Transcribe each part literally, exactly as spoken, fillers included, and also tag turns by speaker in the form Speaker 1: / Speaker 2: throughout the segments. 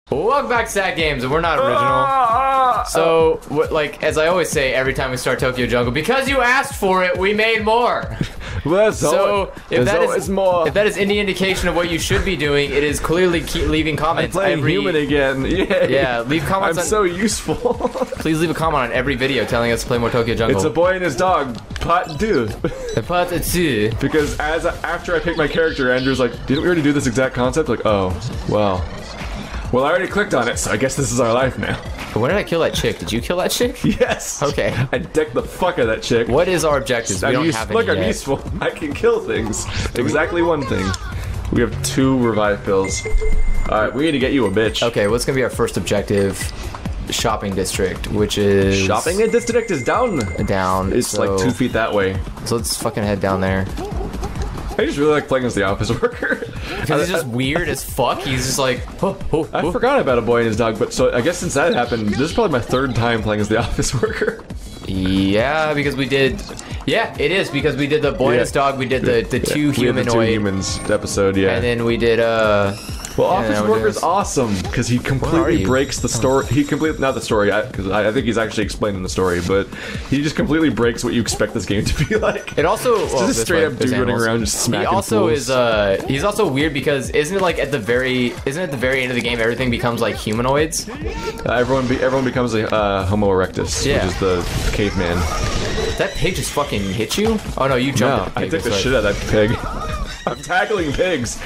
Speaker 1: Welcome back to Sad Games, and we're not original. So, what, like, as I always say every time we start Tokyo Jungle, because you asked for it, we made more.
Speaker 2: Well,
Speaker 1: so, if that is
Speaker 2: more.
Speaker 1: if that is any indication of what you should be doing, it is clearly keep leaving comments.
Speaker 2: I'm playing
Speaker 1: every,
Speaker 2: human again. Yay.
Speaker 1: Yeah, leave comments.
Speaker 2: I'm
Speaker 1: on,
Speaker 2: so useful.
Speaker 1: Please leave a comment on every video telling us to play more Tokyo Jungle.
Speaker 2: It's a boy and his dog. Pot dude.
Speaker 1: Part two.
Speaker 2: Because as after I picked my character, Andrew's like, "Didn't we already do this exact concept?" Like, oh, well. Well, I already clicked on it, so I guess this is our life now.
Speaker 1: When did I kill that chick? Did you kill that chick?
Speaker 2: Yes.
Speaker 1: Okay.
Speaker 2: I decked the fuck out of that chick.
Speaker 1: What is our objective? We
Speaker 2: I'm
Speaker 1: don't
Speaker 2: use
Speaker 1: have
Speaker 2: look,
Speaker 1: any
Speaker 2: I'm
Speaker 1: yet.
Speaker 2: useful. I can kill things. Exactly one thing. We have two revive pills. Alright, we need to get you a bitch.
Speaker 1: Okay, what's gonna be our first objective? Shopping district, which is...
Speaker 2: Shopping district is down.
Speaker 1: Down.
Speaker 2: It's
Speaker 1: so,
Speaker 2: like two feet that way.
Speaker 1: So let's fucking head down there.
Speaker 2: I just really like playing as the office worker.
Speaker 1: Because he's just weird as fuck. He's just like, oh, oh,
Speaker 2: I
Speaker 1: oh.
Speaker 2: forgot about a boy and his dog, but so I guess since that happened, this is probably my third time playing as the office worker.
Speaker 1: Yeah, because we did. Yeah, it is because we did the boy
Speaker 2: Yeah.
Speaker 1: and his dog. We did the the
Speaker 2: Yeah.
Speaker 1: two
Speaker 2: We had
Speaker 1: humanoid,
Speaker 2: the two humans episode, yeah.
Speaker 1: and then we did uh.
Speaker 2: Well,
Speaker 1: yeah,
Speaker 2: Office
Speaker 1: now we're
Speaker 2: Worker's
Speaker 1: just-
Speaker 2: awesome because he
Speaker 1: are
Speaker 2: completely
Speaker 1: you?
Speaker 2: breaks the story. He completely not the story because I, I think he's actually explaining the story, but he just completely breaks what you expect this game to be like.
Speaker 1: It also well,
Speaker 2: just a
Speaker 1: this
Speaker 2: straight
Speaker 1: way,
Speaker 2: up
Speaker 1: there's
Speaker 2: dude running
Speaker 1: animals.
Speaker 2: around just smacking
Speaker 1: He also
Speaker 2: fools.
Speaker 1: is uh he's also weird because isn't it like at the very isn't it at the very end of the game everything becomes like humanoids?
Speaker 2: Uh, everyone, be, everyone becomes a uh, Homo erectus,
Speaker 1: Yeah.
Speaker 2: which is the caveman.
Speaker 1: That pig just fucking hit you? Oh no, you jumped.
Speaker 2: No,
Speaker 1: at the
Speaker 2: I
Speaker 1: pig,
Speaker 2: took the
Speaker 1: that's
Speaker 2: shit
Speaker 1: right.
Speaker 2: out of that pig. I'm tackling pigs.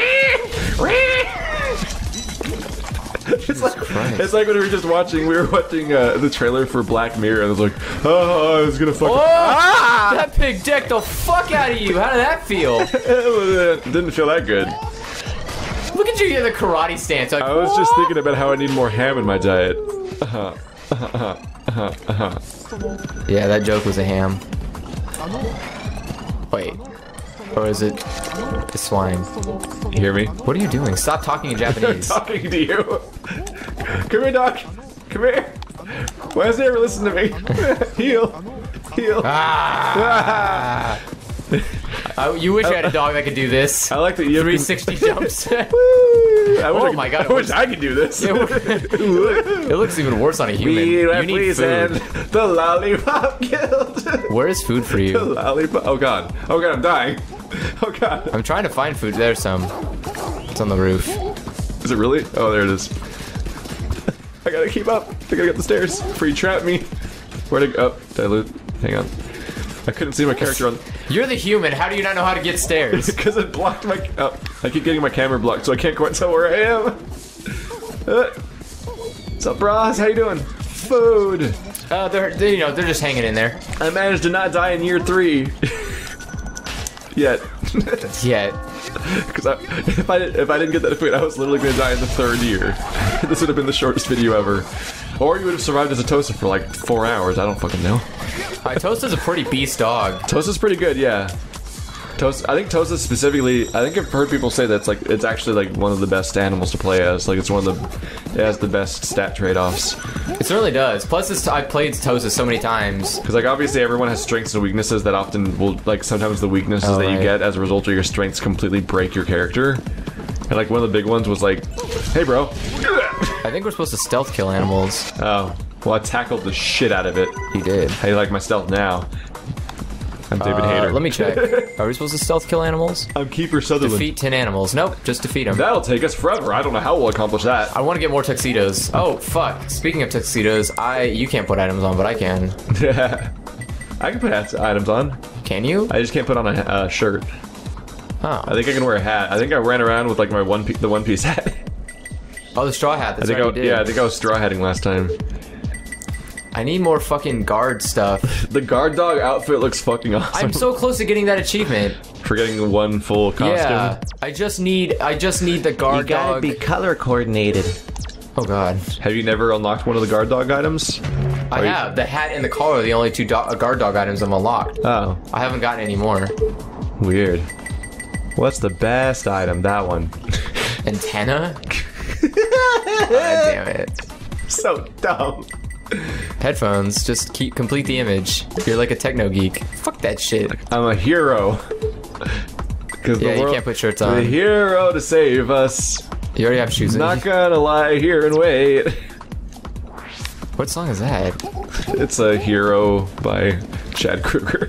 Speaker 2: It's like,
Speaker 1: Christ.
Speaker 2: it's like when we were just watching, we were watching uh, the trailer for Black Mirror, and it was like, oh, I was gonna fucking.
Speaker 1: Oh!
Speaker 2: Ah!
Speaker 1: That pig decked the fuck out of you. How did that feel?
Speaker 2: It didn't feel that good.
Speaker 1: Look at you in the karate stance. Like,
Speaker 2: I was just
Speaker 1: "Whoa!"
Speaker 2: thinking about how I need more ham in my diet. Uh-huh. Uh-huh. Uh-huh. Uh-huh.
Speaker 1: Yeah, that joke was a ham. Wait. Or is it the swine?
Speaker 2: You hear me?
Speaker 1: What are you doing? Stop talking in
Speaker 2: I'm
Speaker 1: Japanese.
Speaker 2: talking to you. Come here, Doc. Come here. Why doesn't he ever listen to me? Heal. Heal.
Speaker 1: Ah! I, you wish I had a dog that could do this.
Speaker 2: I like that you have
Speaker 1: three sixty jumps.
Speaker 2: Woo! I wish
Speaker 1: Oh
Speaker 2: I could,
Speaker 1: my God, it
Speaker 2: I wish
Speaker 1: was-
Speaker 2: I could do this.
Speaker 1: It It looks even worse on a human.
Speaker 2: We
Speaker 1: You need
Speaker 2: represent
Speaker 1: food.
Speaker 2: the Lollipop Guild.
Speaker 1: Where is food for
Speaker 2: The
Speaker 1: you?
Speaker 2: lollipop. Oh god. Oh god, I'm dying. Oh god.
Speaker 1: I'm trying to find food. There's some. It's on the roof.
Speaker 2: Is it really? Oh, there it is. I gotta keep up. I gotta get the stairs before you trap me. Where to go? Oh, did I lose? Hang on. I couldn't see my character on.
Speaker 1: You're the human. How do you not know how to get stairs?
Speaker 2: Because it blocked my. Oh, I keep getting my camera blocked, so I can't quite tell where I am. Uh, what's up, bros? How you doing? Food.
Speaker 1: Uh, they're, they, you know, they're just hanging in there.
Speaker 2: I managed to not die in year three. Yet.
Speaker 1: Yeah.
Speaker 2: Because if I did, if I didn't get that food, I was literally gonna die in the third year. This would have been the shortest video ever. Or you would have survived as a Tosa for like four hours. I don't fucking know.
Speaker 1: Alright, Tosa's a pretty beast dog.
Speaker 2: Tosa's pretty good, yeah. Tosa, I think Tosa specifically. I think I've heard people say that's like it's actually like one of the best animals to play as. Like it's one of the it has the best stat trade-offs.
Speaker 1: It certainly does. Plus, it's, I've played Tosa so many times.
Speaker 2: Because like obviously everyone has strengths and weaknesses that often will like sometimes the weaknesses
Speaker 1: Oh,
Speaker 2: that you
Speaker 1: right.
Speaker 2: get as a result of your strengths completely break your character. And like one of the big ones was like, hey bro.
Speaker 1: I think we're supposed to stealth kill animals.
Speaker 2: Oh, well I tackled the shit out of it.
Speaker 1: You did.
Speaker 2: How do you like my stealth now? I'm David
Speaker 1: Uh,
Speaker 2: Hayter.
Speaker 1: let me check. Are we supposed to stealth kill animals?
Speaker 2: I'm Keeper Sutherland.
Speaker 1: Defeat ten animals. Nope, just defeat them.
Speaker 2: That'll take us forever. I don't know how we'll accomplish that.
Speaker 1: I want to get more tuxedos. Oh, fuck. Speaking of tuxedos, I you can't put items on, but I can.
Speaker 2: I can put hats, items on.
Speaker 1: Can you?
Speaker 2: I just can't put on a uh, shirt.
Speaker 1: Oh.
Speaker 2: I think I can wear a hat. I think I ran around with like my one piece, the one piece hat.
Speaker 1: Oh, the straw hat. That's
Speaker 2: I think
Speaker 1: right,
Speaker 2: I,
Speaker 1: you did.
Speaker 2: yeah, I think I was straw hatting last time.
Speaker 1: I need more fucking guard stuff.
Speaker 2: The guard dog outfit looks fucking awesome.
Speaker 1: I'm so close to getting that achievement.
Speaker 2: For getting one full costume.
Speaker 1: Yeah. I just need I just need the guard dog.
Speaker 2: color coordinated.
Speaker 1: Oh god.
Speaker 2: Have you never unlocked one of the guard dog items?
Speaker 1: I
Speaker 2: Are you-
Speaker 1: have. The hat and the collar are the only two do uh, guard dog items I've unlocked.
Speaker 2: Oh,
Speaker 1: I haven't gotten any more.
Speaker 2: weird. What's the best item? That one.
Speaker 1: Antenna? God damn it.
Speaker 2: So dumb.
Speaker 1: Headphones, just keep complete the image. You're like a techno geek. Fuck that shit.
Speaker 2: I'm a hero. Because
Speaker 1: Yeah,
Speaker 2: the
Speaker 1: you
Speaker 2: world,
Speaker 1: can't put shirts
Speaker 2: the
Speaker 1: on.
Speaker 2: hero to save us.
Speaker 1: You already have shoes.
Speaker 2: Not gonna lie here and wait.
Speaker 1: What song is that?
Speaker 2: It's a Hero by Chad Kruger.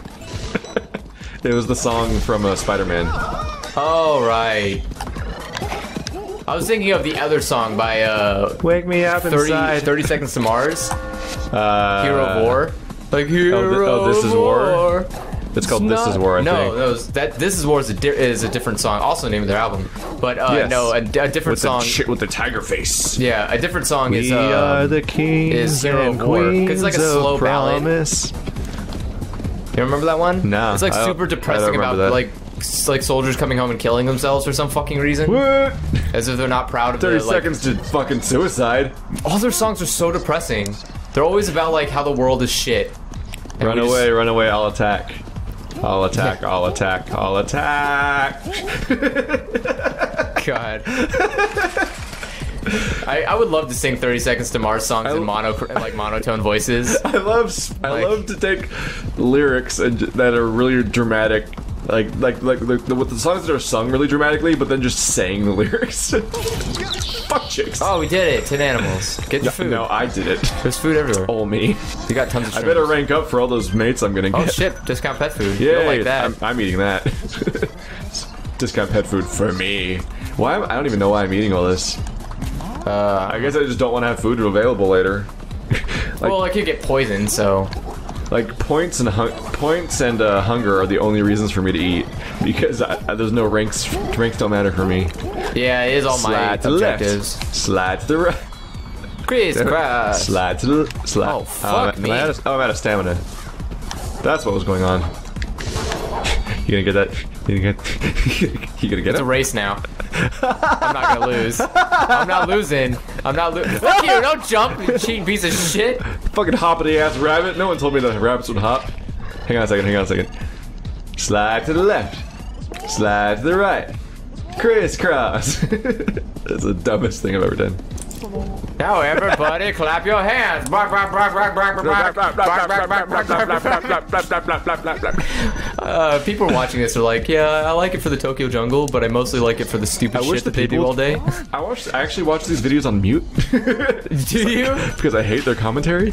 Speaker 2: It was the song from uh, Spider-Man.
Speaker 1: Oh, right. I was thinking of the other song by, uh...
Speaker 2: Wake me up
Speaker 1: thirty,
Speaker 2: inside.
Speaker 1: thirty Seconds to Mars.
Speaker 2: Uh,
Speaker 1: Hero of War. Like, Hero
Speaker 2: oh, th oh, This
Speaker 1: of
Speaker 2: Is War? It's called
Speaker 1: It's
Speaker 2: This
Speaker 1: not,
Speaker 2: Is War, I
Speaker 1: no,
Speaker 2: think.
Speaker 1: No, that This Is War is a, di is a different song. Also the name of their album. But, uh,
Speaker 2: Yes.
Speaker 1: no, a, a different
Speaker 2: with
Speaker 1: song...
Speaker 2: The shit with the tiger face.
Speaker 1: Yeah, a different song
Speaker 2: We
Speaker 1: is, uh...
Speaker 2: are the kings
Speaker 1: is Hero
Speaker 2: and
Speaker 1: of War. 'Cause it's like a
Speaker 2: queens
Speaker 1: slow
Speaker 2: of
Speaker 1: ballad.
Speaker 2: promise.
Speaker 1: You remember that one?
Speaker 2: No,
Speaker 1: It's like
Speaker 2: I don't-
Speaker 1: super
Speaker 2: I don't
Speaker 1: depressing
Speaker 2: remember
Speaker 1: about
Speaker 2: that.
Speaker 1: like s- like soldiers coming home and killing themselves for some fucking reason.
Speaker 2: What?
Speaker 1: As if they're not proud of
Speaker 2: thirty
Speaker 1: the, like,
Speaker 2: seconds to fucking suicide.
Speaker 1: all their songs are so depressing. They're always about like how the world is shit. And
Speaker 2: Run
Speaker 1: we
Speaker 2: away,
Speaker 1: just-
Speaker 2: run away, I'll attack. I'll attack, I'll attack, I'll attack.
Speaker 1: God. I, I would love to sing thirty Seconds to Mars songs in mono like monotone voices.
Speaker 2: I love s- I
Speaker 1: Like-
Speaker 2: love to take lyrics and j- that are really dramatic, like like like the, the, with the songs that are sung really dramatically, but then just saying the lyrics. Fuck chicks.
Speaker 1: Oh, we did it. Ten animals. Get your food.
Speaker 2: No, I did it.
Speaker 1: There's food everywhere.
Speaker 2: Oh me.
Speaker 1: You got tons of
Speaker 2: I
Speaker 1: shrooms.
Speaker 2: better rank up for all those mates I'm gonna get.
Speaker 1: Oh shit, discount pet food.
Speaker 2: Yeah,
Speaker 1: You don't like that.
Speaker 2: I'm, I'm eating that. Discount pet food for me. Why? Am, I don't even know why I'm eating all this.
Speaker 1: Uh,
Speaker 2: I guess I just don't want to have food available later. like,
Speaker 1: well, I could get poisoned, so...
Speaker 2: like points and hun points and uh, hunger are the only reasons for me to eat because I, I, there's no ranks. Ranks don't matter for me.
Speaker 1: Yeah, it is all my
Speaker 2: Slide to the left.
Speaker 1: objectives.
Speaker 2: Slide to the right.
Speaker 1: Chris Cross.
Speaker 2: Slide to the slide.
Speaker 1: Oh, fuck
Speaker 2: I'm,
Speaker 1: me.
Speaker 2: I'm out of, oh, I'm out of stamina. That's what was going on. You gonna get that? You gonna get? You gonna get
Speaker 1: It's
Speaker 2: it?
Speaker 1: a race now. I'm not gonna lose. I'm not losing. I'm not losing. Fuck you! Don't jump, you cheating piece of shit.
Speaker 2: Fucking hoppity ass rabbit. No one told me that rabbits would hop. Hang on a second. Hang on a second. Slide to the left. Slide to the right. Crisscross. That's the dumbest thing I've ever done.
Speaker 1: Now everybody clap your hands. Bark, bark, bark, bark, bark, bark, bark, bark, bark, bark, bark, bark, bark. Uh, people watching this are like, yeah, I like it for the Tokyo Jungle, but I mostly like it for the stupid
Speaker 2: I wish
Speaker 1: shit that
Speaker 2: the
Speaker 1: they do
Speaker 2: people-
Speaker 1: all day.
Speaker 2: I watched. I actually watch these videos on mute.
Speaker 1: Do you?
Speaker 2: Because I hate their commentary.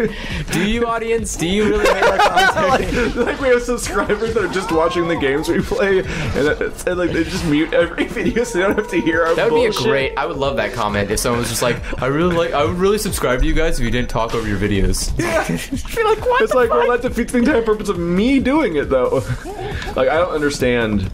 Speaker 1: Do you, audience? Do you really hate our commentary?
Speaker 2: like, like we have subscribers that are just watching the games we play, and, it's, and like they just mute every video so they don't have to hear our
Speaker 1: That would
Speaker 2: bullshit.
Speaker 1: be a great. I would love that comment if someone was just like, I really like. I would really subscribe to you guys if you didn't talk over your videos.
Speaker 2: Yeah.
Speaker 1: Be like, what?
Speaker 2: It's
Speaker 1: the
Speaker 2: like,
Speaker 1: fuck?
Speaker 2: well, that defeats the entire purpose of me doing it, though. Like, I don't understand.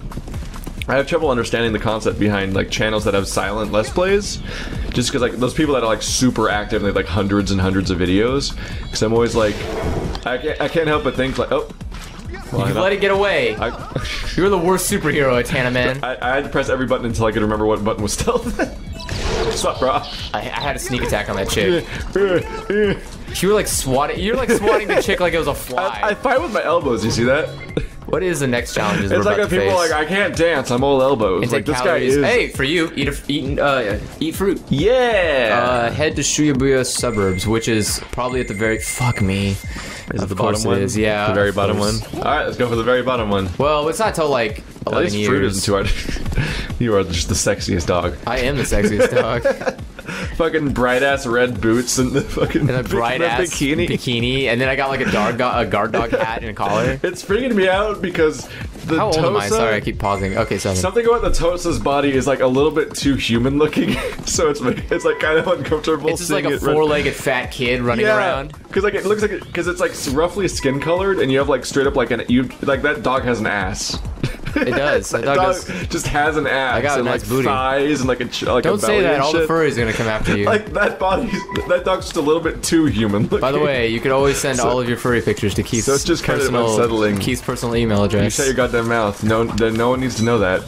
Speaker 2: I have trouble understanding the concept behind like channels that have silent Let's Plays, just because like those people that are like super active and they have like hundreds and hundreds of videos. Because I'm always like, I can't, I can't help but think like, oh,
Speaker 1: You let it get away.
Speaker 2: I,
Speaker 1: You're the worst superhero, Atana man.
Speaker 2: I, I had to press every button until I could remember what button was stealth. What's up, bro?
Speaker 1: I, I had a sneak attack on that chick. You were like swatting. You're like swatting the chick like it was a fly.
Speaker 2: I, I fight with my elbows. You see that?
Speaker 1: What is the next challenge? We're
Speaker 2: It's like
Speaker 1: about
Speaker 2: when
Speaker 1: to
Speaker 2: people are
Speaker 1: face?
Speaker 2: like, I can't dance. I'm all elbows.
Speaker 1: Intake
Speaker 2: Like this guy
Speaker 1: calories.
Speaker 2: is.
Speaker 1: Hey, for you, eat a, eat uh, eat fruit.
Speaker 2: Yeah.
Speaker 1: Uh, head to Shibuya suburbs, which is probably at the very fuck me.
Speaker 2: Is it
Speaker 1: Of
Speaker 2: the
Speaker 1: course
Speaker 2: bottom one?
Speaker 1: it is, yeah,
Speaker 2: The very
Speaker 1: of
Speaker 2: bottom one.
Speaker 1: course.
Speaker 2: All right, let's go for the very bottom one.
Speaker 1: Well, it's not till like
Speaker 2: At
Speaker 1: eleven
Speaker 2: least
Speaker 1: years.
Speaker 2: fruit isn't too hard. You are just the sexiest dog.
Speaker 1: I am the sexiest dog.
Speaker 2: Fucking bright ass red boots and the fucking
Speaker 1: And a bright
Speaker 2: the
Speaker 1: ass
Speaker 2: bikini.
Speaker 1: bikini, and then I got like a guard, go- a guard dog hat and a collar.
Speaker 2: It's freaking me out because the
Speaker 1: How old
Speaker 2: Tosa,
Speaker 1: am I? Sorry, I keep pausing. Okay, seven.
Speaker 2: something about the Tosa's body is like a little bit too human looking, so it's it's like kind of uncomfortable.
Speaker 1: It's just like
Speaker 2: seeing
Speaker 1: a
Speaker 2: it run-
Speaker 1: four-legged fat kid running around.
Speaker 2: because like it looks like because it's like roughly skin colored, and you have like straight up like an you like that dog has an ass.
Speaker 1: It does.
Speaker 2: That
Speaker 1: That dog
Speaker 2: dog
Speaker 1: does.
Speaker 2: just has an ass
Speaker 1: I got a
Speaker 2: and
Speaker 1: nice
Speaker 2: like
Speaker 1: booty.
Speaker 2: thighs and like a ch- like
Speaker 1: Don't
Speaker 2: a
Speaker 1: say
Speaker 2: belly
Speaker 1: that.
Speaker 2: and
Speaker 1: All the
Speaker 2: shit.
Speaker 1: furries are gonna come after you.
Speaker 2: Like that body, that dog's just a little bit too human looking.
Speaker 1: By the way, you could always send
Speaker 2: So-
Speaker 1: all of your furry pictures to Keith's
Speaker 2: so it's just kind of
Speaker 1: personal,
Speaker 2: unsettling.
Speaker 1: Keith's personal email
Speaker 2: you
Speaker 1: address.
Speaker 2: shut your goddamn mouth. No, then no one needs to know that.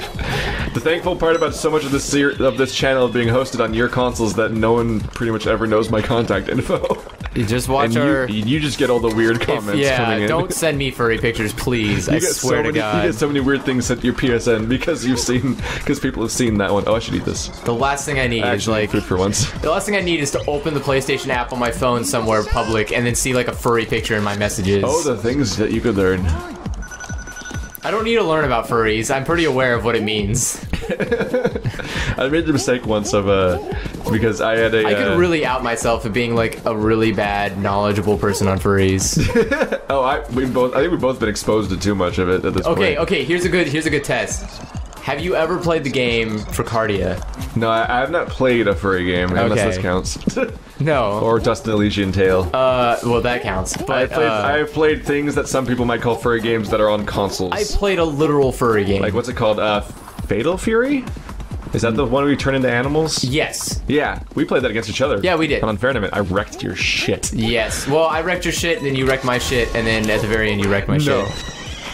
Speaker 2: The thankful part about so much of this ser- of this channel being hosted on your consoles is that no one pretty much ever knows my contact info.
Speaker 1: You just watch
Speaker 2: And
Speaker 1: our.
Speaker 2: you, you just get all the weird
Speaker 1: if-
Speaker 2: comments
Speaker 1: yeah,
Speaker 2: coming in.
Speaker 1: don't send me furry pictures, please.
Speaker 2: You
Speaker 1: I
Speaker 2: get
Speaker 1: swear
Speaker 2: so
Speaker 1: to
Speaker 2: many,
Speaker 1: God.
Speaker 2: You get so many weird things sent to your P S N because you've seen, because people have seen that one. Oh, I should eat this.
Speaker 1: The last thing I need is
Speaker 2: Actually,
Speaker 1: like.
Speaker 2: food for once.
Speaker 1: The last thing I need is to open the PlayStation app on my phone somewhere public and then see like a furry picture in my messages.
Speaker 2: Oh, the things that you could learn.
Speaker 1: I don't need to learn about furries. I'm pretty aware of what it means.
Speaker 2: I made the mistake once of uh because I had a.
Speaker 1: I could
Speaker 2: uh,
Speaker 1: really out myself of being like a really bad, knowledgeable person on furries.
Speaker 2: oh, I we both. I think we've both been exposed to too much of it at this
Speaker 1: Okay,
Speaker 2: point.
Speaker 1: okay. Here's a good. Here's a good test. Have you ever played the game Fricardia?
Speaker 2: No, I, I have not played a furry game unless
Speaker 1: Okay.
Speaker 2: this counts.
Speaker 1: No.
Speaker 2: Or Dust and Elysian Tale.
Speaker 1: Uh, well, that counts. But
Speaker 2: I've played,
Speaker 1: uh,
Speaker 2: I've played things that some people might call furry games that are on consoles.
Speaker 1: I played a literal furry game.
Speaker 2: like what's it called? Uh, Fatal Fury? Is that the one where you turn into animals?
Speaker 1: Yes.
Speaker 2: Yeah, we played that against each other.
Speaker 1: Yeah, we did.
Speaker 2: On Fairnament, I wrecked your shit.
Speaker 1: Yes. Well, I wrecked your shit, then you wrecked my shit, and then at the very end you wrecked my
Speaker 2: No.
Speaker 1: shit.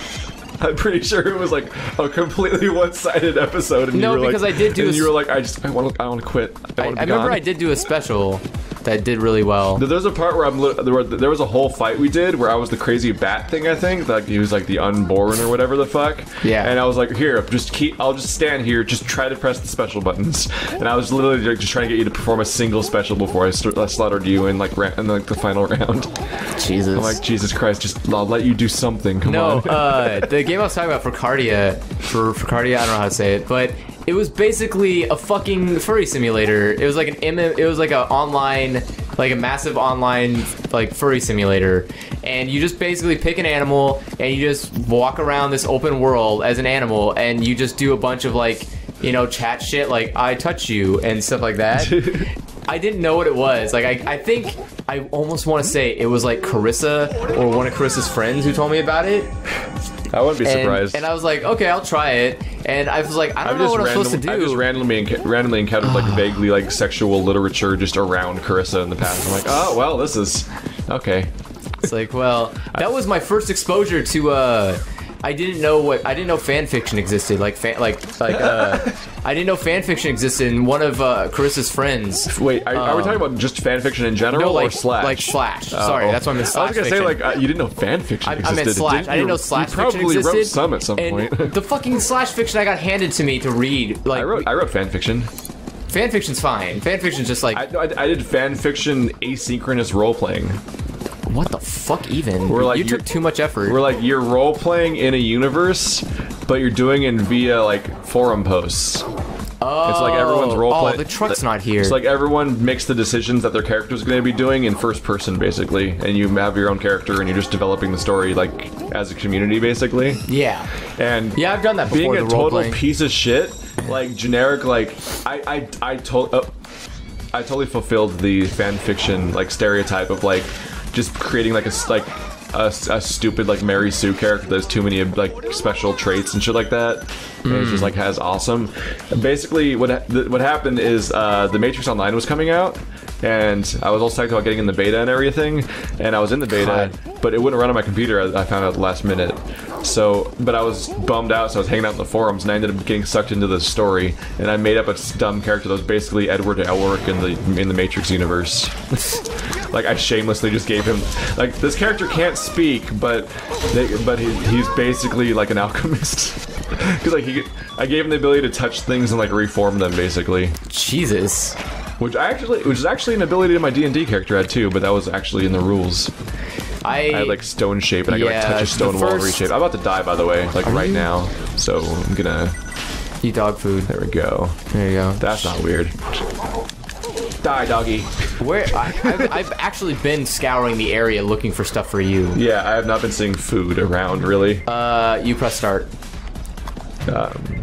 Speaker 2: I'm pretty sure it was like a completely one-sided episode. And
Speaker 1: No,
Speaker 2: you were
Speaker 1: because
Speaker 2: like,
Speaker 1: I did do
Speaker 2: And
Speaker 1: a
Speaker 2: you were
Speaker 1: s-
Speaker 2: like, I just, I want to, I want to quit. I,
Speaker 1: I,
Speaker 2: want to
Speaker 1: I
Speaker 2: be
Speaker 1: remember
Speaker 2: gone.
Speaker 1: I did do a special that did really well.
Speaker 2: There's a part where I'm li- there, were, there was a whole fight we did where I was the crazy bat thing. I think like he was like the unborn or whatever the fuck.
Speaker 1: Yeah.
Speaker 2: And I was like, here, just keep. I'll just stand here. Just try to press the special buttons. And I was literally like, just trying to get you to perform a single special before I, st- I slaughtered you in like ra- in like the final round.
Speaker 1: Jesus.
Speaker 2: I'm like, Jesus Christ, just I'll let you do something. Come
Speaker 1: No,
Speaker 2: on.
Speaker 1: uh, the game I was talking about for Cardia, for for Cardia, I don't know how to say it, but it was basically a fucking furry simulator. It was like an M M, it was like a online, like a massive online like furry simulator, and you just basically pick an animal and you just walk around this open world as an animal, and you just do a bunch of like, you know, chat shit like I touch you and stuff like that. I didn't know what it was. Like, I, I think I almost want to say it was like Carissa or one of Carissa's friends who told me about it.
Speaker 2: I wouldn't be
Speaker 1: And,
Speaker 2: surprised.
Speaker 1: and I was like, okay, I'll try it. And I was like, I don't
Speaker 2: I've
Speaker 1: know
Speaker 2: just
Speaker 1: what I'm
Speaker 2: random,
Speaker 1: supposed to do.
Speaker 2: I've just randomly enc- randomly encountered like vaguely like sexual literature just around Carissa in the past. I'm like, oh well, this is okay.
Speaker 1: It's like, well, that was my first exposure to. uh I didn't know what I didn't know fan fiction existed. Like fan, like like uh, I didn't know fan fiction existed. And one of uh, Carissa's friends.
Speaker 2: Wait, are, are we
Speaker 1: Um,
Speaker 2: talking about just fan fiction in general
Speaker 1: No, like
Speaker 2: or slash?
Speaker 1: like slash.
Speaker 2: Oh.
Speaker 1: Sorry, that's what I meant.
Speaker 2: I
Speaker 1: Slash
Speaker 2: was gonna
Speaker 1: fiction.
Speaker 2: say like uh, you didn't know fan fiction
Speaker 1: I, I
Speaker 2: existed.
Speaker 1: meant slash. I didn't
Speaker 2: you?
Speaker 1: know slash
Speaker 2: You
Speaker 1: fiction
Speaker 2: probably
Speaker 1: existed.
Speaker 2: wrote some at some
Speaker 1: and
Speaker 2: point.
Speaker 1: the fucking slash fiction I got handed to me to read. Like
Speaker 2: I wrote I wrote fan fiction.
Speaker 1: fan fiction's fine. Fan fiction's just like
Speaker 2: I, I, I did fan fiction asynchronous role playing.
Speaker 1: what the fuck even.
Speaker 2: We're like
Speaker 1: you took
Speaker 2: you're-
Speaker 1: too much effort.
Speaker 2: We're like you're role playing in a universe, but you're doing it via like forum posts.
Speaker 1: oh,
Speaker 2: It's like everyone's role
Speaker 1: Oh,
Speaker 2: play-
Speaker 1: the truck's not here.
Speaker 2: It's like everyone makes the decisions that their character is going to be doing in first person, basically, and you have your own character and you're just developing the story like as a community, basically.
Speaker 1: yeah.
Speaker 2: And
Speaker 1: Yeah, I've done that
Speaker 2: being
Speaker 1: before.
Speaker 2: a
Speaker 1: the role
Speaker 2: total
Speaker 1: playing.
Speaker 2: piece of shit, like generic, like I I I told uh, I totally fulfilled the fan fiction like stereotype of like just creating like a s- like a, s- a stupid like Mary Sue character that has too many like special traits and shit like that. And it's just like has awesome. Basically, what ha- th- what happened is uh, the Matrix Online was coming out, and I was all psyched about getting in the beta and everything, and I was in the beta,
Speaker 1: God.
Speaker 2: but it wouldn't run on my computer. I I found out at the last minute. So, but I was bummed out, so I was hanging out in the forums, and I ended up getting sucked into the story, and I made up a dumb character that was basically Edward Elric in the in the Matrix universe. Like I shamelessly just gave him like this character can't speak, but they, but he, he's basically like an alchemist. Because like he, I gave him the ability to touch things and like reform them, basically.
Speaker 1: Jesus.
Speaker 2: Which I actually, which is actually an ability that my D and D character had too, but that was actually in the rules.
Speaker 1: I,
Speaker 2: I had like stone shape, and I could like
Speaker 1: Yeah,
Speaker 2: touch a stone
Speaker 1: the
Speaker 2: wall and
Speaker 1: first-
Speaker 2: reshape. I'm about to die, by the way, like right
Speaker 1: you?
Speaker 2: now. So I'm gonna.
Speaker 1: eat dog food.
Speaker 2: There we go.
Speaker 1: There you go.
Speaker 2: That's not weird. Die, doggy.
Speaker 1: Where I, I've, I've actually been scouring the area looking for stuff for you.
Speaker 2: Yeah, I have not been seeing food around really.
Speaker 1: Uh, you press start.
Speaker 2: Um,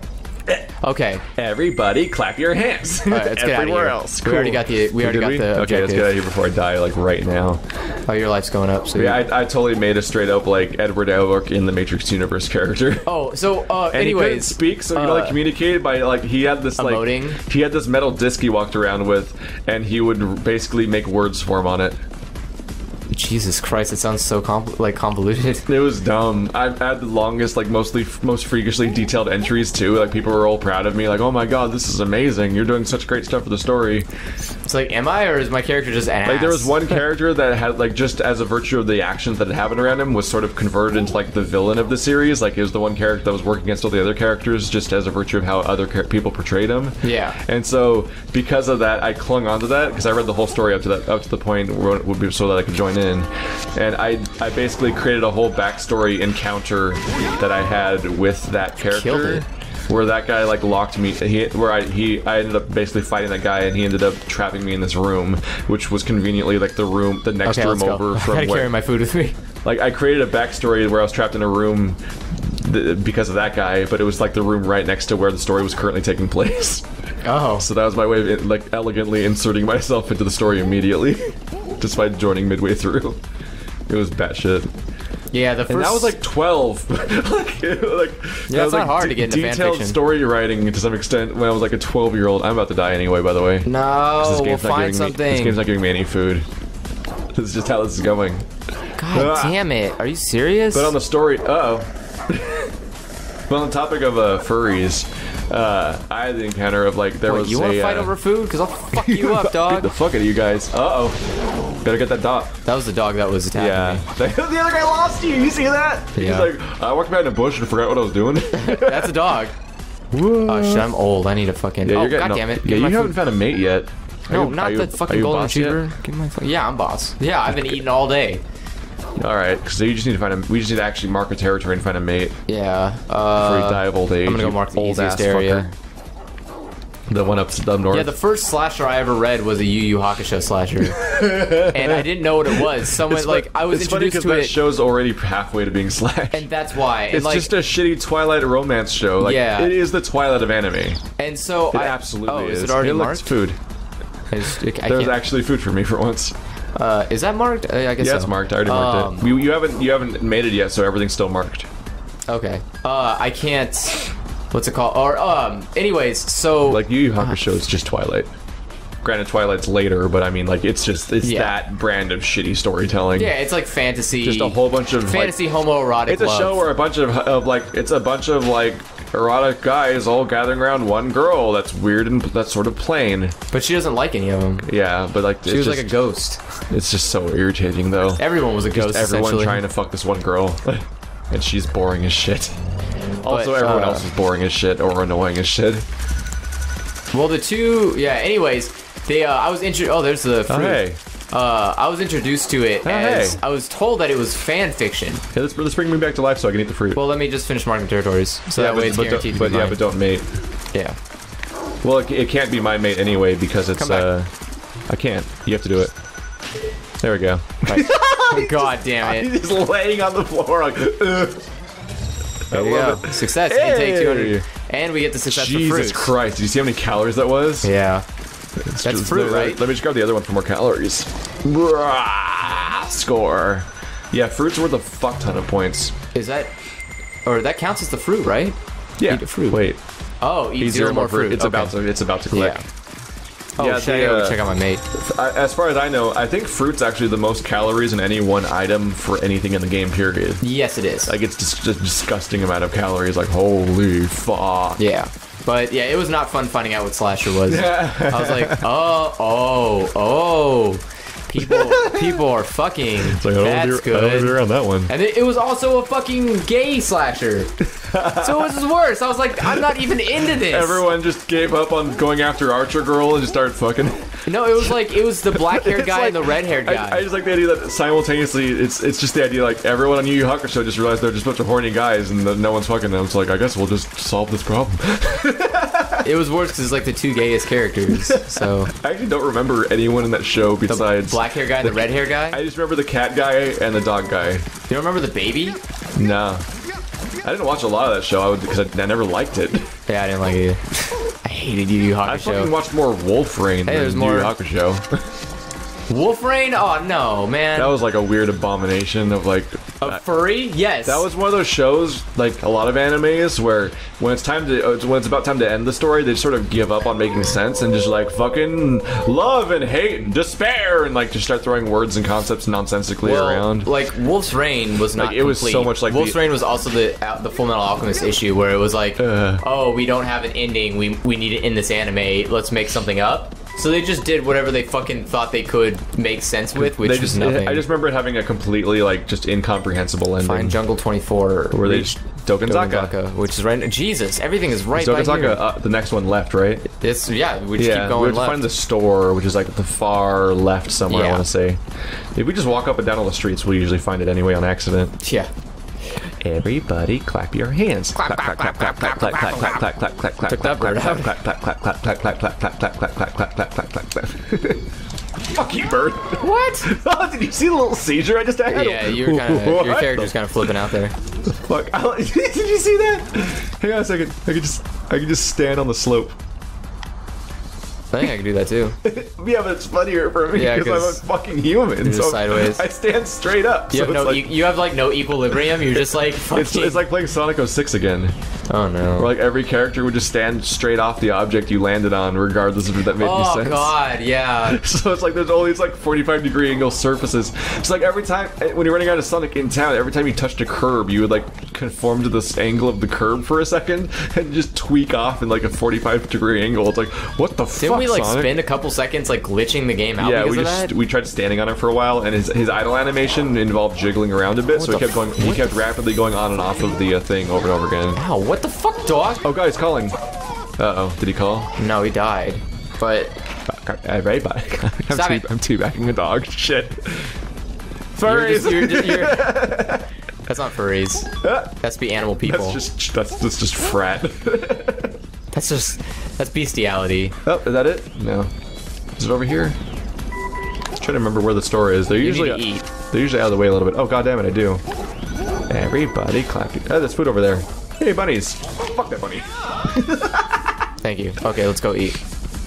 Speaker 1: Okay.
Speaker 2: everybody, clap your hands.
Speaker 1: All right, let's get out of
Speaker 2: Everywhere
Speaker 1: here.
Speaker 2: else.
Speaker 1: We already got the we already
Speaker 2: Did
Speaker 1: got
Speaker 2: we?
Speaker 1: the
Speaker 2: Okay,
Speaker 1: objective.
Speaker 2: let's get out of here before I die, like right now.
Speaker 1: Oh, your life's going up. So
Speaker 2: Yeah, I, I totally made a straight up like Edward Elric in the Matrix universe character.
Speaker 1: Oh, so uh,
Speaker 2: And he couldn't
Speaker 1: anyways,
Speaker 2: speak, so he
Speaker 1: uh,
Speaker 2: like communicated by like he had this like
Speaker 1: emoting?
Speaker 2: he had this metal disc he walked around with, and he would basically make words form on it.
Speaker 1: Jesus Christ, it sounds so compl- like convoluted.
Speaker 2: It was dumb. I've had the longest, like mostly most freakishly detailed entries too. Like people were all proud of me, like, "Oh my god, this is amazing! You're doing such great stuff for the story."
Speaker 1: It's like, am I, or is my character just an
Speaker 2: Like there
Speaker 1: ass?
Speaker 2: was one character that had like just as a virtue of the actions that had happened around him was sort of converted into like the villain of the series. Like it was the one character that was working against all the other characters just as a virtue of how other char- people portrayed him.
Speaker 1: Yeah.
Speaker 2: And so because of that, I clung onto that because I read the whole story up to that up to the point where it would be so that I could join in, and I I basically created a whole backstory encounter that I had with that
Speaker 1: Killed
Speaker 2: character.
Speaker 1: it.
Speaker 2: where that guy like locked me. He where I he I ended up basically fighting that guy, and he ended up trapping me in this room, which was conveniently like the room, the next
Speaker 1: okay,
Speaker 2: room over from
Speaker 1: I gotta
Speaker 2: where.
Speaker 1: carry my food with me.
Speaker 2: Like I created a backstory where I was trapped in a room th because of that guy, but it was like the room right next to where the story was currently taking place.
Speaker 1: Oh.
Speaker 2: So that was my way of like elegantly inserting myself into the story immediately, just by joining midway through. It was batshit.
Speaker 1: Yeah, the first.
Speaker 2: And that was like twelve. like, like,
Speaker 1: yeah, it's not
Speaker 2: like
Speaker 1: hard to get into
Speaker 2: detailed
Speaker 1: fanfiction.
Speaker 2: story writing to some extent when I was like a twelve year old. I'm about to die anyway, by the way.
Speaker 1: No,
Speaker 2: this
Speaker 1: we'll
Speaker 2: game's not
Speaker 1: find
Speaker 2: giving
Speaker 1: something.
Speaker 2: Me, this game's not giving me any food. This is just how this is going.
Speaker 1: God
Speaker 2: Ah.
Speaker 1: damn it! Are you serious?
Speaker 2: But on the story, uh oh. But on the topic of uh, furries, uh, I had the encounter of like there
Speaker 1: Wait,
Speaker 2: was
Speaker 1: you
Speaker 2: a.
Speaker 1: want to fight
Speaker 2: uh,
Speaker 1: over food? Because I'll fuck you up,
Speaker 2: Get
Speaker 1: dog.
Speaker 2: the fuck out of you guys. Uh oh. Better get that dot.
Speaker 1: That was the dog that was attacking
Speaker 2: Yeah.
Speaker 1: me.
Speaker 2: The other guy lost you. You see that?
Speaker 1: Yeah.
Speaker 2: He's like, I walked behind a bush and forgot what I was doing.
Speaker 1: That's a dog. Oh shit! I'm old. I need a fucking.
Speaker 2: Yeah,
Speaker 1: oh
Speaker 2: you're getting
Speaker 1: god
Speaker 2: no,
Speaker 1: damn it!
Speaker 2: Yeah,
Speaker 1: Give
Speaker 2: you
Speaker 1: my
Speaker 2: haven't
Speaker 1: food.
Speaker 2: found a mate yet. Are
Speaker 1: No,
Speaker 2: you-
Speaker 1: not
Speaker 2: are
Speaker 1: the
Speaker 2: you- are
Speaker 1: fucking
Speaker 2: you
Speaker 1: golden
Speaker 2: boss yet?
Speaker 1: retriever. Give my phone. Yeah, I'm boss. Yeah, I've been eating all day.
Speaker 2: All right, so you just need to find a. We just need to actually mark a territory and find a mate
Speaker 1: Yeah.
Speaker 2: before you
Speaker 1: Uh,
Speaker 2: die of old age.
Speaker 1: I'm gonna go
Speaker 2: you
Speaker 1: mark the
Speaker 2: old
Speaker 1: easiest
Speaker 2: ass
Speaker 1: area.
Speaker 2: fucker. The one up, up north.
Speaker 1: yeah, the first slasher I ever read was a Yu Yu Hakusho slasher, and I didn't know what it was. Someone
Speaker 2: It's
Speaker 1: like
Speaker 2: fun-
Speaker 1: I was
Speaker 2: it's funny
Speaker 1: introduced to
Speaker 2: that
Speaker 1: it,
Speaker 2: show's already halfway to being slashed.
Speaker 1: and that's why. And
Speaker 2: It's
Speaker 1: like,
Speaker 2: just a shitty Twilight romance show. Like,
Speaker 1: Yeah.
Speaker 2: it is the Twilight of anime.
Speaker 1: and so
Speaker 2: It
Speaker 1: I
Speaker 2: absolutely
Speaker 1: oh,
Speaker 2: is.
Speaker 1: is it already
Speaker 2: Hey, look,
Speaker 1: marked?
Speaker 2: it's food.
Speaker 1: I just- I
Speaker 2: There's
Speaker 1: can't-
Speaker 2: actually food for me for once.
Speaker 1: uh, is that marked? I I guess
Speaker 2: Yeah,
Speaker 1: so.
Speaker 2: it's marked. I already marked
Speaker 1: Um,
Speaker 2: it. You, you haven't you haven't made it yet, so everything's still marked.
Speaker 1: Okay. Uh, I can't. What's it called? Or um. Anyways, so
Speaker 2: Like Yu Yu Hakusho is just Twilight. Granted, Twilight's later, but I mean, like, it's just it's
Speaker 1: Yeah.
Speaker 2: that brand of shitty storytelling.
Speaker 1: yeah, it's like fantasy.
Speaker 2: Just a whole bunch of
Speaker 1: fantasy
Speaker 2: Like,
Speaker 1: homoerotic.
Speaker 2: it's a
Speaker 1: love.
Speaker 2: show where a bunch of, of like it's a bunch of like erotic guys all gathering around one girl. That's weird and that's sort of plain.
Speaker 1: But she doesn't like any of them.
Speaker 2: Yeah, but like
Speaker 1: She
Speaker 2: it's
Speaker 1: was
Speaker 2: just,
Speaker 1: like a ghost.
Speaker 2: It's just so irritating though.
Speaker 1: Everyone was a ghost.
Speaker 2: Just everyone
Speaker 1: essentially.
Speaker 2: trying to fuck this one girl, and she's boring as shit. Also,
Speaker 1: But,
Speaker 2: everyone
Speaker 1: uh,
Speaker 2: else is boring as shit or annoying as shit.
Speaker 1: Well, the two. Yeah. Anyways, they. Uh, I was intro. Oh, there's the fruit.
Speaker 2: Oh, hey.
Speaker 1: Uh, I was introduced to it
Speaker 2: Oh,
Speaker 1: as
Speaker 2: hey.
Speaker 1: I was told that it was fan fiction.
Speaker 2: Hey, let's, let's bring me back to life so I can eat the fruit.
Speaker 1: Well, let me just finish marking territories, so
Speaker 2: yeah,
Speaker 1: that way
Speaker 2: but,
Speaker 1: it's
Speaker 2: but,
Speaker 1: guaranteed
Speaker 2: don't,
Speaker 1: to
Speaker 2: but
Speaker 1: be
Speaker 2: yeah,
Speaker 1: mine.
Speaker 2: but don't mate.
Speaker 1: Yeah.
Speaker 2: Well, it, it can't be my mate anyway because it's
Speaker 1: Come back.
Speaker 2: uh, I can't. You have to do it. There we go.
Speaker 1: Right. God damn it.
Speaker 2: He's just laying on the floor like. Ugh.
Speaker 1: There you
Speaker 2: love
Speaker 1: go.
Speaker 2: it.
Speaker 1: Success. You can take
Speaker 2: Hey.
Speaker 1: two hundred. And we get the success for
Speaker 2: Jesus
Speaker 1: fruit.
Speaker 2: Christ! Did you see how many calories that was?
Speaker 1: Yeah.
Speaker 2: It's
Speaker 1: That's
Speaker 2: just-
Speaker 1: fruit,
Speaker 2: let,
Speaker 1: right?
Speaker 2: Let me just grab the other one for more calories. Brah, score. Yeah, fruit's worth a fuck ton of points.
Speaker 1: Is that... Or that counts as the fruit, right?
Speaker 2: Yeah.
Speaker 1: Eat a fruit.
Speaker 2: Wait.
Speaker 1: Oh, eat,
Speaker 2: Eat
Speaker 1: zero, more fruit.
Speaker 2: It's
Speaker 1: Okay.
Speaker 2: about to. It's about to click.
Speaker 1: Yeah. Oh,
Speaker 2: Yeah,
Speaker 1: shit,
Speaker 2: the,
Speaker 1: I gotta go
Speaker 2: uh,
Speaker 1: check out my mate.
Speaker 2: I, as far as I know, I think fruit's actually the most calories in any one item for anything in the game. Period.
Speaker 1: Yes, it is.
Speaker 2: Like it's just a disgusting amount of calories. Like holy fuck.
Speaker 1: Yeah. But yeah, it was not fun finding out what slasher was. I was like, oh, oh, oh. People people are fucking.
Speaker 2: It's like, I don't
Speaker 1: That's
Speaker 2: wanna be- I don't wanna be
Speaker 1: good.
Speaker 2: around that one.
Speaker 1: And it, it was also a fucking gay slasher. So it was worse. I was like, I'm not even into this.
Speaker 2: Everyone just gave up on going after Archer Girl and just started fucking.
Speaker 1: No, it was like, it was the black haired
Speaker 2: It's
Speaker 1: guy
Speaker 2: like-
Speaker 1: and the red haired guy.
Speaker 2: I, I just like the idea that simultaneously, it's it's just the idea like everyone on Yu Yu Hakusho just realized they're just a bunch of horny guys and that no one's fucking them. It's like I guess we'll just solve this problem.
Speaker 1: It was worse because it's like the two gayest characters. So
Speaker 2: I actually don't remember anyone in that show
Speaker 1: the
Speaker 2: besides.
Speaker 1: black hair guy and the red hair guy.
Speaker 2: I just remember the cat guy and the dog guy.
Speaker 1: You don't remember the baby?
Speaker 2: No, I didn't watch a lot of that show. I would because I, I never liked it.
Speaker 1: Yeah, I didn't like it. I hated Yu Yu
Speaker 2: I fucking
Speaker 1: Hakusho.
Speaker 2: watched more Wolf Rain
Speaker 1: Hey, there's
Speaker 2: than Yu
Speaker 1: more-
Speaker 2: Yu Hakusho.
Speaker 1: Wolf Rain? Oh no, man.
Speaker 2: That was like a weird abomination of like.
Speaker 1: A furry? Yes.
Speaker 2: That was one of those shows, like a lot of animes, where when it's time to, uh, when it's about time to end the story, they sort of give up on making sense and just like fucking love and hate and despair and like just start throwing words and concepts nonsensically
Speaker 1: well,
Speaker 2: around.
Speaker 1: like Wolf's Rain was not
Speaker 2: Like, it was
Speaker 1: complete.
Speaker 2: so much like
Speaker 1: Wolf's
Speaker 2: the-
Speaker 1: Rain was also the uh, the Full Metal Alchemist issue where it was like,
Speaker 2: Uh.
Speaker 1: oh, we don't have an ending. We we need to end this anime. Let's make something up. So they just did whatever they fucking thought they could make sense with, which
Speaker 2: They
Speaker 1: was
Speaker 2: just,
Speaker 1: nothing.
Speaker 2: I just remember it having a completely like just incomprehensible ending.
Speaker 1: Find Jungle twenty-four.
Speaker 2: Where they
Speaker 1: reach
Speaker 2: Dokenzaka.
Speaker 1: Dokenzaka, which is right. Jesus, everything is right by
Speaker 2: Dokenzaka,
Speaker 1: here.
Speaker 2: uh, the next one left, right?
Speaker 1: It's yeah. We just
Speaker 2: Yeah,
Speaker 1: keep
Speaker 2: we
Speaker 1: going
Speaker 2: have to
Speaker 1: left.
Speaker 2: find the store, which is like at the far left somewhere. I
Speaker 1: Yeah.
Speaker 2: want to say, if we just walk up and down all the streets, we usually find it anyway on accident.
Speaker 1: Yeah.
Speaker 2: Everybody clap your hands. Clap, clap, clap, clap, clap, clap, clap, clap, clap, clap, clap, clap,
Speaker 1: Took that bird out.
Speaker 2: clap, clap, clap, clap, clap, clap, clap, clap, clap, clap, clap, clap, clap, clap, clap. Fuck you, bird.
Speaker 1: What?
Speaker 2: Oh, did you see the little seizure I just had?
Speaker 1: Yeah, you're kind of your character's kind of flipping out there.
Speaker 2: Fuck! Did you see that? Hang on a second. I could just, I could just stand on the slope.
Speaker 1: I think I can do that too.
Speaker 2: Yeah, but it's funnier for me
Speaker 1: Yeah,
Speaker 2: because
Speaker 1: 'cause
Speaker 2: I'm a fucking human.
Speaker 1: you're just
Speaker 2: So
Speaker 1: sideways.
Speaker 2: I stand straight up.
Speaker 1: You
Speaker 2: so
Speaker 1: have no,
Speaker 2: it's like,
Speaker 1: e- you have like no equilibrium. You're just like fucking.
Speaker 2: it's, it's like playing Sonic oh six again.
Speaker 1: Oh no.
Speaker 2: Where like every character would just stand straight off the object you landed on, regardless of if that made any
Speaker 1: Oh
Speaker 2: sense.
Speaker 1: god, yeah.
Speaker 2: So it's like there's all these like forty-five degree angle surfaces. It's like every time when you're running out of Sonic in town, every time you touched a curb, you would like conform to this angle of the curb for a second and just tweak off in like a forty-five degree angle. It's like, what the fuck,
Speaker 1: Didn't we like
Speaker 2: Sonic?
Speaker 1: spend a couple seconds like glitching the game out
Speaker 2: Yeah,
Speaker 1: because
Speaker 2: we
Speaker 1: of
Speaker 2: just
Speaker 1: that?
Speaker 2: we tried standing on it for a while, and his his idle animation involved jiggling around a bit,
Speaker 1: What
Speaker 2: so he
Speaker 1: the
Speaker 2: kept going.
Speaker 1: f-
Speaker 2: He
Speaker 1: what
Speaker 2: kept
Speaker 1: the
Speaker 2: rapidly going on and off of the uh, thing over and over again.
Speaker 1: Wow, what the fuck, dog?
Speaker 2: Oh, guys, calling. Uh oh, did he call?
Speaker 1: No, he died. But
Speaker 2: Uh, right, bye. I'm,
Speaker 1: Stop
Speaker 2: tea-
Speaker 1: it.
Speaker 2: I'm teabagging a dog. Shit.
Speaker 1: you're
Speaker 2: Furries.
Speaker 1: just, you're, just- you're, that's not furries. That's be animal people.
Speaker 2: That's just that's that's just frat.
Speaker 1: That's just that's bestiality.
Speaker 2: Oh, is that it? No. Is it over here? Let's try to remember where the store is. They're
Speaker 1: You
Speaker 2: usually
Speaker 1: need to eat.
Speaker 2: they're usually out of the way a little bit. Oh god damn it, I do. Everybody clap. Oh, there's food over there. Hey bunnies. Fuck that bunny.
Speaker 1: Thank you. Okay, let's go eat.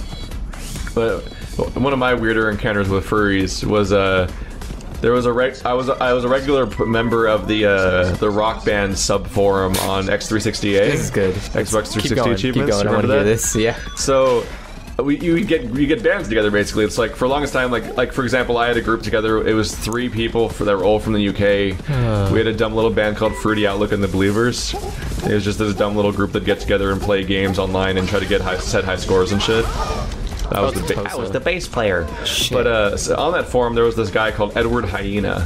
Speaker 2: But one of my weirder encounters with furries was uh there was a reg- I was a, I was a regular p- member of the uh, the Rock Band sub forum on X three sixty A.
Speaker 1: This is good.
Speaker 2: Xbox three
Speaker 1: Keep
Speaker 2: sixty
Speaker 1: going.
Speaker 2: achievements.
Speaker 1: Keep going. I want
Speaker 2: Remember
Speaker 1: to hear
Speaker 2: that?
Speaker 1: this. Yeah.
Speaker 2: So we you get you get bands together basically. It's like for the longest time, like like for example, I had a group together. It was three people for that were all from the U K. We had a dumb little band called Fruity Outlook and the Believers. It was just this dumb little group that get together and play games online and try to get high, set high scores and shit. That was,
Speaker 1: Oh,
Speaker 2: the ba-
Speaker 1: Tosa.
Speaker 2: that was the bass player.
Speaker 1: Shit.
Speaker 2: But uh, so on that forum, there was this guy called Edward Hyena,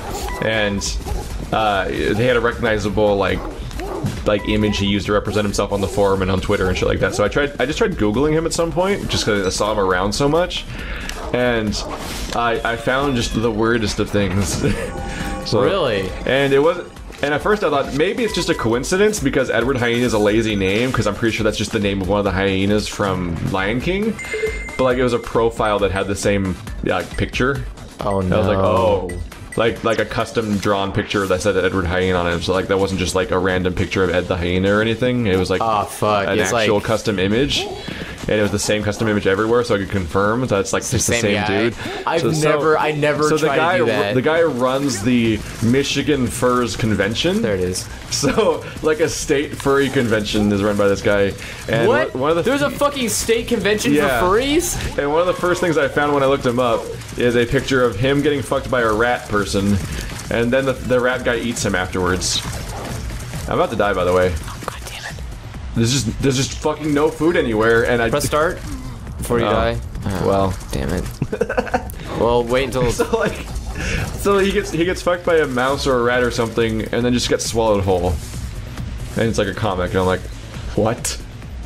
Speaker 2: and uh, they had a recognizable like like image he used to represent himself on the forum and on Twitter and shit like that. So I tried, I just tried Googling him at some point, just because I saw him around so much, and I I found just the weirdest of things. So,
Speaker 1: Really?
Speaker 2: and it wasn't. And at first I thought maybe it's just a coincidence because Edward Hyena is a lazy name because I'm pretty sure that's just the name of one of the hyenas from Lion King. But like it was a profile that had the same yeah, like, picture.
Speaker 1: Oh no.
Speaker 2: I was like, oh, like like a custom drawn picture that said Edward Hyena on it. So like that wasn't just like a random picture of Ed the Hyena or anything. It was like
Speaker 1: Oh fuck.
Speaker 2: an
Speaker 1: It's
Speaker 2: actual
Speaker 1: like
Speaker 2: custom image. And it was the same custom image everywhere, so I could confirm that it's like just the
Speaker 1: same
Speaker 2: same
Speaker 1: guy.
Speaker 2: dude.
Speaker 1: I've
Speaker 2: So- so-
Speaker 1: never, I never
Speaker 2: so the
Speaker 1: tried
Speaker 2: guy,
Speaker 1: to do that.
Speaker 2: the guy runs the Michigan Furs Convention.
Speaker 1: There it is.
Speaker 2: So, like a state furry convention is run by this guy. And
Speaker 1: What?
Speaker 2: One, one of the
Speaker 1: There's a fucking state convention
Speaker 2: Yeah.
Speaker 1: for furries?
Speaker 2: and one of the first things I found when I looked him up is a picture of him getting fucked by a rat person, and then the, the rat guy eats him afterwards. I'm about to die, by the way.
Speaker 1: God damn it.
Speaker 2: There's just there's just fucking no food anywhere, and I
Speaker 1: Press start before you
Speaker 2: Oh.
Speaker 1: die. Oh,
Speaker 2: Well.
Speaker 1: damn it. Well, wait until.
Speaker 2: So like, so he gets he gets fucked by a mouse or a rat or something, and then just gets swallowed whole. And it's like a comic, and I'm like, what?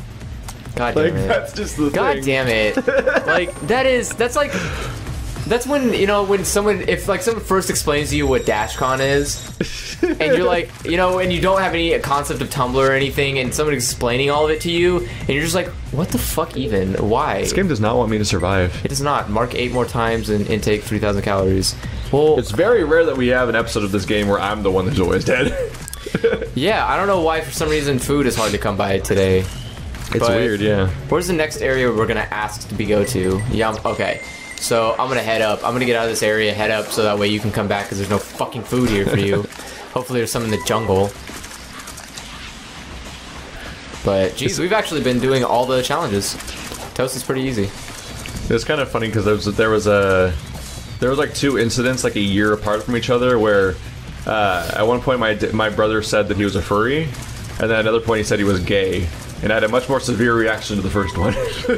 Speaker 1: God
Speaker 2: Like
Speaker 1: damn it.
Speaker 2: that's just the
Speaker 1: God
Speaker 2: thing.
Speaker 1: damn it. Like, that is. That's like. That's when, you know, when someone, if like someone first explains to you what DashCon is, and you're like, you know, and you don't have any concept of Tumblr or anything, and someone explaining all of it to you, and you're just like, what the fuck even? Why?
Speaker 2: This game does not want me to survive.
Speaker 1: It does not. Mark eight more times and intake three thousand calories. Well,
Speaker 2: It's very rare that we have an episode of this game where I'm the one that's always dead.
Speaker 1: yeah, I don't know why for some reason food is hard to come by today.
Speaker 2: It's
Speaker 1: But-
Speaker 2: weird, yeah.
Speaker 1: Where's the next area we're gonna ask to be go to? Yeah, I'm- okay. So I'm gonna head up. I'm gonna get out of this area, head up, so that way you can come back because there's no fucking food here for you. Hopefully there's some in the jungle. But geez, we've actually been doing all the challenges. Toast is pretty easy.
Speaker 2: It's kind of funny because there was there was a there was like two incidents like a year apart from each other where uh, at one point my my brother said that he was a furry, and then at another point he said he was gay, and I had a much more severe reaction to the first one.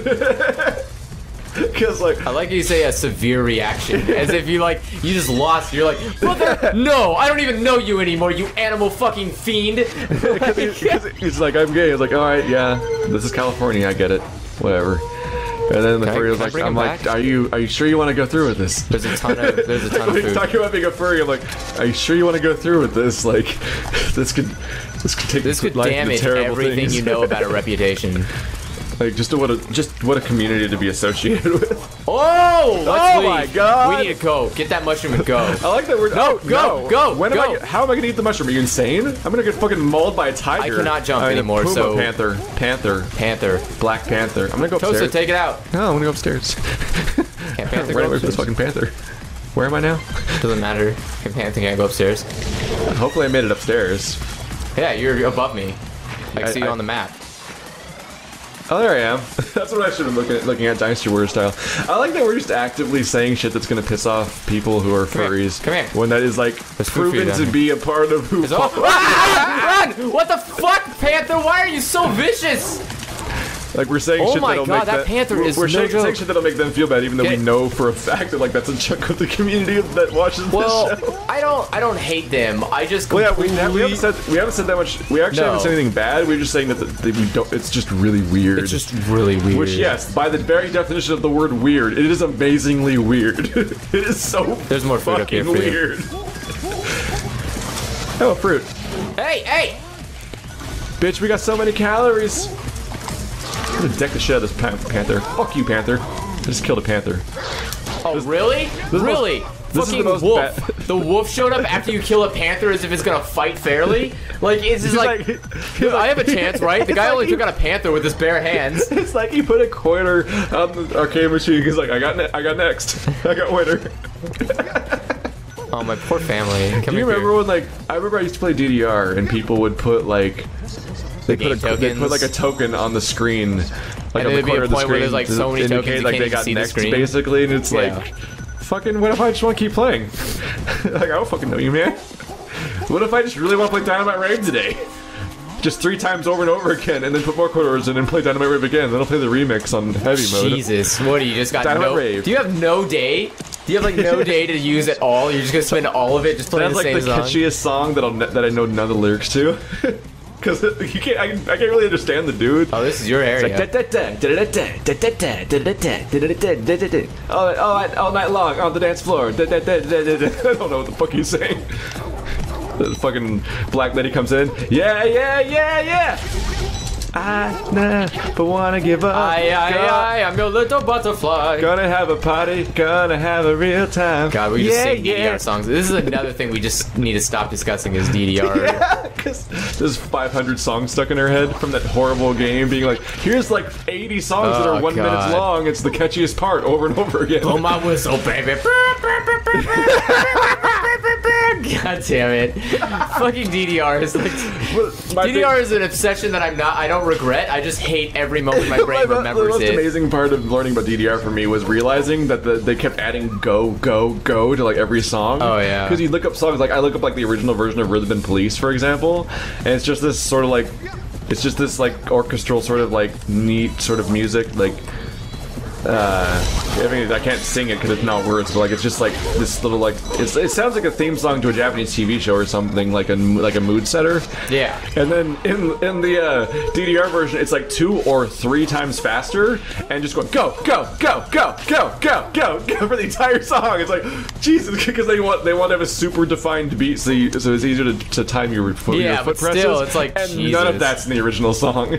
Speaker 2: Because like
Speaker 1: I like you say a severe reaction, as if you like you just lost. You're like, brother, no, I don't even know you anymore, you animal fucking fiend.
Speaker 2: Cause he, cause he's like, I'm gay. I was like, all right, yeah, this is California, I get it, whatever. And then the
Speaker 1: Can I-
Speaker 2: furry was
Speaker 1: can I
Speaker 2: like,
Speaker 1: bring
Speaker 2: I'm
Speaker 1: him
Speaker 2: like,
Speaker 1: back?
Speaker 2: are you are you sure you want to go through with this?
Speaker 1: There's a ton of there's a ton of
Speaker 2: When he's
Speaker 1: food.
Speaker 2: talking about being a furry, I'm like, are you sure you want to go through with this? Like, this could this could take
Speaker 1: This could
Speaker 2: life into
Speaker 1: damage
Speaker 2: terrible
Speaker 1: everything
Speaker 2: things.
Speaker 1: you know about a reputation.
Speaker 2: Like, just what a just what a community to be associated with.
Speaker 1: Oh! Let's
Speaker 2: Oh
Speaker 1: leave.
Speaker 2: my God.
Speaker 1: We need to go. Get that mushroom and go.
Speaker 2: I like that word.
Speaker 1: No,
Speaker 2: oh,
Speaker 1: go,
Speaker 2: no.
Speaker 1: go,
Speaker 2: When
Speaker 1: go.
Speaker 2: am I? How am I gonna eat the mushroom? Are you insane? I'm gonna get fucking mauled by a tiger.
Speaker 1: I cannot jump
Speaker 2: I mean, a
Speaker 1: anymore,
Speaker 2: puma,
Speaker 1: so-
Speaker 2: panther, panther,
Speaker 1: Panther.
Speaker 2: black panther. I'm gonna go upstairs.
Speaker 1: Tosa, take it out.
Speaker 2: No, I'm gonna go upstairs.
Speaker 1: Can't Panther
Speaker 2: Right
Speaker 1: go
Speaker 2: away from this
Speaker 1: upstairs?
Speaker 2: fucking panther. Where am I now?
Speaker 1: Doesn't matter. Can Panther can't go upstairs.
Speaker 2: Hopefully I made it upstairs.
Speaker 1: Yeah, you're above me. I can
Speaker 2: I-
Speaker 1: see you
Speaker 2: I-
Speaker 1: on the map.
Speaker 2: Oh, there I am. That's what I should have been looking at, looking at Dynasty Warrior style. I like that we're just actively saying shit that's gonna piss off people who are
Speaker 1: Come here.
Speaker 2: furries.
Speaker 1: Come here.
Speaker 2: When that is like
Speaker 1: There's food for you
Speaker 2: proven
Speaker 1: down
Speaker 2: to
Speaker 1: here.
Speaker 2: be a part of who.
Speaker 1: It's all- Ah! Run! What the fuck, Panther? Why are you so vicious?
Speaker 2: Like we're saying
Speaker 1: Oh
Speaker 2: shit
Speaker 1: my
Speaker 2: that'll
Speaker 1: God,
Speaker 2: make
Speaker 1: that
Speaker 2: them-
Speaker 1: panther
Speaker 2: we're,
Speaker 1: is
Speaker 2: we're
Speaker 1: no
Speaker 2: saying, saying
Speaker 1: joke.
Speaker 2: shit that'll make them feel bad, even though
Speaker 1: Get
Speaker 2: we
Speaker 1: it.
Speaker 2: know for a fact that like that's a chunk of the community that watches
Speaker 1: Well,
Speaker 2: this show.
Speaker 1: I don't. I don't hate them. I just.
Speaker 2: Well, yeah, we,
Speaker 1: completely...
Speaker 2: we haven't said we haven't said that much. We actually
Speaker 1: No.
Speaker 2: haven't said anything bad. We're just saying that, the, that we don't. It's just really weird.
Speaker 1: It's just really weird.
Speaker 2: Which, yes, by the very definition of the word weird, it is amazingly weird. It is so
Speaker 1: There's more food up
Speaker 2: fucking
Speaker 1: here for you.
Speaker 2: weird. Oh, fruit.
Speaker 1: Hey, hey!
Speaker 2: Bitch, we got so many calories. I'm gonna deck the shit out of this pan- panther. Fuck you, panther. I just killed a panther.
Speaker 1: Oh, really?
Speaker 2: is
Speaker 1: Really?
Speaker 2: this is the
Speaker 1: Fucking
Speaker 2: most
Speaker 1: wolf.
Speaker 2: bad-
Speaker 1: The wolf showed up after you kill a panther as if it's gonna fight fairly? Like, it's just
Speaker 2: He's
Speaker 1: like,
Speaker 2: like- he's
Speaker 1: I have a
Speaker 2: like-
Speaker 1: chance, right? The
Speaker 2: it's
Speaker 1: guy
Speaker 2: like
Speaker 1: only
Speaker 2: he-
Speaker 1: took out a panther with his bare hands.
Speaker 2: It's like he put a quarter on the arcade machine. He's like, I got, ne- I got next. I got winner.
Speaker 1: Oh, my poor family. Come
Speaker 2: Do you
Speaker 1: here.
Speaker 2: remember when, like, I remember I used to play D D R and people would put like, they
Speaker 1: game
Speaker 2: put a, they put
Speaker 1: tokens?
Speaker 2: like a token on the screen, like
Speaker 1: And
Speaker 2: on the
Speaker 1: there'd be
Speaker 2: corner
Speaker 1: a
Speaker 2: of the
Speaker 1: point where
Speaker 2: screen,
Speaker 1: there's, like,
Speaker 2: to
Speaker 1: so many
Speaker 2: indicate,
Speaker 1: tokens you
Speaker 2: like
Speaker 1: can't
Speaker 2: they
Speaker 1: even
Speaker 2: got
Speaker 1: see the
Speaker 2: next,
Speaker 1: screen.
Speaker 2: basically, and it's
Speaker 1: Yeah.
Speaker 2: like, fucking, what if I just want to keep playing? Like, I don't fucking know you, man. What if I just really want to play Dynamite Rave today? Just three times over and over again, and then put more quarters in and play Dynamite Rave again. Then I'll play the remix on heavy mode.
Speaker 1: Jesus, what do you just got
Speaker 2: Dynamite
Speaker 1: no...
Speaker 2: Rave.
Speaker 1: Do you have no day? Do you have, like, no day to use at all? You're just gonna spend all of it just playing
Speaker 2: That's
Speaker 1: the
Speaker 2: like
Speaker 1: same
Speaker 2: the
Speaker 1: song?
Speaker 2: catchiest song that I'll ne- that I know none of the lyrics to. Because you can't, I, I can't really understand the dude.
Speaker 1: Oh, this is your area.
Speaker 2: All, all, all night long on the dance floor. I don't know what the fuck he's saying. The fucking black lady comes in. Yeah, yeah, yeah, yeah. I never wanna give up.
Speaker 1: Aye, aye,
Speaker 2: Go-
Speaker 1: aye, I'm your little butterfly.
Speaker 2: Gonna have a party. Gonna have a real time.
Speaker 1: God, we just
Speaker 2: yeah,
Speaker 1: sing D D R
Speaker 2: yeah.
Speaker 1: songs. This is another thing we just need to stop discussing is D D R.
Speaker 2: Yeah, because there's five hundred songs stuck in her head from that horrible game being like, here's like eighty songs that
Speaker 1: Oh,
Speaker 2: are one
Speaker 1: God.
Speaker 2: minute long. It's the catchiest part over and over again.
Speaker 1: Blow my whistle, baby. God damn it. Fucking D D R is like...
Speaker 2: My
Speaker 1: D D R is an obsession that I'm not... I don't regret. I just hate every moment my brain
Speaker 2: the, the
Speaker 1: remembers
Speaker 2: most
Speaker 1: it.
Speaker 2: amazing part of learning about D D R for me was realizing that the, they kept adding go, go, go to like every song.
Speaker 1: Oh, yeah.
Speaker 2: Because you look up songs, like I look up like the original version of Rhythm and Police, for example, and it's just this sort of like, it's just this like orchestral sort of like neat sort of music, like, uh, I mean, I can't sing it because it's not words, but like it's just like this little like, it's, it sounds like a theme song to a Japanese T V show or something, like a, like a mood setter.
Speaker 1: Yeah.
Speaker 2: And then in in the uh, D D R version, it's like two or three times faster, and just going go go go go go go go go for the entire song. It's like Jesus, because they want they want to have a super defined beat, so you, so it's easier to, to time your foot,
Speaker 1: Yeah,
Speaker 2: your foot
Speaker 1: but
Speaker 2: presses.
Speaker 1: still, it's like,
Speaker 2: and
Speaker 1: Jesus.
Speaker 2: none of that's in the original song.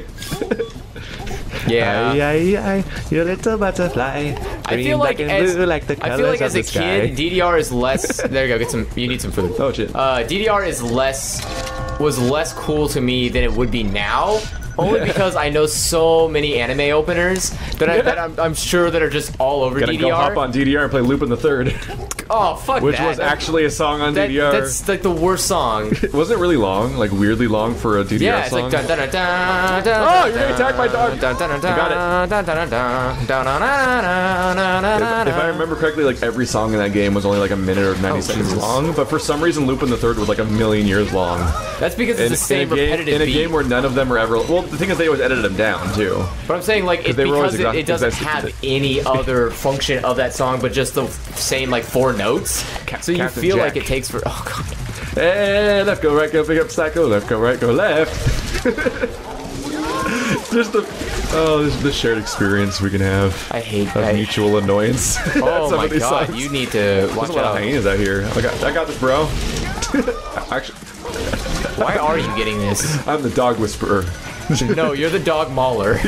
Speaker 1: Yeah.
Speaker 2: Aye, aye, aye, you little butterfly.
Speaker 1: I feel like as,
Speaker 2: like the
Speaker 1: I feel like as a kid, D D R is less... There you go, get some... You need some food.
Speaker 2: Oh shit.
Speaker 1: Uh, D D R is less... was less cool to me than it would be now. Only because I know so many anime openers that, I, that I'm, I'm sure that are just all over
Speaker 2: Gonna
Speaker 1: D D R.
Speaker 2: go hop on D D R and play Lupin the Third,
Speaker 1: Oh, fuck
Speaker 2: which
Speaker 1: that.
Speaker 2: was actually a song on
Speaker 1: that,
Speaker 2: D D R.
Speaker 1: That's like the worst song.
Speaker 2: Wasn't it really long? Like weirdly long for a D D R
Speaker 1: Yeah, it's
Speaker 2: song?
Speaker 1: like dun dun dun dun dun.
Speaker 2: Oh, you're gonna attack my dog.
Speaker 1: Dun dun dun
Speaker 2: I got it.
Speaker 1: dun dun dun dun dun dun dun dun dun.
Speaker 2: If, if I remember correctly, like every song in that game was only like a minute or ninety
Speaker 1: Oh,
Speaker 2: seconds
Speaker 1: Jesus.
Speaker 2: long, but for some reason Lupin the Third was like a million years long.
Speaker 1: That's because it's
Speaker 2: In,
Speaker 1: the same
Speaker 2: in a game,
Speaker 1: repetitive
Speaker 2: in a
Speaker 1: beat.
Speaker 2: game where none of them are ever. Well, the thing is, they always edited them down too.
Speaker 1: But I'm saying, like, it's
Speaker 2: they were always
Speaker 1: because it,
Speaker 2: exhaust-
Speaker 1: it doesn't
Speaker 2: exhausted.
Speaker 1: have any other function of that song but just the same, like, four notes.
Speaker 2: Cap-
Speaker 1: So you
Speaker 2: Captain
Speaker 1: feel
Speaker 2: Jack.
Speaker 1: like it takes for... Oh, God.
Speaker 2: Hey, left, go right, go pick up stack, go left, go right, go left. Just the oh, this the shared experience we can have.
Speaker 1: I hate
Speaker 2: of
Speaker 1: that.
Speaker 2: mutual annoyance.
Speaker 1: Oh my god, songs. You need to watch
Speaker 2: There's a lot
Speaker 1: out.
Speaker 2: of hyenas out here. I got, I got this, bro. Actually,
Speaker 1: why are you getting this?
Speaker 2: I'm the dog whisperer.
Speaker 1: No, you're the dog mauler.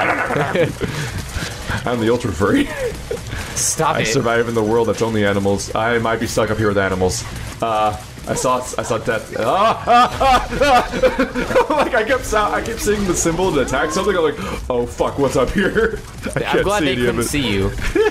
Speaker 2: I'm the ultra furry.
Speaker 1: Stop
Speaker 2: I
Speaker 1: it.
Speaker 2: survive in the world that's only animals. I might be stuck up here with animals. Uh, I saw, I saw death. Ah, ah, ah, ah. Like I kept, sound, I kept seeing the symbol to attack something. I'm like, oh fuck, what's up here? I
Speaker 1: I'm glad they couldn't see you.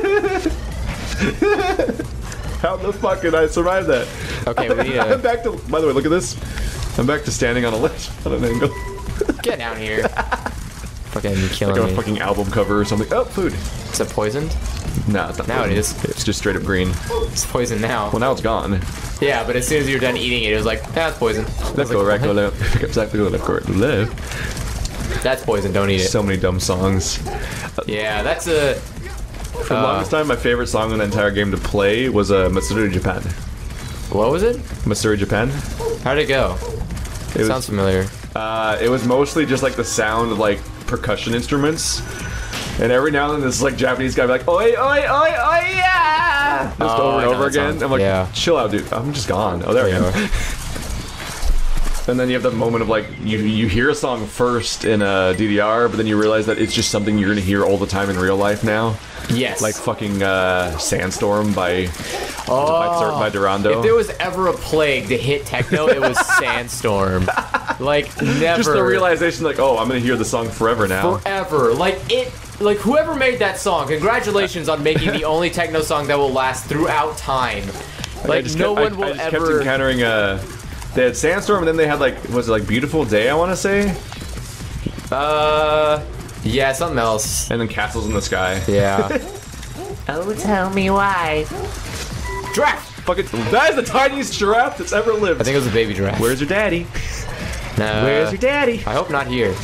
Speaker 2: How the fuck did I survive that?
Speaker 1: Okay, we need
Speaker 2: I'm
Speaker 1: to
Speaker 2: back to. By the way, look at this. I'm back to standing on a ledge on an angle.
Speaker 1: get down here. Fucking killing
Speaker 2: Like a
Speaker 1: me.
Speaker 2: fucking album cover or something. Oh, food.
Speaker 1: Is it poisoned?
Speaker 2: No, it's not
Speaker 1: Now
Speaker 2: poison.
Speaker 1: it is.
Speaker 2: It's just straight up green.
Speaker 1: It's poison now.
Speaker 2: Well, now it's gone.
Speaker 1: Yeah, but as soon as you're done eating it, it was like, that's poison.
Speaker 2: Let's go right, go left. Exactly, go left, go right, left.
Speaker 1: That's poison, don't eat it.
Speaker 2: So many dumb songs.
Speaker 1: Yeah, that's a...
Speaker 2: For the longest time, my favorite song in the entire game to play was uh, Matsuri Japan.
Speaker 1: What was it?
Speaker 2: Matsuri Japan.
Speaker 1: How'd it go?
Speaker 2: It was,
Speaker 1: Sounds familiar.
Speaker 2: Uh, it was mostly just like the sound of like percussion instruments. And every now and then this like Japanese guy be like, oi, oi, oi, oi, yeah! Just
Speaker 1: Oh,
Speaker 2: over
Speaker 1: I
Speaker 2: and
Speaker 1: know
Speaker 2: over
Speaker 1: that
Speaker 2: again.
Speaker 1: song.
Speaker 2: I'm like,
Speaker 1: Yeah.
Speaker 2: chill out, dude. I'm just gone. Oh, there we
Speaker 1: Yeah.
Speaker 2: go. And then you have that moment of like, you you hear a song first in a D D R, but then you realize that it's just something you're gonna hear all the time in real life now.
Speaker 1: Yes.
Speaker 2: Like fucking uh, Sandstorm by,
Speaker 1: oh,
Speaker 2: by, by Durando.
Speaker 1: If there was ever a plague to hit techno, it was Sandstorm. Like, never.
Speaker 2: Just the realization like, oh, I'm gonna hear the song forever now.
Speaker 1: Forever. Like, it... Like, whoever made that song, congratulations on making the only techno song that will last throughout time.
Speaker 2: I
Speaker 1: Like,
Speaker 2: just
Speaker 1: no
Speaker 2: kept,
Speaker 1: one
Speaker 2: I,
Speaker 1: will
Speaker 2: I just kept
Speaker 1: ever...
Speaker 2: encountering uh they had Sandstorm and then they had like, was it like Beautiful Day, I want to say?
Speaker 1: Uh... Yeah, something else.
Speaker 2: And then Castles in the Sky.
Speaker 1: Yeah.
Speaker 3: Oh, tell me why.
Speaker 1: Giraffe!
Speaker 2: Fucking, that is the tiniest giraffe that's ever lived.
Speaker 1: I think it was a baby giraffe.
Speaker 2: Where's your daddy?
Speaker 1: No.
Speaker 2: Where's your daddy?
Speaker 1: I hope not here.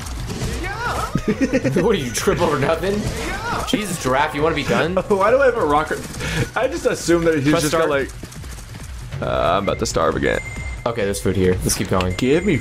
Speaker 1: What, do you trip over nothing? Jesus, giraffe, you want to be done?
Speaker 2: Why do I have a rocker? I just assume that he's
Speaker 1: Press
Speaker 2: just
Speaker 1: start.
Speaker 2: got like, uh, I'm about to starve again.
Speaker 1: Okay, there's food here. Let's keep going.
Speaker 2: Give me,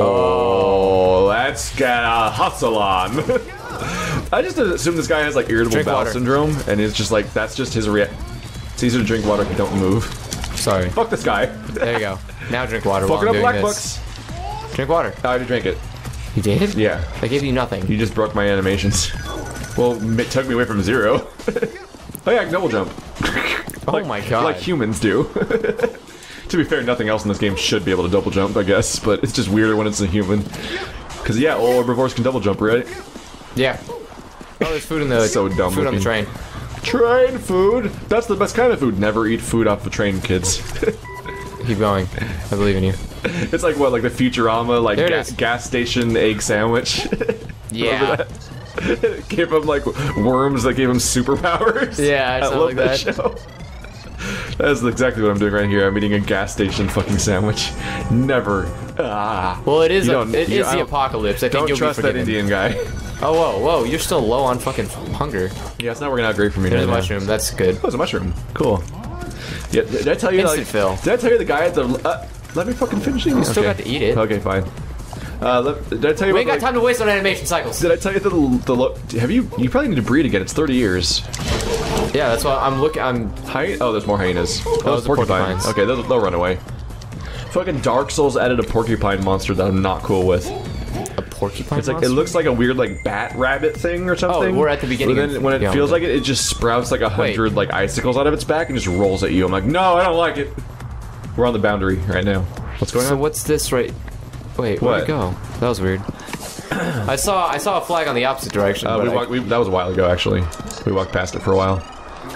Speaker 2: oh, let's get a hustle on. I just assume this guy has like irritable
Speaker 1: Drink
Speaker 2: bowel
Speaker 1: water.
Speaker 2: syndrome, and it's just like, that's just his react. It's easier to drink water if you don't move.
Speaker 1: Sorry.
Speaker 2: Fuck this guy.
Speaker 1: There you go. Now drink water
Speaker 2: Fucking
Speaker 1: while
Speaker 2: up
Speaker 1: I'm
Speaker 2: black
Speaker 1: doing this.
Speaker 2: books.
Speaker 1: Drink water.
Speaker 2: I already drank it.
Speaker 1: You did?
Speaker 2: Yeah.
Speaker 1: I gave you nothing.
Speaker 2: You just broke my animations. Well, it took me away from zero. Oh yeah, I can double jump.
Speaker 1: Oh
Speaker 2: like,
Speaker 1: my god.
Speaker 2: Like humans do. To be fair, nothing else in this game should be able to double jump, I guess, but it's just weirder when it's a human. Because yeah, all herbivores can double jump, right?
Speaker 1: Yeah. Oh, there's food in the
Speaker 2: So dumb
Speaker 1: food on the
Speaker 2: looking.
Speaker 1: train.
Speaker 2: Train food! That's the best kind of food. Never eat food off the train, kids.
Speaker 1: Keep going. I believe in you.
Speaker 2: It's like what, like the Futurama, like
Speaker 1: There it
Speaker 2: ga
Speaker 1: is.
Speaker 2: gas station egg sandwich?
Speaker 1: Yeah.
Speaker 2: Gave him like worms that gave him superpowers.
Speaker 1: Yeah, I
Speaker 2: I
Speaker 1: sound
Speaker 2: love
Speaker 1: like
Speaker 2: that
Speaker 1: that.
Speaker 2: show. That's exactly what I'm doing right here. I'm eating a gas station fucking sandwich. Never. Ah.
Speaker 1: Well, it is.
Speaker 2: You
Speaker 1: A,
Speaker 2: don't-
Speaker 1: it
Speaker 2: you-
Speaker 1: is
Speaker 2: I
Speaker 1: the
Speaker 2: don't-
Speaker 1: apocalypse. I think
Speaker 2: Don't
Speaker 1: you'll
Speaker 2: trust
Speaker 1: be
Speaker 2: that
Speaker 1: forgiven.
Speaker 2: Indian guy.
Speaker 1: Oh, whoa, whoa! You're still low on fucking hunger.
Speaker 2: Yeah, it's not working out great for me
Speaker 1: There's
Speaker 2: right
Speaker 1: a
Speaker 2: now.
Speaker 1: mushroom. That's good.
Speaker 2: Oh, it's a mushroom. Cool. Yeah, did I tell you?
Speaker 1: Instant
Speaker 2: like,
Speaker 1: fill.
Speaker 2: Did I tell you the guy at the? Uh, let me fucking finish eating.
Speaker 1: You still got to eat it.
Speaker 2: Okay, fine. Uh, let, did I tell you?
Speaker 1: We ain't
Speaker 2: about,
Speaker 1: got time to waste on animation cycles.
Speaker 2: Did I tell you the the? lo- Have you? You probably need to breed again. It's thirty years.
Speaker 1: Yeah, that's why I'm looking. I'm.
Speaker 2: Hy oh, there's more hyenas. Oh,
Speaker 1: those are porcupines.
Speaker 2: Okay, they'll, they'll run away. Fucking Dark Souls added a porcupine monster that I'm not cool with.
Speaker 1: A porcupine.
Speaker 2: It's like
Speaker 1: monster?
Speaker 2: it looks like a weird like bat rabbit thing or something.
Speaker 1: Oh, we're at the beginning
Speaker 2: But then
Speaker 1: of-
Speaker 2: when it
Speaker 1: yeah,
Speaker 2: feels
Speaker 1: okay.
Speaker 2: like it, it just sprouts like a hundred like icicles out of its back and just rolls at you. I'm like, no, I don't like it. We're on the boundary right now. What's going
Speaker 1: So
Speaker 2: on?
Speaker 1: what's this right? Wait,
Speaker 2: What?
Speaker 1: where'd it go? That was weird. I saw I saw a flag on the opposite direction.
Speaker 2: Uh,
Speaker 1: but
Speaker 2: we
Speaker 1: I-
Speaker 2: walked, we, that was a while ago, actually. We walked past it for a while.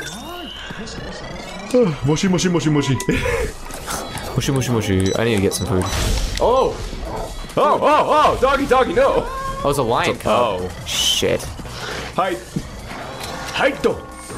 Speaker 2: Oh, mushy, mushy, mushy, mushy.
Speaker 1: Mushy, mushy, mushy. I need to get some food. Oh!
Speaker 2: Oh, oh, oh! Doggy, doggy, no!
Speaker 1: Oh, it's a lion cub.
Speaker 2: Oh.
Speaker 1: Shit.
Speaker 2: Hi. Hi, do.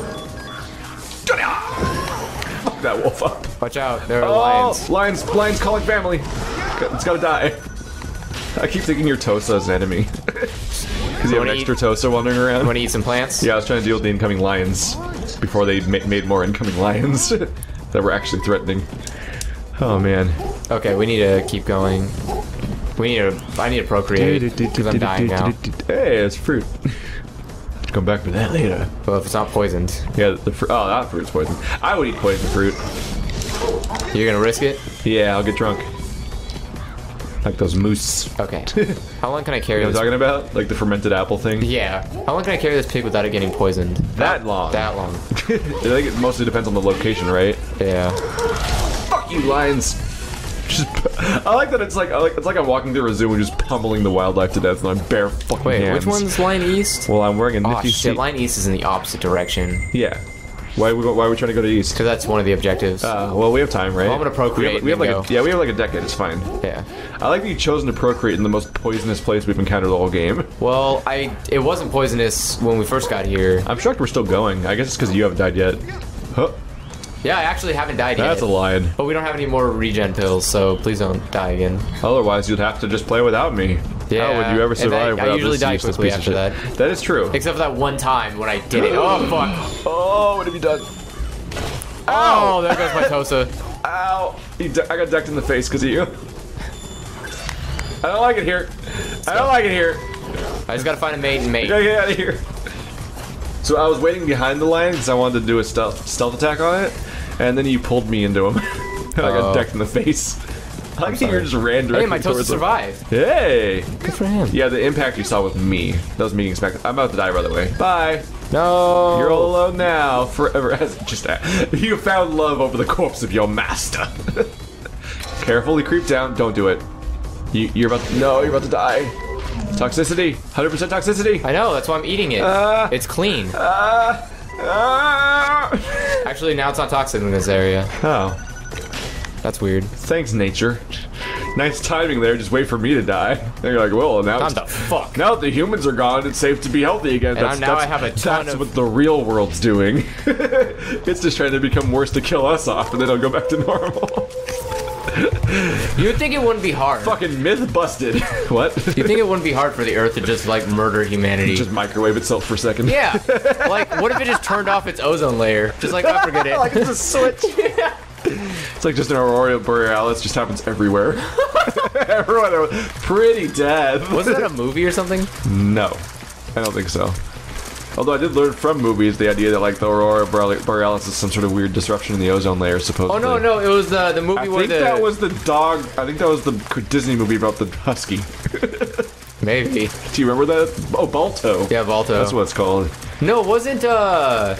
Speaker 2: Fuck that wolf up.
Speaker 1: Watch out, there are
Speaker 2: Oh,
Speaker 1: lions.
Speaker 2: lions, lions calling family. It's gotta die. I keep thinking you're Tosa as an enemy. Because you have an
Speaker 1: wanna
Speaker 2: extra Tosa wandering around.
Speaker 1: Want to eat some plants?
Speaker 2: Yeah, I was trying to deal with the incoming lions before they ma made more incoming lions that were actually threatening. Oh man.
Speaker 1: Okay, we need to keep going. We need to. I need to procreate because I'm dying now.
Speaker 2: Hey, it's fruit. Come back for that later.
Speaker 1: Well, if it's not poisoned,
Speaker 2: Yeah, the fruit. Oh, that fruit's poison. I would eat poison fruit.
Speaker 1: you're gonna risk it.
Speaker 2: Yeah, I'll get drunk. Like those moose.
Speaker 1: Okay. How long can I carry
Speaker 2: You know what I'm
Speaker 1: this?
Speaker 2: talking about? Like the fermented apple thing?
Speaker 1: Yeah. How long can I carry this pig without it getting poisoned?
Speaker 2: That long.
Speaker 1: That long.
Speaker 2: I think it mostly depends on the location, right?
Speaker 1: Yeah.
Speaker 2: Fuck you, lions. Just, I like that it's like, I like it's like I'm walking through a zoo and just pummeling the wildlife to death and I'm bare fucking
Speaker 1: Wait,
Speaker 2: hands.
Speaker 1: which one's line east?
Speaker 2: Well, I'm wearing a
Speaker 1: Oh
Speaker 2: nifty
Speaker 1: shit,
Speaker 2: suit.
Speaker 1: line east is in the opposite direction.
Speaker 2: Yeah. Why are we, why are we trying to go to east?
Speaker 1: Because that's one of the objectives.
Speaker 2: Uh, well, we have time, right?
Speaker 1: Well, I'm gonna procreate
Speaker 2: We have, we have
Speaker 1: and
Speaker 2: like
Speaker 1: go.
Speaker 2: a, yeah, we have like a decade. It's fine.
Speaker 1: yeah.
Speaker 2: I like that you've chosen to procreate in the most poisonous place we've encountered the whole game.
Speaker 1: Well, I it wasn't poisonous when we first got here.
Speaker 2: I'm shocked we're still going. I guess it's because you haven't died yet. Huh?
Speaker 1: Yeah, I actually haven't died yet.
Speaker 2: That's a lie.
Speaker 1: But we don't have any more regen pills, so please don't die again.
Speaker 2: Otherwise, you'd have to just play without me.
Speaker 1: Yeah,
Speaker 2: How would you ever
Speaker 1: and
Speaker 2: survive
Speaker 1: I- I
Speaker 2: without
Speaker 1: usually
Speaker 2: this
Speaker 1: die
Speaker 2: useless
Speaker 1: quickly
Speaker 2: piece of
Speaker 1: after
Speaker 2: shit?
Speaker 1: that.
Speaker 2: That is true.
Speaker 1: Except for that one time when I did it. Oh fuck!
Speaker 2: Oh, what have you done?
Speaker 1: Oh, there goes my Tosa.
Speaker 2: Ow! You de- I got decked in the face because of you. I don't like it here. I don't like it here.
Speaker 1: I just gotta find a mate and mate.
Speaker 2: Gotta get out of here. So I was waiting behind the lion because I wanted to do a stealth stealth attack on it, and then you pulled me into him. And I got
Speaker 1: Oh.
Speaker 2: decked in the face. I think you just ran directly
Speaker 1: Hey, my Tosa
Speaker 2: towards him.
Speaker 1: survived.
Speaker 2: Hey!
Speaker 1: Good for him.
Speaker 2: Yeah, the impact you saw with me. That was me getting smacked. I'm about to die, by the way. Bye.
Speaker 1: No.
Speaker 2: You're all alone now, forever. As just you found love over the corpse of your master. Carefully creep down. Don't do it. You, you're about to. No, you're about to die. Toxicity. one hundred percent toxicity.
Speaker 1: I know. That's why I'm eating it.
Speaker 2: Uh,
Speaker 1: it's clean.
Speaker 2: Uh, uh.
Speaker 1: Actually, now it's not toxic in this area.
Speaker 2: Oh,
Speaker 1: That's weird.
Speaker 2: thanks, nature. Nice timing there. Just wait for me to die. And you're like, well, now
Speaker 1: Time
Speaker 2: it's,
Speaker 1: to fuck.
Speaker 2: now that the humans are gone, it's safe to be healthy again.
Speaker 1: And
Speaker 2: that's,
Speaker 1: now
Speaker 2: that's,
Speaker 1: I have a ton
Speaker 2: That's
Speaker 1: of-
Speaker 2: what the real world's doing. It's just trying to become worse to kill us off, and then it'll go back to normal.
Speaker 1: You would think it wouldn't be hard.
Speaker 2: Fucking myth busted. What?
Speaker 1: You think it wouldn't be hard for the Earth to just like murder humanity?
Speaker 2: Just microwave itself for a second.
Speaker 1: yeah. Like, what if it just turned off its ozone layer? Just like, I forget it.
Speaker 2: Like it's a switch. It's like just an aurora borealis just happens everywhere. Everyone are pretty dead.
Speaker 1: Wasn't that a movie or something?
Speaker 2: No, I don't think so. Although I did learn from movies the idea that like the aurora borealis is some sort of weird disruption in the ozone layer, supposedly.
Speaker 1: Oh no, no, it was the the movie
Speaker 2: I
Speaker 1: where
Speaker 2: think
Speaker 1: the
Speaker 2: that was the dog. I think that was the Disney movie about the husky.
Speaker 1: maybe.
Speaker 2: Do you remember that? Oh, Balto.
Speaker 1: Yeah, Balto.
Speaker 2: That's what it's called.
Speaker 1: No, it wasn't uh.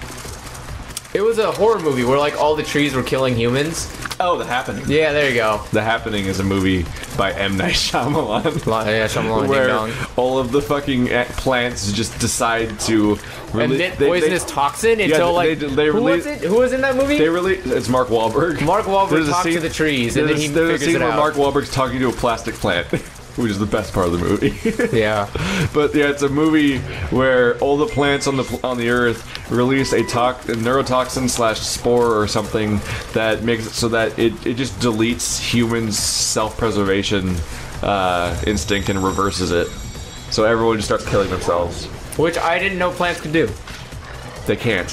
Speaker 1: It was a horror movie where like all the trees were killing humans.
Speaker 2: Oh, The Happening.
Speaker 1: Yeah, there you go.
Speaker 2: The Happening is a movie by M. Night Shyamalan.
Speaker 1: Li- Yeah, Shyamalan,
Speaker 2: Where
Speaker 1: ding dong.
Speaker 2: all of the fucking a- plants just decide to rele-
Speaker 1: Emit
Speaker 2: they-
Speaker 1: poisonous
Speaker 2: they-
Speaker 1: toxin until
Speaker 2: they-
Speaker 1: like
Speaker 2: they- they
Speaker 1: who
Speaker 2: release-
Speaker 1: was it? Who was in that movie?
Speaker 2: They really. It's Mark Wahlberg.
Speaker 1: Mark Wahlberg
Speaker 2: There's a
Speaker 1: talked
Speaker 2: scene-
Speaker 1: to the trees and then
Speaker 2: there's
Speaker 1: he
Speaker 2: a- there's a
Speaker 1: figures
Speaker 2: scene
Speaker 1: it
Speaker 2: where
Speaker 1: out.
Speaker 2: Mark Wahlberg's talking to a plastic plant, which is the best part of the movie.
Speaker 1: Yeah.
Speaker 2: But yeah, it's a movie where all the plants on the pl- on the Earth release a, tox- a neurotoxin slash spore or something that makes it so that it, it just deletes humans' self-preservation uh, instinct and reverses it. So everyone just starts killing themselves.
Speaker 1: Which I didn't know plants could do.
Speaker 2: They can't.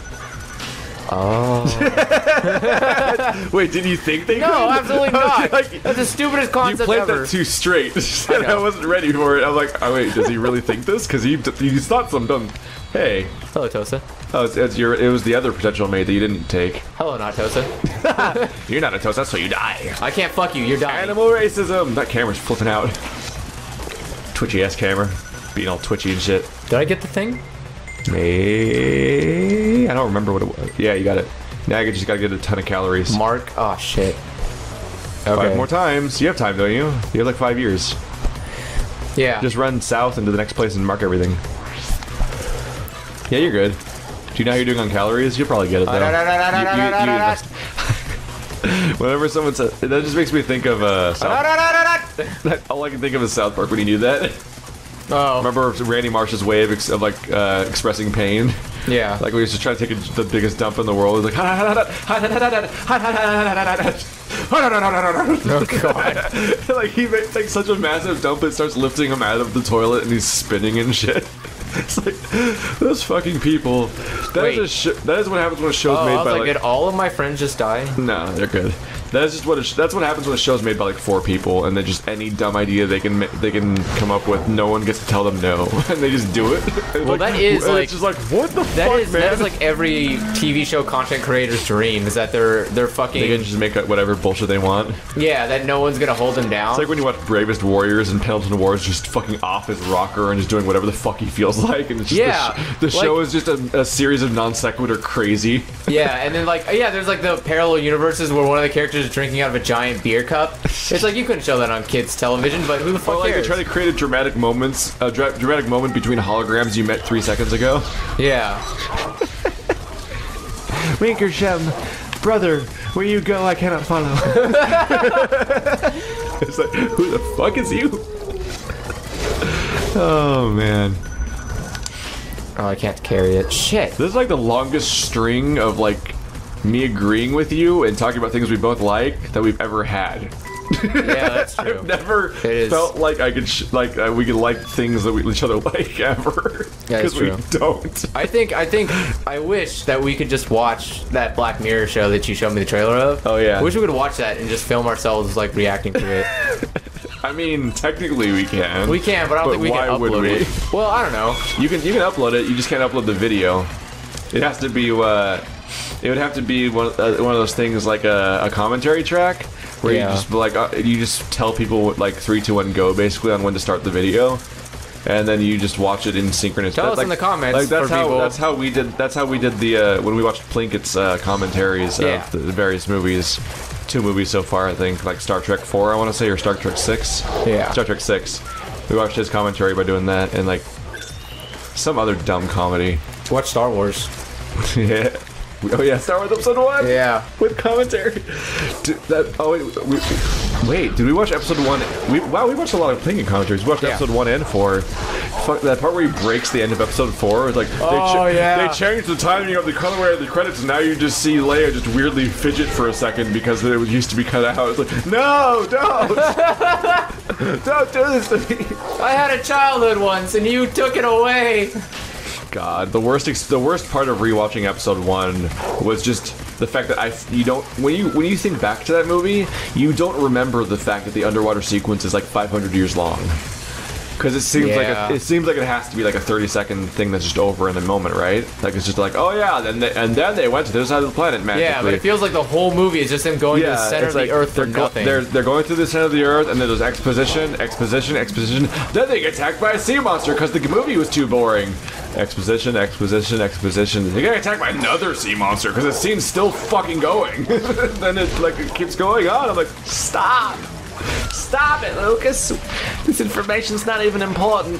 Speaker 1: Oh.
Speaker 2: Wait, did you think they
Speaker 1: No,
Speaker 2: could?
Speaker 1: absolutely not.
Speaker 2: Like,
Speaker 1: That's the stupidest
Speaker 2: you
Speaker 1: concept
Speaker 2: played
Speaker 1: ever.
Speaker 2: that too straight. And I,
Speaker 1: know.
Speaker 2: wasn't ready for it. I'm like, oh wait, does he really think this? Because he he's thought some dumb. Hey,
Speaker 1: Hello, Tosa.
Speaker 2: oh, it's, it's your. It was the other potential mate that you didn't take.
Speaker 1: Hello, not Tosa.
Speaker 2: You're not a Tosa, so you die.
Speaker 1: I can't fuck you. You're dying.
Speaker 2: Animal racism. That camera's flipping out. Twitchy ass camera, being all twitchy and shit.
Speaker 1: Did I get the thing?
Speaker 2: Hey, I don't remember what it was. Yeah, you got it. Now you just gotta get a ton of calories.
Speaker 1: Mark. Oh shit. Okay.
Speaker 2: Five more times. You have time, don't you? You have like five years.
Speaker 1: Yeah.
Speaker 2: Just run south into the next place and mark everything. Yeah, you're good. Do you know how you're doing on calories? You'll probably get it though. You- you- you- Whenever someone says that, just makes me think of uh. South, all I can think of is South Park when he knew that.
Speaker 1: Oh.
Speaker 2: Remember Randy Marsh's way of, ex- of like uh, expressing pain?
Speaker 1: Yeah.
Speaker 2: Like when he was just trying to take a, the biggest dump in the world. He's like,
Speaker 1: Oh god.
Speaker 2: like he makes like such a massive dump, it starts lifting him out of the toilet, and he's spinning and shit. It's like those fucking people. That
Speaker 1: Wait.
Speaker 2: is a sh- that is what happens when a show's
Speaker 1: Oh,
Speaker 2: made
Speaker 1: I was
Speaker 2: by
Speaker 1: like,
Speaker 2: like.
Speaker 1: did all of my friends just die?
Speaker 2: No, they're good. That's just what it, that's what happens when a show's made by like four people, and then just any dumb idea they can ma- they can come up with, no one gets to tell them no, and they just do it.
Speaker 1: Well,
Speaker 2: like,
Speaker 1: that is like
Speaker 2: it's just like what the
Speaker 1: that
Speaker 2: fuck,
Speaker 1: is,
Speaker 2: man?
Speaker 1: That is like every T V show content creator's dream is that they're they're fucking.
Speaker 2: They can just make whatever bullshit they want.
Speaker 1: Yeah, that no one's gonna hold them down.
Speaker 2: It's like when you watch Bravest Warriors and Pendleton Wars just fucking off his rocker and just doing whatever the fuck he feels like, and it's just
Speaker 1: Yeah,
Speaker 2: the, sh- the
Speaker 1: like-
Speaker 2: show is just a, a series of non sequitur crazy.
Speaker 1: Yeah, and then like yeah, there's like the parallel universes where one of the characters is drinking out of a giant beer cup. It's like you couldn't show that on kids' television, but who the fuck
Speaker 2: Or like
Speaker 1: cares?
Speaker 2: they try to create a dramatic moments, a dra- dramatic moment between holograms you met three seconds ago.
Speaker 1: Yeah.
Speaker 2: Winkersham, brother, where you go, I cannot follow. It's like, who the fuck is you? Oh man.
Speaker 1: Oh, I can't carry it. Shit.
Speaker 2: This is like the longest string of like me agreeing with you and talking about things we both like that we've ever had.
Speaker 1: Yeah, that's true.
Speaker 2: I've never
Speaker 1: It is.
Speaker 2: felt like I could sh- like uh, we could like things that we each other like ever.
Speaker 1: Yeah, that's
Speaker 2: Because we
Speaker 1: true.
Speaker 2: don't.
Speaker 1: I think I think I wish that we could just watch that Black Mirror show that you showed me the trailer of.
Speaker 2: Oh, yeah.
Speaker 1: I wish we could watch that and just film ourselves like reacting to it.
Speaker 2: I mean, technically we can.
Speaker 1: We can, but I don't
Speaker 2: But
Speaker 1: think we
Speaker 2: why
Speaker 1: can
Speaker 2: would
Speaker 1: upload
Speaker 2: we?
Speaker 1: it. Well, I don't know.
Speaker 2: You can you can upload it. You just can't upload the video. It has to be. Uh, it would have to be one, uh, one of those things like a, a commentary track where
Speaker 1: Yeah.
Speaker 2: you just like uh, you just tell people like three, two, one, go basically on when to start the video, and then you just watch it in synchronous.
Speaker 1: Tell
Speaker 2: That-
Speaker 1: us
Speaker 2: like,
Speaker 1: in the comments
Speaker 2: Like that's
Speaker 1: for
Speaker 2: how
Speaker 1: people.
Speaker 2: that's how we did that's how we did the uh, when we watched Plinkett's uh, commentaries
Speaker 1: Yeah.
Speaker 2: of the various movies. Two movies so far, I think, like Star Trek four, I want to say, or Star Trek six.
Speaker 1: Yeah.
Speaker 2: Star Trek six. We watched his commentary by doing that, and like some other dumb comedy.
Speaker 1: Watch Star Wars.
Speaker 2: Yeah. Oh yeah, Star Wars episode one.
Speaker 1: Yeah.
Speaker 2: With commentary. Dude, that, oh wait, we, wait, did we watch episode one? We, wow, we watched a lot of Plinkett commentaries. We watched
Speaker 1: Yeah.
Speaker 2: episode one and four. Fuck, that part where he breaks the end of episode four is like,
Speaker 1: Oh,
Speaker 2: they,
Speaker 1: yeah.
Speaker 2: they changed the timing of the colorway of the credits, and now you just see Leia just weirdly fidget for a second because it used to be cut out. It's like, no, don't, don't do this to me.
Speaker 1: I had a childhood once and you took it away.
Speaker 2: God, the worst ex- the worst part of rewatching episode one was just the fact that I you don't when you when you think back to that movie, you don't remember the fact that the underwater sequence is like five hundred years long. Because it seems
Speaker 1: Yeah.
Speaker 2: like a, it seems like it has to be like a thirty second thing that's just over in a moment, right? Like it's just like, oh yeah, then they, and then they went to the other side of the planet magically.
Speaker 1: Yeah, but it feels like the whole movie is just him going to the
Speaker 2: Yeah,
Speaker 1: center
Speaker 2: it's
Speaker 1: of
Speaker 2: like
Speaker 1: the earth for
Speaker 2: they're go-
Speaker 1: nothing.
Speaker 2: They're they're going through the center of the earth, and then there's exposition, exposition, exposition. Then they get attacked by a sea monster because the movie was too boring. Exposition, exposition, exposition. They get attacked by another sea monster because the scene's still fucking going. Then it like it keeps going on. I'm like, stop, stop it, Lucas. This information's not even important.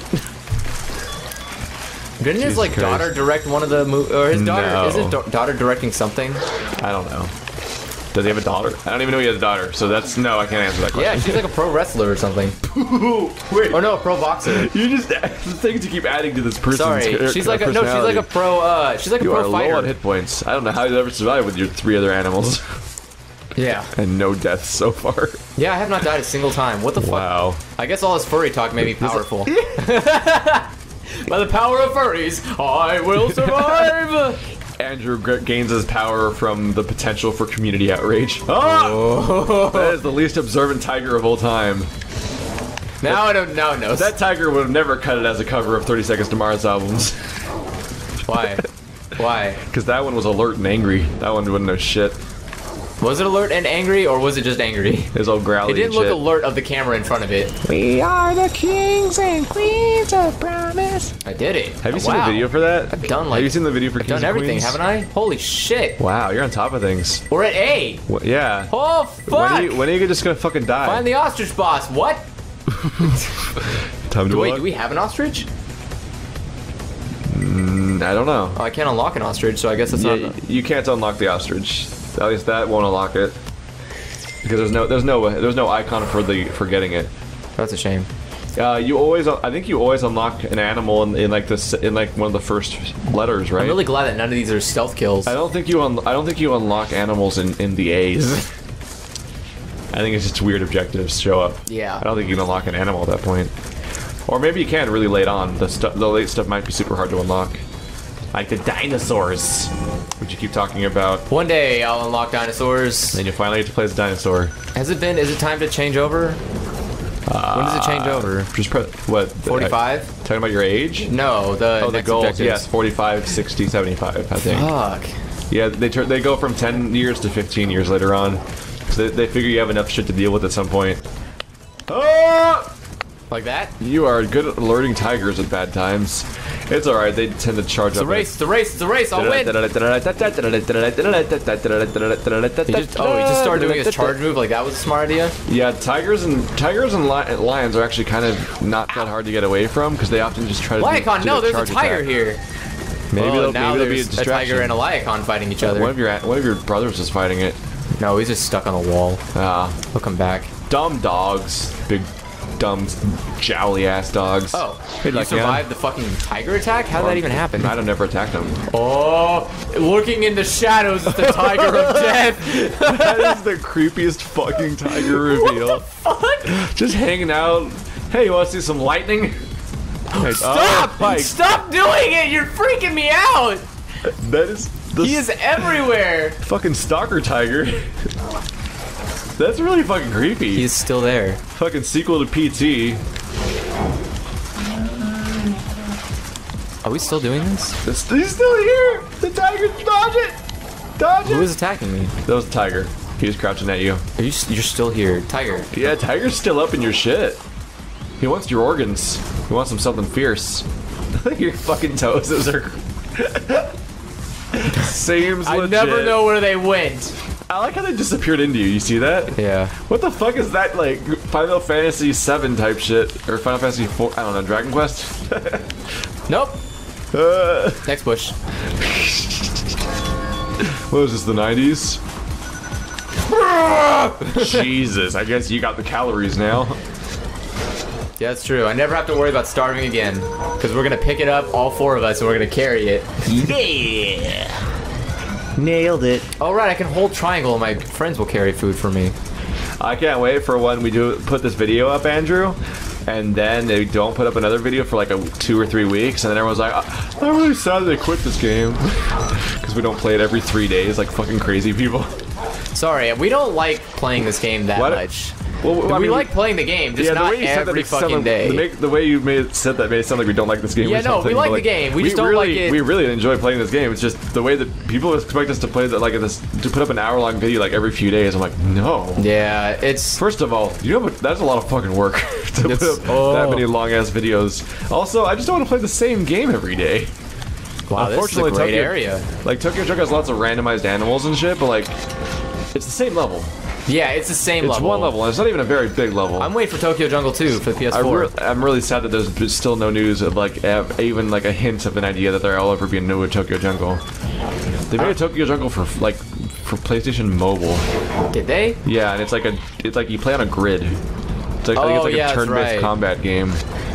Speaker 1: Didn't his
Speaker 2: Jesus
Speaker 1: like
Speaker 2: Christ.
Speaker 1: daughter direct one of the mo- or his daughter
Speaker 2: No.
Speaker 1: is his da- daughter directing something?
Speaker 2: I don't know. Does he have a daughter? I don't even know he has a daughter. So that's no. I can't answer that
Speaker 1: Yeah,
Speaker 2: question.
Speaker 1: she's like a pro wrestler or something.
Speaker 2: Wait.
Speaker 1: Or no, a pro boxer.
Speaker 2: You just the things you keep adding to this person's
Speaker 1: Sorry,
Speaker 2: char-
Speaker 1: she's like a, no, she's like a
Speaker 2: personality.
Speaker 1: pro. Uh, she's like a
Speaker 2: You are
Speaker 1: pro
Speaker 2: low on
Speaker 1: fighter.
Speaker 2: hit points. I don't know how you ever survive with your three other animals
Speaker 1: Yeah,
Speaker 2: and no deaths so far.
Speaker 1: yeah. I have not died a single time. What the fuck?
Speaker 2: Wow.
Speaker 1: I guess all his furry talk may be powerful. By the power of furries, I will survive.
Speaker 2: Andrew g- gains his power from the potential for community outrage. Ah! That is the least observant tiger of all time.
Speaker 1: Now I don't. Now it knows.
Speaker 2: That tiger would have never cut it as a cover of thirty Seconds to Mars albums.
Speaker 1: Why? Why?
Speaker 2: Because that one was alert and angry. That one wouldn't know shit.
Speaker 1: Was it alert and angry, or was it just angry?
Speaker 2: His old growly
Speaker 1: It didn't
Speaker 2: and
Speaker 1: look
Speaker 2: shit.
Speaker 1: alert of the camera in front of it.
Speaker 3: We are the kings and queens of promise.
Speaker 1: I did it.
Speaker 2: Have you seen
Speaker 1: Wow.
Speaker 2: the video for that?
Speaker 1: I've done like.
Speaker 2: Have you seen the video for
Speaker 1: I've
Speaker 2: Kings
Speaker 1: done
Speaker 2: and
Speaker 1: everything,
Speaker 2: Queens?
Speaker 1: haven't I? Holy shit!
Speaker 2: Wow, you're on top of things.
Speaker 1: We're at A.
Speaker 2: Wh- yeah.
Speaker 1: Oh
Speaker 2: When
Speaker 1: fuck!
Speaker 2: are, you, when are you just gonna fucking die?
Speaker 1: Find the ostrich boss. What?
Speaker 2: Time to
Speaker 1: Wait,
Speaker 2: what?
Speaker 1: do we have an ostrich?
Speaker 2: Mm, I don't know.
Speaker 1: Oh, I can't unlock an ostrich, so I guess it's
Speaker 2: Yeah,
Speaker 1: not.
Speaker 2: you can't unlock the ostrich. At least that won't unlock it. Because there's no, there's no, there's no icon for the for getting it.
Speaker 1: That's a shame.
Speaker 2: Uh, you always, I think you always unlock an animal in, in like this, in like one of the first letters, right?
Speaker 1: I'm really glad that none of these are stealth kills.
Speaker 2: I don't think you, un- I don't think you unlock animals in in the A's. I think it's just weird objectives show up.
Speaker 1: Yeah.
Speaker 2: I don't think you can unlock an animal at that point. Or maybe you can really late on. The stuff, the late stuff might be super hard to unlock. Like the dinosaurs, which you keep talking about.
Speaker 1: One day I'll unlock dinosaurs.
Speaker 2: Then you finally get to play as a dinosaur.
Speaker 1: Has it been? Is it time to change over?
Speaker 2: Uh,
Speaker 1: when does it change over?
Speaker 2: Just pre- what?
Speaker 1: forty-five?
Speaker 2: Uh, talking about your age?
Speaker 1: No, the
Speaker 2: oh, the
Speaker 1: next
Speaker 2: goals.
Speaker 1: objectives.
Speaker 2: Yes, forty-five, sixty, seventy-five. I think.
Speaker 1: Fuck.
Speaker 2: Yeah, they turn. They go from ten years to fifteen years later on. So they, they figure you have enough shit to deal with at some point. Oh!
Speaker 1: Like that?
Speaker 2: You are good at alerting tigers at bad times. It's alright, they tend to charge
Speaker 1: it's
Speaker 2: up.
Speaker 1: It's a race, it's a race, it's a race, I'll win! He just, oh, he just started doing his charge move, like that was a smart idea?
Speaker 2: Yeah, tigers and tigers and li lions are actually kind of not that hard to get away from, because they often just try to
Speaker 1: Lyacon,
Speaker 2: do,
Speaker 1: no,
Speaker 2: do
Speaker 1: there's a tiger
Speaker 2: attack.
Speaker 1: here.
Speaker 2: Maybe,
Speaker 1: well,
Speaker 2: they'll,
Speaker 1: now
Speaker 2: maybe
Speaker 1: there's
Speaker 2: be a,
Speaker 1: a tiger and a Lyacon fighting each other.
Speaker 2: One of your, one of your brothers is fighting it.
Speaker 1: No, he's just stuck on the wall.
Speaker 2: Ah.
Speaker 1: He'll come back.
Speaker 2: Dumb dogs. Big, dumb, jowly-ass dogs.
Speaker 1: Oh,
Speaker 2: hey,
Speaker 1: you survived the fucking tiger attack? How did that even happen?
Speaker 2: I'd have never attacked him.
Speaker 1: Oh, looking in the shadows is the tiger of death.
Speaker 2: That is the creepiest fucking tiger reveal.
Speaker 1: What the fuck?
Speaker 2: Just hanging out. Hey, you want to see some lightning? Hey,
Speaker 1: Stop!
Speaker 2: oh,
Speaker 1: Stop doing it! You're freaking me out!
Speaker 2: That is... The
Speaker 1: he is everywhere!
Speaker 2: Fucking stalker tiger. That's really fucking creepy.
Speaker 1: He's still there.
Speaker 2: Fucking sequel to P T.
Speaker 1: Are we still doing this?
Speaker 2: It's, he's still here! The tiger, dodge it! Dodge it!
Speaker 1: Who is attacking me?
Speaker 2: That was the tiger. He was crouching at you.
Speaker 1: Are you you're still here. Tiger.
Speaker 2: Yeah, tiger's still up in your shit. He wants your organs. He wants him something fierce. Your fucking toes, those are... Seems
Speaker 1: I
Speaker 2: legit.
Speaker 1: never know where they went.
Speaker 2: I like how they disappeared into you. You see that?
Speaker 1: Yeah.
Speaker 2: What the fuck is that, like, Final Fantasy seven type shit? Or Final Fantasy four? I don't know, Dragon Quest?
Speaker 1: Nope.
Speaker 2: Uh,
Speaker 1: Next bush.
Speaker 2: what was this, the nineties? Jesus, I guess you got the calories now.
Speaker 1: Yeah, that's true. I never have to worry about starving again. Because we're going to pick it up, all four of us, and we're going to carry it.
Speaker 2: Yeah! Nailed it.
Speaker 1: All right, I can hold triangle, and my friends will carry food for me.
Speaker 2: I can't wait for when we do put this video up, Andrew, and then they don't put up another video for like a two or three weeks, and then everyone's like, I'm really sad that they quit this game. Because we don't play it every three days like fucking crazy people.
Speaker 1: Sorry, we don't like playing this game that
Speaker 2: what?
Speaker 1: much.
Speaker 2: Well, I
Speaker 1: we
Speaker 2: mean,
Speaker 1: like playing the game, just
Speaker 2: yeah,
Speaker 1: not
Speaker 2: the way you said
Speaker 1: every
Speaker 2: that it
Speaker 1: fucking
Speaker 2: like,
Speaker 1: day.
Speaker 2: The, make, the way you made it said that made it sound like we don't like this game.
Speaker 1: Yeah,
Speaker 2: or
Speaker 1: no,
Speaker 2: something,
Speaker 1: we like
Speaker 2: but,
Speaker 1: the game. We just don't
Speaker 2: really,
Speaker 1: like it.
Speaker 2: We really enjoy playing this game. It's just the way that people expect us to play that, like this, to put up an hour-long video like every few days. I'm like, no.
Speaker 1: Yeah, it's
Speaker 2: first of all, you know, what, that's a lot of fucking work to put up
Speaker 1: oh.
Speaker 2: that many long-ass videos. Also, I just don't want to play the same game every day.
Speaker 1: Wow, this is a great
Speaker 2: Tokyo,
Speaker 1: area.
Speaker 2: Like Tokyo Jungle has lots of randomized animals and shit, but like, it's the same level.
Speaker 1: Yeah, it's the same
Speaker 2: it's
Speaker 1: level.
Speaker 2: It's one level, and it's not even a very big level.
Speaker 1: I'm waiting for Tokyo Jungle two for the P S four.
Speaker 2: Re I'm really sad that there's still no news of like even like a hint of an idea that there'll ever be a new Tokyo Jungle. They made a Tokyo Jungle for like for PlayStation Mobile.
Speaker 1: Did they?
Speaker 2: Yeah, and it's like a it's like you play on a grid. It's like,
Speaker 1: oh,
Speaker 2: I think it's like
Speaker 1: yeah,
Speaker 2: a turn-based
Speaker 1: right.
Speaker 2: combat game.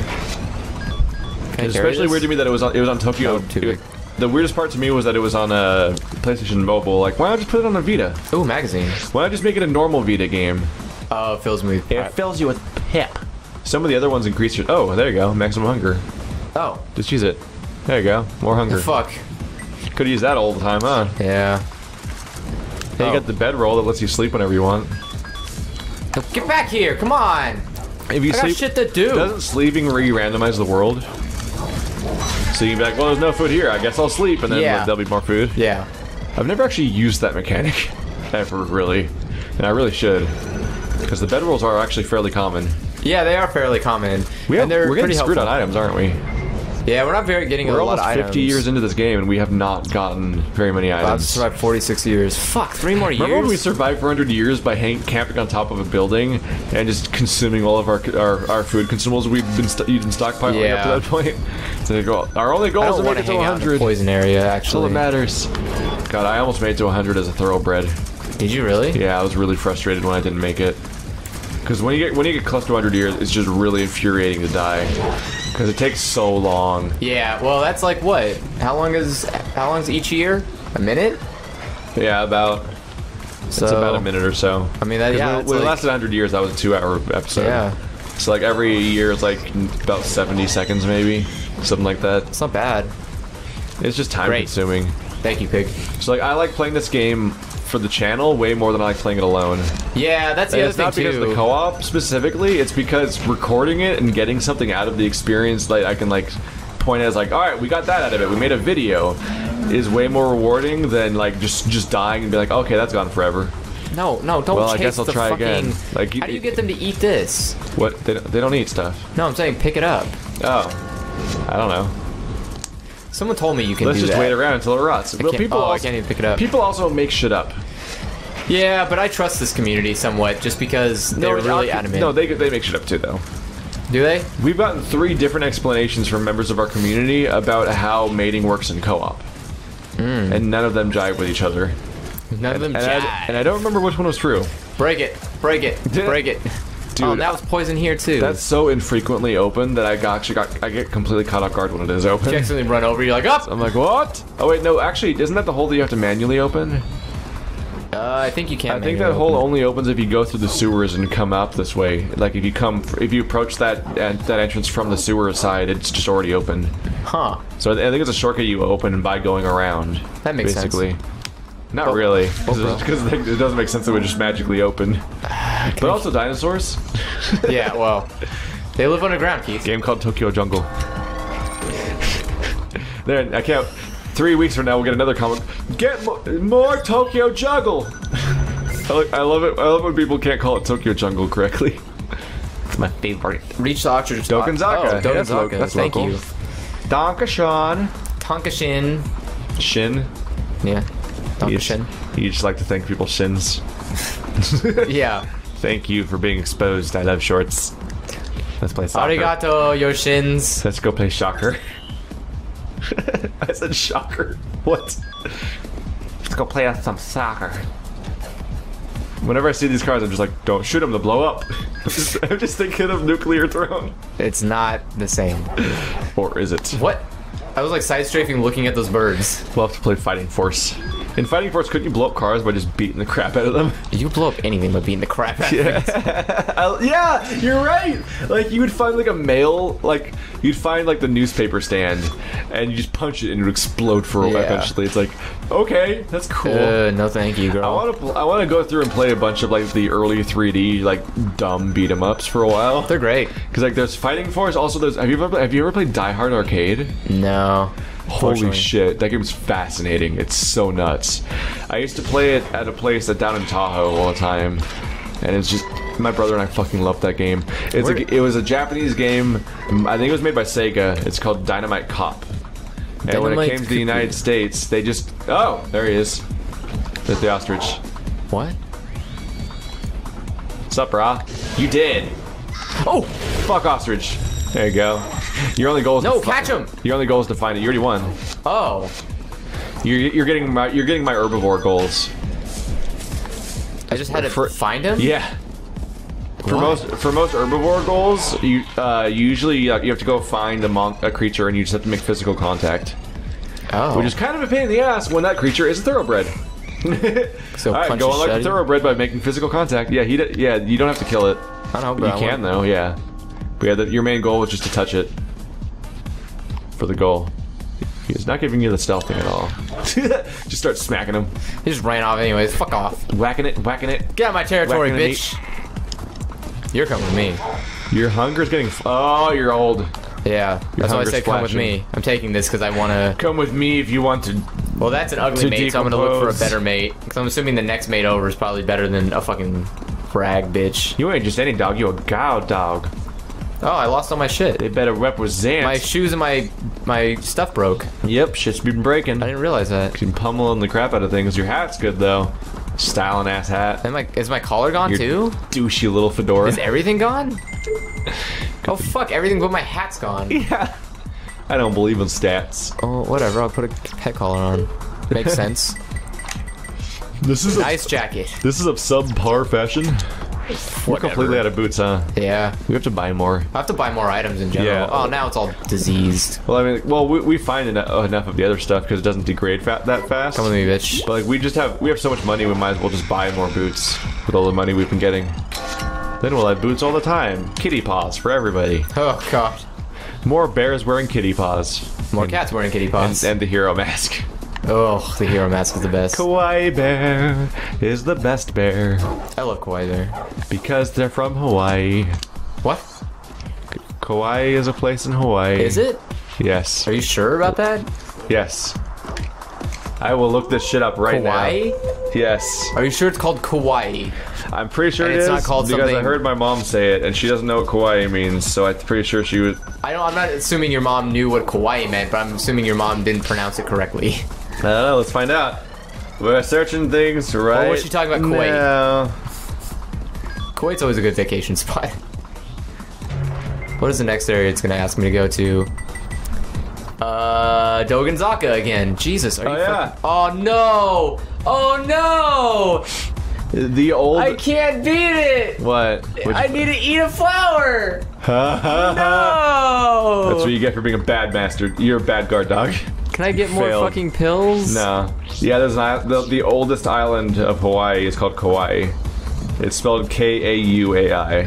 Speaker 1: Can
Speaker 2: It's especially weird to me that it was on it was on Tokyo.
Speaker 1: No, too big.
Speaker 2: The weirdest part to me was that it was on a PlayStation Mobile. Like, why not just put it on a Vita?
Speaker 1: Ooh, magazine.
Speaker 2: Why not just make it a normal Vita game?
Speaker 1: Oh, it fills me with
Speaker 2: It fills you with pep. Some of the other ones increase your... Oh, there you go. Maximum hunger.
Speaker 1: Oh.
Speaker 2: Just use it. There you go. More hunger.
Speaker 1: Fuck.
Speaker 2: Could use that all the time, huh?
Speaker 1: Yeah.
Speaker 2: Hey,
Speaker 1: oh.
Speaker 2: you got the bedroll that lets you sleep whenever you want.
Speaker 1: Get back here! Come on!
Speaker 2: If you
Speaker 1: I
Speaker 2: sleep,
Speaker 1: got shit to do.
Speaker 2: Doesn't sleeping re-randomize the world? So you can be like, well, there's no food here. I guess I'll sleep, and then
Speaker 1: yeah.
Speaker 2: there'll be more food.
Speaker 1: Yeah.
Speaker 2: I've never actually used that mechanic ever, really, and I really should, because the bedrolls are actually fairly common.
Speaker 1: Yeah, they are fairly common.
Speaker 2: We have,
Speaker 1: and they're
Speaker 2: we're getting
Speaker 1: pretty
Speaker 2: screwed
Speaker 1: helpful.
Speaker 2: on items, aren't we?
Speaker 1: Yeah, we're not very getting
Speaker 2: We're
Speaker 1: a lot
Speaker 2: almost
Speaker 1: of
Speaker 2: fifty
Speaker 1: items.
Speaker 2: years into this game, and we have not gotten very many items.
Speaker 1: I've survived forty-six years. Fuck, three more years?
Speaker 2: Remember when we survived for one hundred years by hang camping on top of a building and just consuming all of our our, our food consumables we've been st you've been stockpiling
Speaker 1: yeah.
Speaker 2: up to that point? So go, our only goal
Speaker 1: I
Speaker 2: is
Speaker 1: don't
Speaker 2: to make
Speaker 1: want
Speaker 2: it
Speaker 1: to
Speaker 2: to
Speaker 1: hang
Speaker 2: one
Speaker 1: out in the
Speaker 2: hundred.
Speaker 1: poison area,
Speaker 2: That's all that
Speaker 1: actually.
Speaker 2: matters. God, I almost made it to one hundred as a thoroughbred.
Speaker 1: Did you really?
Speaker 2: Yeah, I was really frustrated when I didn't make it. Because when you get when you get close to one hundred years, it's just really infuriating to die. Because it takes so long.
Speaker 1: Yeah, well, that's like what? How long is how long is each year? A minute?
Speaker 2: Yeah, about.
Speaker 1: So,
Speaker 2: it's about a minute or so.
Speaker 1: I mean, that, yeah,
Speaker 2: when, when
Speaker 1: like,
Speaker 2: it lasted one hundred years, that was a two-hour episode.
Speaker 1: Yeah.
Speaker 2: So like every year is like about seventy seconds, maybe something like that.
Speaker 1: It's not bad.
Speaker 2: It's just time
Speaker 1: Great.
Speaker 2: consuming.
Speaker 1: Thank you, Pig.
Speaker 2: So like, I like playing this game for the channel way more than I like playing it alone.
Speaker 1: Yeah, that's the
Speaker 2: And
Speaker 1: other
Speaker 2: it's
Speaker 1: thing
Speaker 2: not because
Speaker 1: too.
Speaker 2: of the co-op specifically. It's because recording it and getting something out of the experience, like I can like point as like, all right, we got that out of it. We made a video. Is way more rewarding than like just just dying and be like, okay, that's gone forever.
Speaker 1: No, no, don't
Speaker 2: Well, I
Speaker 1: chase
Speaker 2: guess I'll
Speaker 1: the
Speaker 2: try
Speaker 1: fucking...
Speaker 2: again. Like,
Speaker 1: How do you get them to eat this?
Speaker 2: What? They don't, they don't eat stuff.
Speaker 1: No, I'm saying pick it up.
Speaker 2: Oh, I don't know.
Speaker 1: Someone told me you can
Speaker 2: Let's
Speaker 1: do
Speaker 2: just
Speaker 1: that.
Speaker 2: wait around until it rots. Well,
Speaker 1: can't-
Speaker 2: people
Speaker 1: oh, I
Speaker 2: also,
Speaker 1: can't even pick it up.
Speaker 2: People also make shit up.
Speaker 1: Yeah, but I trust this community somewhat just because they're
Speaker 2: it's
Speaker 1: really
Speaker 2: not-
Speaker 1: adamant.
Speaker 2: No, they they make shit up too, though.
Speaker 1: Do they?
Speaker 2: We've gotten three different explanations from members of our community about how mating works in co-op,
Speaker 1: Mm.
Speaker 2: and none of them jive with each other.
Speaker 1: None of them
Speaker 2: And
Speaker 1: jive.
Speaker 2: I, and I don't remember which one was true.
Speaker 1: Break it. Break it. Break it.
Speaker 2: Dude,
Speaker 1: oh, now it's poison here too.
Speaker 2: That's so infrequently open that I got, actually got I get completely caught off guard when it is open.
Speaker 1: You accidentally run over, you're like, up!
Speaker 2: I'm like, what? Oh wait, no, actually, isn't that the hole that you have to manually open?
Speaker 1: Uh, I think you can.
Speaker 2: I think that hole only opens if you go through the sewers and come up this way. Like if you come, if you approach that uh, that entrance from the sewer side, it's just already open.
Speaker 1: Huh.
Speaker 2: So I think it's a shortcut you open by going around.
Speaker 1: That makes sense.
Speaker 2: basically. Not
Speaker 1: Oh.
Speaker 2: really,
Speaker 1: Oh,
Speaker 2: because it doesn't make sense that it would just magically open. But also dinosaurs.
Speaker 1: Yeah, well, they live underground, Keith.
Speaker 2: Game called Tokyo Jungle. There, I can't. Three weeks from now, we'll get another comic. Get mo more Tokyo Jungle. I, like, I love it. I love when people can't call it Tokyo Jungle correctly. It's my favorite.
Speaker 1: Reach the ostrich.
Speaker 2: Dokanzaka.
Speaker 1: Oh,
Speaker 2: Yeah, that's lo-
Speaker 1: Dokanzaka.
Speaker 2: that's
Speaker 1: Thank
Speaker 2: local.
Speaker 1: you.
Speaker 2: Donkashan.
Speaker 1: Tonkashin.
Speaker 2: Shin.
Speaker 1: Yeah.
Speaker 2: You just,
Speaker 1: Tonkashin.
Speaker 2: you just like to thank people's shins.
Speaker 1: Yeah.
Speaker 2: Thank you for being exposed. I love shorts. Let's play soccer.
Speaker 1: Arigato, your shins.
Speaker 2: Let's go play soccer. I said shocker. What? Let's go play some soccer. Whenever I see these cars, I'm just like, don't shoot them, they'll blow up. I'm just, I'm just thinking of Nuclear Throne.
Speaker 1: It's not the same.
Speaker 2: Or is it?
Speaker 1: What? I was like side strafing looking at those birds.
Speaker 2: We'll have to play Fighting Force. In Fighting Force, couldn't you blow up cars by just beating the crap out of them?
Speaker 1: You blow up anything by beating the crap out of it.
Speaker 2: I- yeah, you're right. Like you would find like a mail, like you'd find like the newspaper stand, and you just punch it and it would explode for
Speaker 1: Yeah.
Speaker 2: eventually. It's like, okay, that's cool.
Speaker 1: Uh, no thank you, girl.
Speaker 2: I want to. I want to go through and play a bunch of like the early three D like dumb beat 'em ups for a while.
Speaker 1: They're great.
Speaker 2: Because like there's Fighting Force. Also, there's. Have you ever have you ever played Die Hard Arcade?
Speaker 1: No.
Speaker 2: Holy
Speaker 1: Unfortunately.
Speaker 2: shit, that game's fascinating. It's so nuts. I used to play it at a place that down in Tahoe all the time, and it's just my brother and I fucking loved that game. It's
Speaker 1: Where-
Speaker 2: a, it was a Japanese game. I think it was made by Sega. It's called Dynamite Cop. And when it
Speaker 1: Dynamite
Speaker 2: came to the United States, they just oh, there he is. There's the ostrich.
Speaker 1: What?
Speaker 2: What's up, brah? You did.
Speaker 1: Oh!
Speaker 2: Fuck ostrich. There you go. Your only goal is
Speaker 1: No,
Speaker 2: to fi-
Speaker 1: catch him!
Speaker 2: Your only goal is to find it. You already won.
Speaker 1: Oh.
Speaker 2: You're, you're getting my you're getting my herbivore goals.
Speaker 1: I just had to
Speaker 2: For-
Speaker 1: find him?
Speaker 2: Yeah. For
Speaker 1: Why?
Speaker 2: most for most herbivore goals, you uh, usually uh, you have to go find a, mon- a creature and you just have to make physical contact,
Speaker 1: Oh.
Speaker 2: which is kind of a pain in the ass when that creature is a thoroughbred.
Speaker 1: So
Speaker 2: All right,
Speaker 1: punch
Speaker 2: go
Speaker 1: his
Speaker 2: unlock the
Speaker 1: shutty?
Speaker 2: thoroughbred by making physical contact. Yeah, he d- yeah you don't have to kill it.
Speaker 1: I don't know,
Speaker 2: You
Speaker 1: bro. I
Speaker 2: can
Speaker 1: want-
Speaker 2: though, yeah. But yeah, the, your main goal was just to touch it for the goal. He's not giving you the stealth thing at all. Just start smacking him,
Speaker 1: He just ran off anyways. Fuck off.
Speaker 2: whacking it, whacking it.
Speaker 1: Get out of my territory,
Speaker 2: Whacking the
Speaker 1: bitch. You're coming with me.
Speaker 2: Your hunger's getting. F- oh, you're old.
Speaker 1: Yeah. That's why I
Speaker 2: hunger's
Speaker 1: say come with
Speaker 2: flashing.
Speaker 1: me. I'm taking this because I want to...
Speaker 2: Come with me if you want to.
Speaker 1: Well, that's an ugly
Speaker 2: To
Speaker 1: mate, so I'm going to look for a
Speaker 2: decompose.
Speaker 1: better mate. Because I'm assuming the next mate over is probably better than a fucking frag bitch.
Speaker 2: You ain't just any dog. You a gow dog.
Speaker 1: Oh, I lost all my shit.
Speaker 2: They better represent.
Speaker 1: My shoes and my my stuff broke.
Speaker 2: Yep, shit's been breaking.
Speaker 1: I didn't realize that.
Speaker 2: Been pummeling the crap out of things. Your hat's good though. Styling ass hat.
Speaker 1: And my, is my collar gone
Speaker 2: Your
Speaker 1: too?
Speaker 2: douchey little fedora.
Speaker 1: Is everything gone? Oh fuck, everything but my hat's gone.
Speaker 2: Yeah. I don't believe in stats.
Speaker 1: Oh, whatever, I'll put a pet collar on. Makes sense.
Speaker 2: This is
Speaker 1: Nice jacket.
Speaker 2: this is of subpar fashion. We're
Speaker 1: Whatever.
Speaker 2: completely out of boots, huh?
Speaker 1: Yeah.
Speaker 2: We have to buy more.
Speaker 1: I have to buy more items in general.
Speaker 2: Yeah.
Speaker 1: Oh, now it's all diseased.
Speaker 2: Well, I mean, well, we, we find enough, enough of the other stuff because it doesn't degrade fat that fast.
Speaker 1: Come with me, bitch.
Speaker 2: But like, we just have we have so much money, we might as well just buy more boots with all the money we've been getting. Then we'll have boots all the time. Kitty paws for everybody.
Speaker 1: Oh god.
Speaker 2: More bears wearing kitty paws.
Speaker 1: More cats wearing kitty
Speaker 2: and,
Speaker 1: paws.
Speaker 2: and the hero mask.
Speaker 1: Oh, the hero mask is the best.
Speaker 2: Kawaii bear is the best bear
Speaker 1: I love kawaii bear.
Speaker 2: because they're from Hawaii.
Speaker 1: What?
Speaker 2: Kauai is a place in Hawaii.
Speaker 1: Is it?
Speaker 2: Yes.
Speaker 1: Are you sure about that?
Speaker 2: Yes. I will look this shit up right
Speaker 1: Kauai?
Speaker 2: now. Yes.
Speaker 1: Are you sure it's called kawaii?
Speaker 2: I'm pretty sure
Speaker 1: And
Speaker 2: it
Speaker 1: it's
Speaker 2: is
Speaker 1: not called
Speaker 2: because I
Speaker 1: something-
Speaker 2: heard my mom say it, and she doesn't know what kawaii means, so I'm pretty sure she would.
Speaker 1: I don't. I'm not assuming your mom knew what kawaii meant, but I'm assuming your mom didn't pronounce it correctly.
Speaker 2: I don't know. Let's find out. We're searching things right.
Speaker 1: Or was she talking about Kuwait?
Speaker 2: now.
Speaker 1: Kuwait's always a good vacation spot. What is the next area it's gonna ask me to go to? Uh, Doganzaka again. Jesus, are you?
Speaker 2: Oh, yeah.
Speaker 1: fucking- Oh no! Oh no!
Speaker 2: The old.
Speaker 1: I can't beat it.
Speaker 2: What?
Speaker 1: I need to eat a flower.
Speaker 2: no.
Speaker 1: No.
Speaker 2: That's what you get for being a bad master. You're a bad guard dog.
Speaker 1: Can I get more
Speaker 2: Failed.
Speaker 1: fucking pills?
Speaker 2: No. Yeah, there's an island, the, the oldest island of Hawaii is called Kauai. It's spelled K A U A I.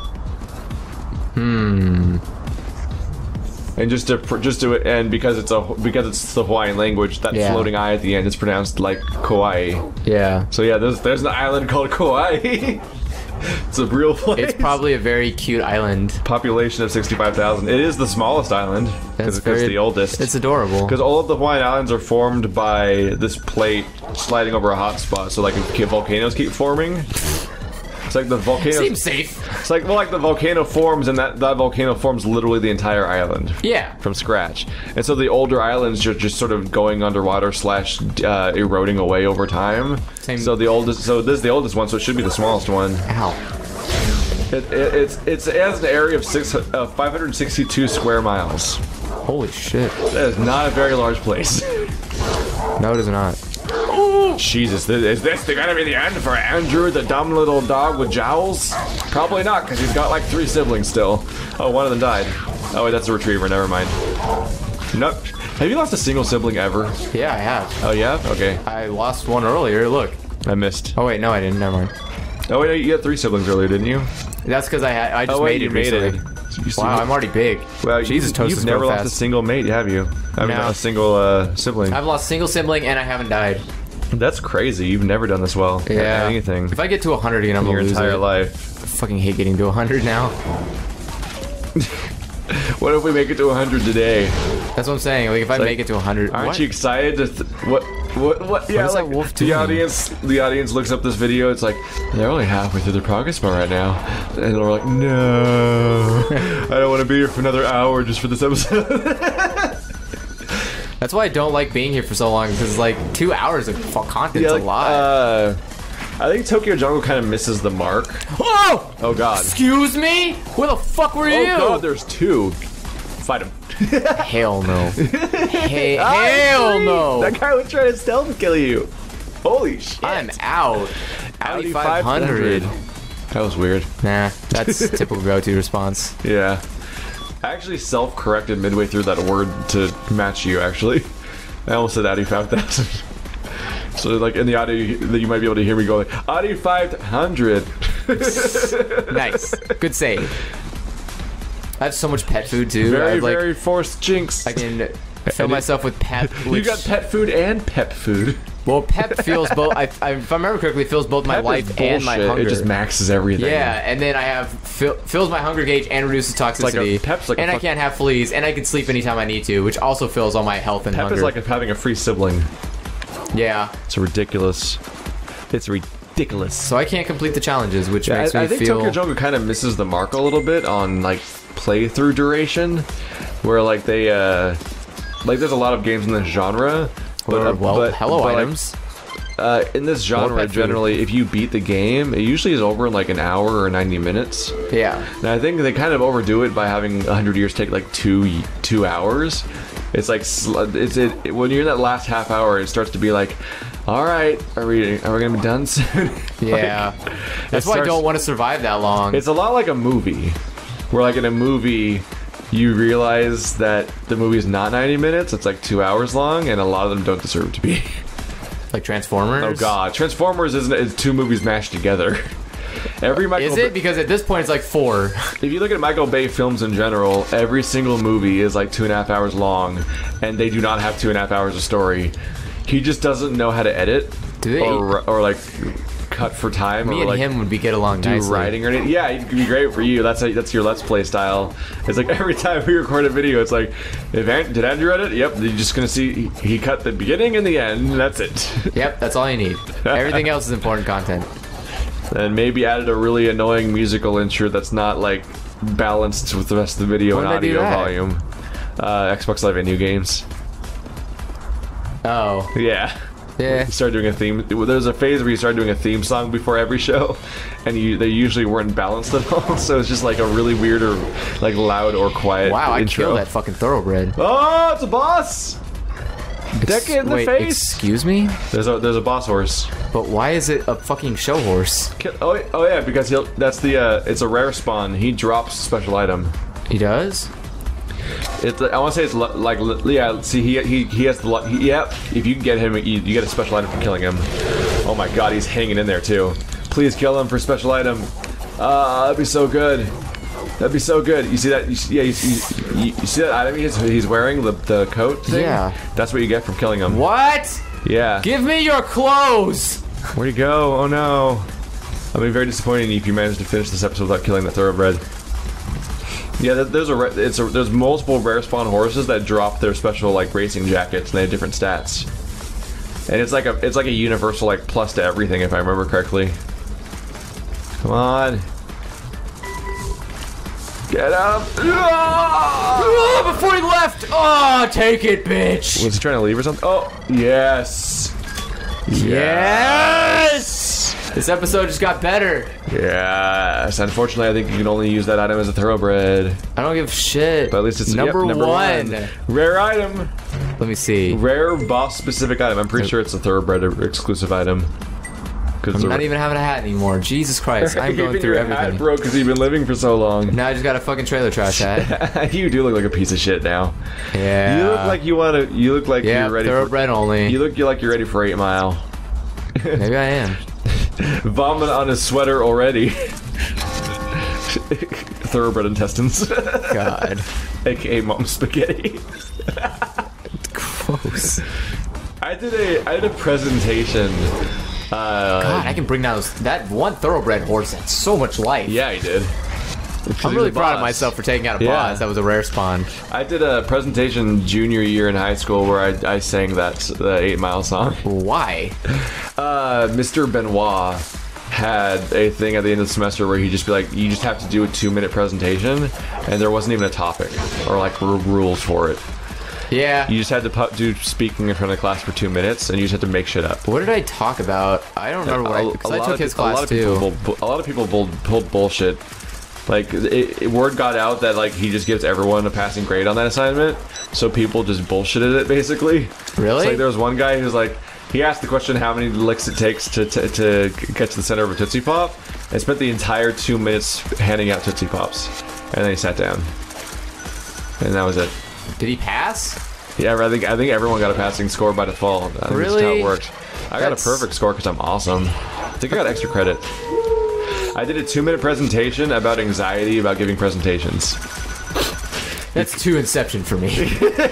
Speaker 1: Hmm.
Speaker 2: And just to pr- just to and because it's a because it's the Hawaiian language, that
Speaker 1: Yeah.
Speaker 2: floating I at the end is pronounced like Kauai.
Speaker 1: Yeah.
Speaker 2: So yeah, there's there's an island called Kauai. It's a real place.
Speaker 1: It's probably a very cute island.
Speaker 2: Population of sixty-five thousand. It is the smallest island
Speaker 1: That's
Speaker 2: because it's
Speaker 1: very-
Speaker 2: the oldest.
Speaker 1: It's adorable.
Speaker 2: Because all of the Hawaiian Islands are formed by this plate sliding over a hot spot, so like volcanoes keep forming. It's like the volcano.
Speaker 1: Seems safe.
Speaker 2: It's like well, like the volcano forms, and that that volcano forms literally the entire island
Speaker 1: Yeah.
Speaker 2: from scratch. And so the older islands are just sort of going underwater slash uh, eroding away over time.
Speaker 1: Same-
Speaker 2: So the oldest, so this is the oldest one, so it should be the smallest one.
Speaker 1: Ow.
Speaker 2: It, it, it's it's it has an area of six uh, five hundred sixty-two square miles.
Speaker 1: Holy shit.
Speaker 2: That is not a very large place.
Speaker 1: No, it is not.
Speaker 2: Jesus, th- is this gonna be the end for Andrew, the dumb little dog with jowls? Probably not, because he's got like three siblings still. Oh, one of them died. Oh wait, that's a retriever. Never mind. Nope. Have you lost a single sibling ever?
Speaker 1: Yeah, I have.
Speaker 2: Oh yeah. Okay.
Speaker 1: I lost one earlier. Look.
Speaker 2: I missed.
Speaker 1: Oh wait, no, I didn't. Never mind.
Speaker 2: Oh wait, no, you had three siblings earlier, didn't you?
Speaker 1: That's because I had. I just
Speaker 2: Oh wait,
Speaker 1: made
Speaker 2: you
Speaker 1: it
Speaker 2: made
Speaker 1: recently.
Speaker 2: it. You see-
Speaker 1: Wow, I'm already big.
Speaker 2: Well,
Speaker 1: Jesus,
Speaker 2: you,
Speaker 1: Tosa's
Speaker 2: you've never
Speaker 1: grow
Speaker 2: lost a
Speaker 1: fast.
Speaker 2: single mate, have you? I mean,
Speaker 1: No.
Speaker 2: not a single uh, sibling.
Speaker 1: I've lost single sibling and I haven't died.
Speaker 2: That's crazy. You've never done this well. at
Speaker 1: Yeah.
Speaker 2: anything.
Speaker 1: If I get to one hundred again, I'm
Speaker 2: in
Speaker 1: gonna
Speaker 2: your
Speaker 1: lose
Speaker 2: entire
Speaker 1: it.
Speaker 2: life.
Speaker 1: I fucking hate getting to one hundred now.
Speaker 2: What if we make it to one hundred today?
Speaker 1: That's what I'm saying. Like if I
Speaker 2: like,
Speaker 1: make it to one hundred,
Speaker 2: Aren't
Speaker 1: what?
Speaker 2: you excited to th- what what what yeah
Speaker 1: is that
Speaker 2: like
Speaker 1: wolf
Speaker 2: the
Speaker 1: doing?
Speaker 2: audience the audience looks up this video, it's like they're only halfway through their progress bar right now, and they're like, no, I don't want to be here for another hour just for this episode.
Speaker 1: That's why I don't like being here for so long because like two hours of f- content's
Speaker 2: yeah, like,
Speaker 1: a lot.
Speaker 2: uh, I think Tokyo Jungle kind of misses the mark.
Speaker 1: Whoa!
Speaker 2: Oh god.
Speaker 1: Excuse me? Where the fuck were
Speaker 2: Oh
Speaker 1: you?
Speaker 2: god, there's two. Fight him.
Speaker 1: Hell no. Hey, hell no.
Speaker 2: That guy was trying to stealth kill you. Holy shit.
Speaker 1: I'm out. Audi
Speaker 2: Audi
Speaker 1: five hundred.
Speaker 2: That was weird.
Speaker 1: Nah, that's typical go-to response.
Speaker 2: Yeah. I actually self-corrected midway through that word to match you, actually. I almost said Audi five thousand. So, like, in the audio, that you might be able to hear me go like, Audi five hundred.
Speaker 1: Nice. Good save. I have so much pet food, too. I
Speaker 2: Very,
Speaker 1: have, like,
Speaker 2: very forced jinx.
Speaker 1: I can fill
Speaker 2: And it-
Speaker 1: myself with pep.
Speaker 2: You
Speaker 1: Which,
Speaker 2: got pet food and pep food.
Speaker 1: well, pep fills both. I, I, if I remember correctly, fills both my
Speaker 2: Pep is
Speaker 1: life and my
Speaker 2: bullshit.
Speaker 1: hunger.
Speaker 2: It just maxes everything.
Speaker 1: Yeah, and then I have fill, fills my hunger gauge and reduces
Speaker 2: like
Speaker 1: toxicity.
Speaker 2: a- Pep's like a
Speaker 1: and I
Speaker 2: fuck-
Speaker 1: can't have fleas, and I can sleep anytime I need to, which also fills all my health and
Speaker 2: Pep
Speaker 1: hunger.
Speaker 2: is like having a free sibling.
Speaker 1: yeah,
Speaker 2: It's ridiculous. It's ridiculous.
Speaker 1: so I can't complete the challenges, which
Speaker 2: I,
Speaker 1: makes
Speaker 2: I
Speaker 1: me
Speaker 2: think
Speaker 1: feel.
Speaker 2: Tokyo Jungle kind of misses the mark a little bit on like playthrough duration, where like they uh like there's a lot of games in this genre, but
Speaker 1: Or,
Speaker 2: uh,
Speaker 1: well,
Speaker 2: but,
Speaker 1: hello
Speaker 2: but, like,
Speaker 1: items.
Speaker 2: uh, in this genre,
Speaker 1: pet food.
Speaker 2: generally, if you beat the game, it usually is over in like an hour or ninety minutes.
Speaker 1: Yeah,
Speaker 2: And I think they kind of overdo it by having one hundred years take like two two hours. It's like sl- it's it when you're in that last half hour, it starts to be like, all right, are we are we gonna be done soon?
Speaker 1: yeah.
Speaker 2: Like,
Speaker 1: That's
Speaker 2: it
Speaker 1: why I
Speaker 2: starts-
Speaker 1: don't want to survive that long.
Speaker 2: It's a lot like a movie, where like in a movie, you realize that the movie is not ninety minutes; it's like two hours long, and a lot of them don't deserve to be.
Speaker 1: like Transformers.
Speaker 2: Oh god, Transformers isn't is two movies mashed together. Every Michael
Speaker 1: Is it? Because at this point it's like four.
Speaker 2: If you look at Michael Bay films in general, every single movie is like two and a half hours long, and they do not have two and a half hours of story. He just doesn't know how to edit,
Speaker 1: Do they?
Speaker 2: or or like cut for time,
Speaker 1: Me
Speaker 2: or
Speaker 1: and
Speaker 2: like
Speaker 1: him would be get along
Speaker 2: do
Speaker 1: nicely.
Speaker 2: writing or anything. Yeah, it could be great for you. That's a, that's your Let's Play style. It's like every time we record a video, it's like, if An- did Andrew edit? Yep. You're just gonna see he, he cut the beginning and the end. And that's it.
Speaker 1: Yep, that's all you need. Everything else is important content.
Speaker 2: And maybe added a really annoying musical intro that's not like balanced with the rest of the video
Speaker 1: When
Speaker 2: and
Speaker 1: did they do
Speaker 2: audio
Speaker 1: that?
Speaker 2: volume. Uh, Xbox Live and new games.
Speaker 1: Oh.
Speaker 2: Yeah.
Speaker 1: Yeah.
Speaker 2: You start doing a theme. There's a phase where you start doing a theme song before every show, and you they usually weren't balanced at all. So it's just like a really weird or like loud or quiet
Speaker 1: Wow, I
Speaker 2: intro.
Speaker 1: killed that fucking thoroughbred.
Speaker 2: Oh, it's a boss! Deck it in the
Speaker 1: Wait,
Speaker 2: face.
Speaker 1: excuse me?
Speaker 2: There's a there's a boss horse.
Speaker 1: But why is it a fucking show horse?
Speaker 2: Ki- Oh, oh yeah, because he'll. That's the. Uh, it's a rare spawn. He drops a special item.
Speaker 1: He does?
Speaker 2: It's. I want to say it's lo- like li- yeah. See, he he he has the. lo- He, yep. If you can get him, you, you get a special item for killing him. Oh my god, he's hanging in there too. Please kill him for special item. Ah, that'd be so good. That'd be so good. You see that? You see, yeah. You, you, you, you see that item he's, he's wearing, the the coat thing?
Speaker 1: Yeah.
Speaker 2: That's what you get from killing him.
Speaker 1: What?
Speaker 2: Yeah.
Speaker 1: Give me your clothes!
Speaker 2: Where'd he go? Oh no. I'll be very disappointed if you manage to finish this episode without killing that thoroughbred. Yeah, there- there's a ra- it's a, there's multiple rare spawn horses that drop their special like racing jackets, and they have different stats. And it's like a it's like a universal like plus to everything, if I remember correctly. Come on. Get up!
Speaker 1: Oh, before he left! Oh, take it, bitch!
Speaker 2: Was he trying to leave or something? Oh, yes!
Speaker 1: Yes! This episode just got better.
Speaker 2: Yes! Unfortunately, I think you can only use that item as a thoroughbred.
Speaker 1: I don't give a shit.
Speaker 2: But at least it's
Speaker 1: number,
Speaker 2: yep, number
Speaker 1: one.
Speaker 2: one. Rare item!
Speaker 1: Let me see.
Speaker 2: Rare boss-specific item. I'm pretty sure it's a thoroughbred exclusive item.
Speaker 1: I'm not even having a hat anymore. Jesus Christ, I'm going
Speaker 2: Even
Speaker 1: through
Speaker 2: your
Speaker 1: everything.
Speaker 2: hat broke because you've been living for so long.
Speaker 1: Now I just got a fucking trailer trash hat.
Speaker 2: You do look like a piece of shit now.
Speaker 1: Yeah.
Speaker 2: You look like you want to. You look like
Speaker 1: yeah,
Speaker 2: you're ready.
Speaker 1: thoroughbred
Speaker 2: for,
Speaker 1: only.
Speaker 2: You look you like you're ready for Eight Mile.
Speaker 1: Maybe I am.
Speaker 2: Vomit on his sweater already. Thoroughbred intestines.
Speaker 1: God.
Speaker 2: A K A mom spaghetti.
Speaker 1: Gross.
Speaker 2: I did a I did a presentation. Uh,
Speaker 1: God, I can bring down those, that one thoroughbred horse had so much life.
Speaker 2: Yeah, he did.
Speaker 1: I'm really proud of myself for taking out a
Speaker 2: Yeah.
Speaker 1: boss. That was a rare spawn.
Speaker 2: I did a presentation junior year in high school where I, I sang that the Eight Mile song.
Speaker 1: Why?
Speaker 2: Uh, Mister Benoit had a thing at the end of the semester where he'd just be like, you just have to do a two minute presentation, and there wasn't even a topic or like r- rules for it.
Speaker 1: Yeah.
Speaker 2: You just had to pu- do speaking in front of the class for two minutes, and you just had to make shit up.
Speaker 1: What did I talk about? I don't remember what I... Because I took
Speaker 2: of,
Speaker 1: his
Speaker 2: a lot
Speaker 1: class
Speaker 2: of people
Speaker 1: too.
Speaker 2: bull- bu- a lot of people bull- pulled bullshit. Like, it, it, word got out that like he just gives everyone a passing grade on that assignment, so people just bullshitted it basically.
Speaker 1: Really?
Speaker 2: It's like there was one guy who's like, he asked the question how many licks it takes to, to, to get to the center of a Tootsie Pop, and spent the entire two minutes handing out Tootsie Pops, and then he sat down, and that was it.
Speaker 1: Did he pass?
Speaker 2: Yeah, I think I think everyone got a passing score by default. I think that's how
Speaker 1: Really?
Speaker 2: it worked. I got a
Speaker 1: That's-
Speaker 2: perfect score because I'm awesome. I think I got extra credit. I did a two-minute presentation about anxiety about giving presentations.
Speaker 1: That's too Inception for me.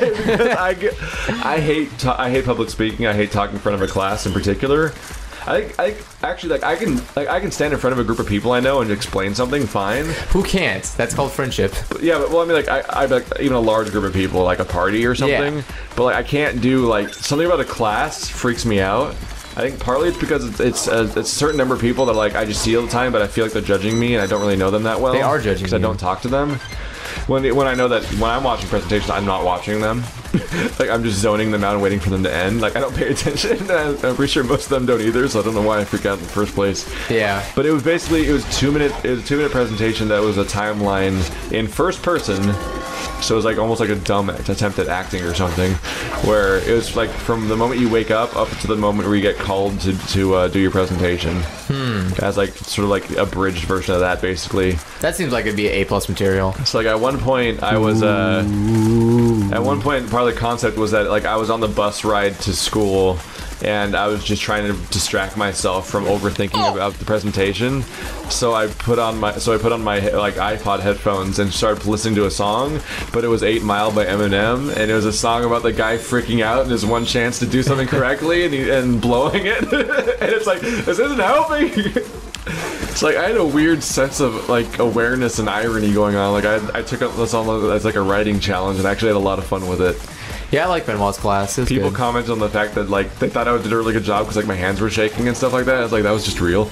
Speaker 2: I, get, I hate ta- I hate public speaking. I hate talking in front of a class in particular. I think I actually like I can like I can stand in front of a group of people I know and explain something fine.
Speaker 1: Who can't? That's called friendship.
Speaker 2: But yeah, but well, I mean, like I, I like even a large group of people, like a party or something.
Speaker 1: Yeah.
Speaker 2: But like I can't do like something about a class freaks me out. I think partly it's because it's it's a, it's a certain number of people that like I just see all the time, but I feel like they're judging me and I don't really know them that well.
Speaker 1: They are judging
Speaker 2: because I
Speaker 1: you.
Speaker 2: don't talk to them. When when I know that when I'm watching presentations, I'm not watching them. Like I'm just zoning them out and waiting for them to end. Like I don't pay attention. I'm pretty sure most of them don't either, so I don't know why I freak out in the first place.
Speaker 1: Yeah.
Speaker 2: But it was basically it was two minute it was a two minute presentation that was a timeline in first person. So it was like almost like a dumb attempt at acting or something, where it was like from the moment you wake up up to the moment where you get called to to uh, do your presentation. Hmm. As like sort of like a abridged version of that, basically.
Speaker 1: That seems like it'd be A plus material.
Speaker 2: So like at one point I was uh, at one point part of the concept was that like I was on the bus ride to school and I was just trying to distract myself from overthinking about the presentation. So I put on my so I put on my like iPod headphones and started listening to a song, but it was Eight Mile by Eminem, and it was a song about the guy freaking out and his one chance to do something correctly and he, and blowing it, and it's like, this isn't helping. It's like I had a weird sense of like awareness and irony going on. Like I, I took up this on as like a writing challenge and actually had a lot of fun with it.
Speaker 1: Yeah, I like Benoit's class. It was
Speaker 2: People
Speaker 1: good.
Speaker 2: commented on the fact that like they thought I did a really good job because like my hands were shaking and stuff like that. I was like, that was just real.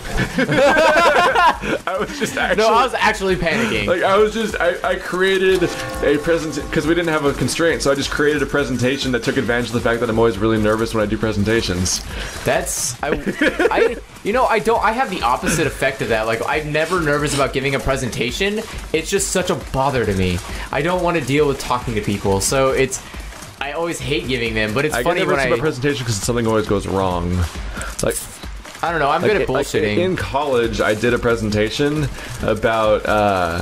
Speaker 2: I was just actually.
Speaker 1: No, I was actually panicking.
Speaker 2: Like I was just I, I created a present because we didn't have a constraint, so I just created a presentation that took advantage of the fact that I'm always really nervous when I do presentations.
Speaker 1: That's I, I you know I don't I have the opposite effect of that. Like I'm never nervous about giving a presentation. It's just such a bother to me. I don't want to deal with talking to people, so it's. I always hate giving them, but it's
Speaker 2: I
Speaker 1: funny
Speaker 2: get
Speaker 1: when
Speaker 2: nervous
Speaker 1: I.
Speaker 2: about presentation because something always goes wrong. Like.
Speaker 1: I don't know. I'm
Speaker 2: Like,
Speaker 1: good at
Speaker 2: like,
Speaker 1: bullshitting.
Speaker 2: in college, I did a presentation about. Uh,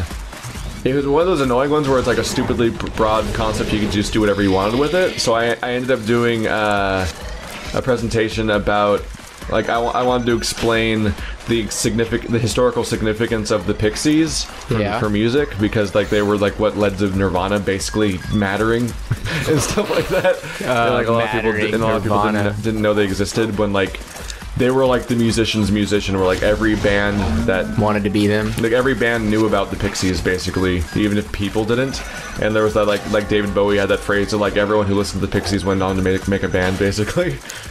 Speaker 2: it was one of those annoying ones where it's like a stupidly broad concept. You could just do whatever you wanted with it. So I, I ended up doing uh, a presentation about. Like I, I wanted to explain the significant, the historical significance of the Pixies for,
Speaker 1: Yeah.
Speaker 2: for music, because like they were like what led to Nirvana basically mattering and stuff like that.
Speaker 1: Uh,
Speaker 2: and like a lot of people,
Speaker 1: mattering
Speaker 2: did, and a lot of people
Speaker 1: Nirvana.
Speaker 2: didn't, didn't know they existed when like. They were like the musician's musician, where like every band that
Speaker 1: Wanted to be them.
Speaker 2: like every band knew about the Pixies basically, even if people didn't. And there was that like like David Bowie had that phrase of like everyone who listened to the Pixies went on to make make a band basically.